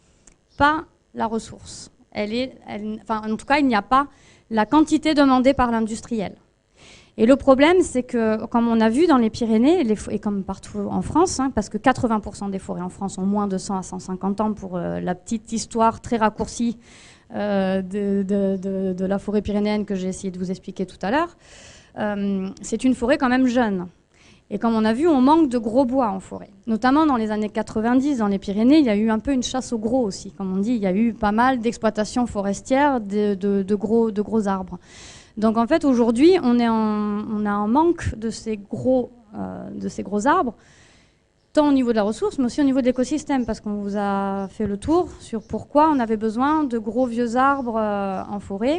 pas la ressource. Elle est, elle, enfin, en tout cas, il n'y a pas la quantité demandée par l'industriel. Et le problème, c'est que, comme on a vu dans les Pyrénées, les, et comme partout en France, hein, parce que quatre-vingts pour cent des forêts en France ont moins de cent à cent cinquante ans, pour euh, la petite histoire très raccourcie euh, de, de, de, de la forêt pyrénéenne que j'ai essayé de vous expliquer tout à l'heure, euh, c'est une forêt quand même jeune. Et comme on a vu, on manque de gros bois en forêt. Notamment dans les années quatre-vingt-dix, dans les Pyrénées, il y a eu un peu une chasse au gros aussi. Comme on dit, il y a eu pas mal d'exploitations forestières de, de, de, gros, de gros arbres. Donc en fait, aujourd'hui, on, on a un manque de ces, gros, euh, de ces gros arbres, tant au niveau de la ressource, mais aussi au niveau de l'écosystème, parce qu'on vous a fait le tour sur pourquoi on avait besoin de gros vieux arbres euh, en forêt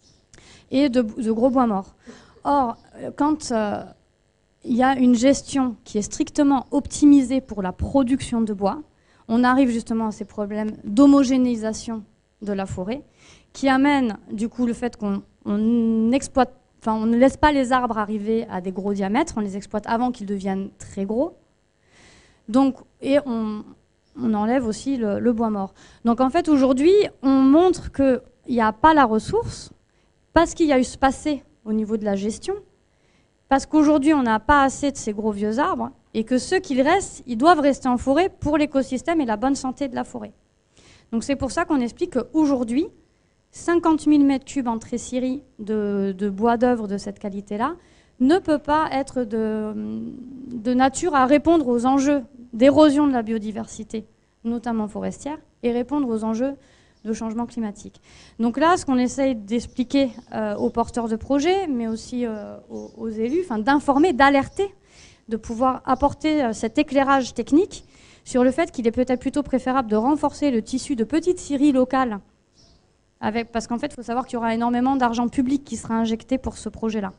et de, de gros bois morts. Or, quand euh, il y a une gestion qui est strictement optimisée pour la production de bois, on arrive justement à ces problèmes d'homogénéisation de la forêt, qui amène du coup le fait qu'on on exploite, enfin, on ne laisse pas les arbres arriver à des gros diamètres, on les exploite avant qu'ils deviennent très gros. Donc, et on, on enlève aussi le, le bois mort. Donc en fait, aujourd'hui, on montre qu'il n'y a pas la ressource, parce qu'il y a eu ce passé au niveau de la gestion, parce qu'aujourd'hui, on n'a pas assez de ces gros vieux arbres, et que ceux qui restent, ils doivent rester en forêt pour l'écosystème et la bonne santé de la forêt. Donc c'est pour ça qu'on explique qu'aujourd'hui, cinquante mille mètres cubes en tré-scierie de, de bois d'œuvre de cette qualité-là ne peut pas être de, de nature à répondre aux enjeux d'érosion de la biodiversité, notamment forestière, et répondre aux enjeux de changement climatique. Donc là, ce qu'on essaye d'expliquer euh, aux porteurs de projets, mais aussi euh, aux, aux élus, enfin, d'informer, d'alerter, de pouvoir apporter euh, cet éclairage technique sur le fait qu'il est peut-être plutôt préférable de renforcer le tissu de petites scieries locales, avec, parce qu'en fait, il faut savoir qu'il y aura énormément d'argent public qui sera injecté pour ce projet-là.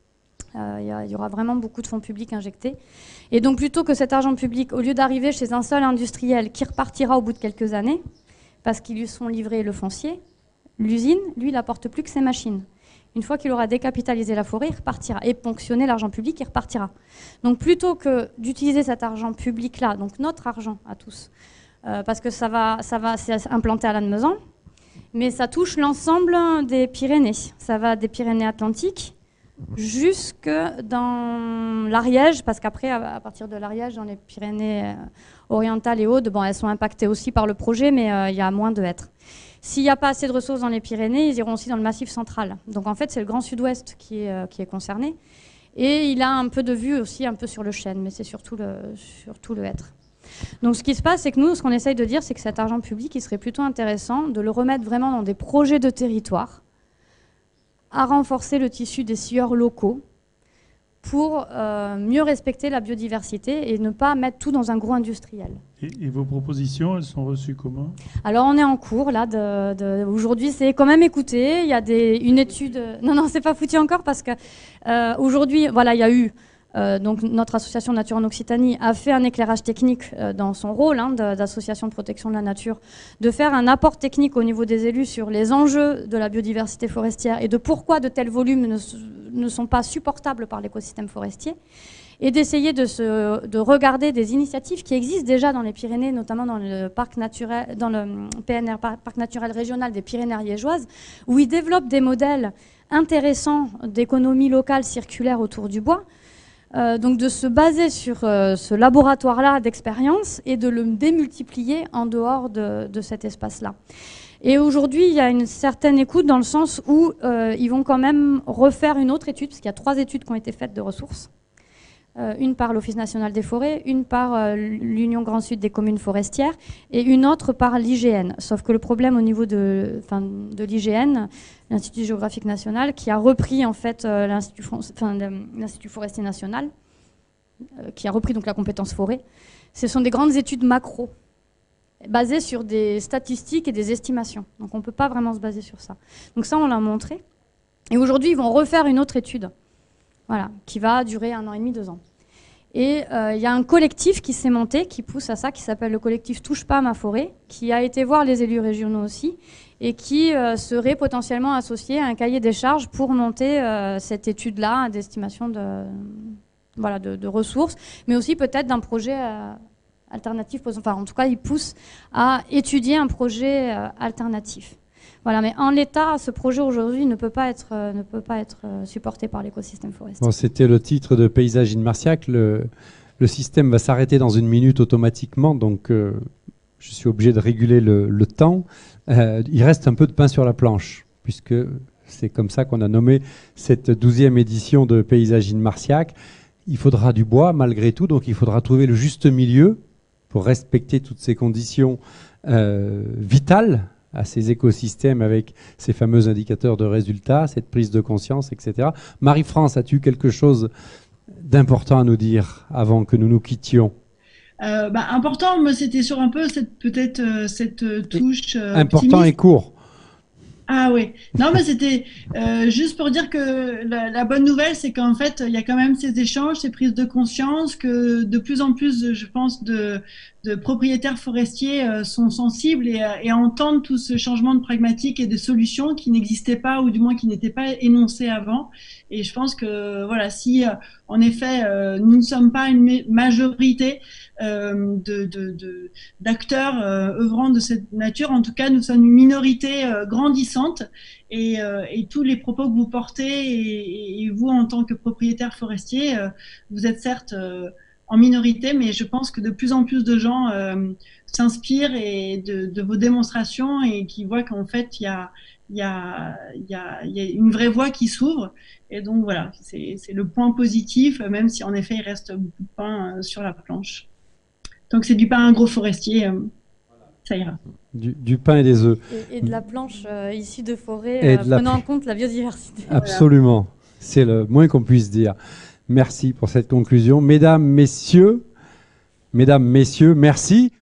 Euh, il y aura vraiment beaucoup de fonds publics injectés. Et donc, plutôt que cet argent public, au lieu d'arriver chez un seul industriel qui repartira au bout de quelques années, parce qu'ils lui sont livrés le foncier, l'usine, lui, il n'apporte plus que ses machines. Une fois qu'il aura décapitalisé la forêt, il repartira. Et ponctionné l'argent public, il repartira. Donc, plutôt que d'utiliser cet argent public-là, donc notre argent à tous, euh, parce que ça va, ça va c'est implanté à Lannemezan, mais ça touche l'ensemble des Pyrénées. Ça va des Pyrénées-Atlantiques jusque dans l'Ariège, parce qu'après, à partir de l'Ariège, dans les Pyrénées orientales et Audes, bon, elles sont impactées aussi par le projet, mais euh, il y a moins de hêtres. S'il n'y a pas assez de ressources dans les Pyrénées, ils iront aussi dans le Massif central. Donc en fait, c'est le Grand Sud-Ouest qui est, euh, qui est concerné. Et il a un peu de vue aussi un peu sur le chêne, mais c'est surtout le, surtout le hêtre. Donc ce qui se passe, c'est que nous, ce qu'on essaye de dire, c'est que cet argent public, il serait plutôt intéressant de le remettre vraiment dans des projets de territoire, à renforcer le tissu des scieurs locaux pour euh, mieux respecter la biodiversité et ne pas mettre tout dans un gros industriel. Et, et vos propositions, elles sont reçues comment? Alors on est en cours là. De, de, aujourd'hui, c'est quand même écouté. Il y a des, une étude. Non, non, c'est pas foutu encore parce que euh, aujourd'hui, voilà, il y a eu. Euh, donc notre association Nature en Occitanie a fait un éclairage technique euh, dans son rôle hein, d'association de protection de la nature, de faire un apport technique au niveau des élus sur les enjeux de la biodiversité forestière et de pourquoi de tels volumes ne, ne sont pas supportables par l'écosystème forestier, et d'essayer de, se, de regarder des initiatives qui existent déjà dans les Pyrénées, notamment dans le parc naturel, dans le P N R, parc naturel régional des Pyrénées ariégeoises, où ils développent des modèles intéressants d'économie locale circulaire autour du bois. Euh, donc de se baser sur euh, ce laboratoire-là d'expérience et de le démultiplier en dehors de, de cet espace-là. Et aujourd'hui, il y a une certaine écoute dans le sens où euh, ils vont quand même refaire une autre étude, parce qu'il y a trois études qui ont été faites de ressources. Euh, une par l'Office national des forêts, une par euh, l'Union Grand Sud des communes forestières et une autre par l'I G N. Sauf que le problème au niveau de, enfin, de l'I G N, l'Institut géographique national, qui a repris en fait euh, l'Institut enfin, forestier national, euh, qui a repris donc la compétence forêt, ce sont des grandes études macro, basées sur des statistiques et des estimations. Donc on ne peut pas vraiment se baser sur ça. Donc ça, on l'a montré. Et aujourd'hui, ils vont refaire une autre étude, voilà, qui va durer un an et demi, deux ans. Et il euh, y a un collectif qui s'est monté, qui pousse à ça, qui s'appelle le collectif Touche pas à ma forêt, qui a été voir les élus régionaux aussi, et qui euh, serait potentiellement associé à un cahier des charges pour monter euh, cette étude-là d'estimation de, voilà, de, de ressources, mais aussi peut-être d'un projet euh, alternatif. Enfin, en tout cas, il pousse à étudier un projet euh, alternatif. Voilà, mais en l'état, ce projet aujourd'hui ne peut pas être, euh, ne peut pas être euh, supporté par l'écosystème forestier. Bon, c'était le titre de Paysage in Marciac. Le, le système va s'arrêter dans une minute automatiquement, donc euh, je suis obligé de réguler le, le temps. Euh, il reste un peu de pain sur la planche, puisque c'est comme ça qu'on a nommé cette douzième édition de Paysage in Marciac. Il faudra du bois malgré tout, donc il faudra trouver le juste milieu pour respecter toutes ces conditions euh, vitales à ces écosystèmes avec ces fameux indicateurs de résultats, cette prise de conscience, et cetera. Marie-France, as-tu quelque chose d'important à nous dire avant que nous nous quittions? euh, bah, Important, moi, c'était sur un peu cette peut-être euh, cette euh, touche euh, important optimiste. Et court. Ah oui, non mais c'était euh, juste pour dire que la, la bonne nouvelle, c'est qu'en fait, il y a quand même ces échanges, ces prises de conscience, que de plus en plus, je pense, de, de propriétaires forestiers euh, sont sensibles et, et entendent tout ce changement de pragmatique et de solutions qui n'existaient pas, ou du moins qui n'étaient pas énoncées avant. Et je pense que voilà, si euh, en effet euh, nous ne sommes pas une majorité euh, de, de, de, d'acteurs euh, œuvrant de cette nature, en tout cas nous sommes une minorité euh, grandissante, et, euh, et tous les propos que vous portez, et, et vous en tant que propriétaire forestier, euh, vous êtes certes euh, en minorité, mais je pense que de plus en plus de gens euh, s'inspirent et de, de vos démonstrations, et qui voient qu'en fait il y a il y a, il y a, il y a une vraie voie qui s'ouvre. Et donc voilà, c'est, c'est le point positif, même si en effet il reste beaucoup de pain sur la planche. Donc c'est du pain agroforestier, ça ira. Du, du pain et des œufs. Et, et de la planche euh, issue de forêt, euh, prenant en compte la biodiversité. Absolument, voilà. C'est le moins qu'on puisse dire. Merci pour cette conclusion. Mesdames, messieurs, mesdames, messieurs, merci.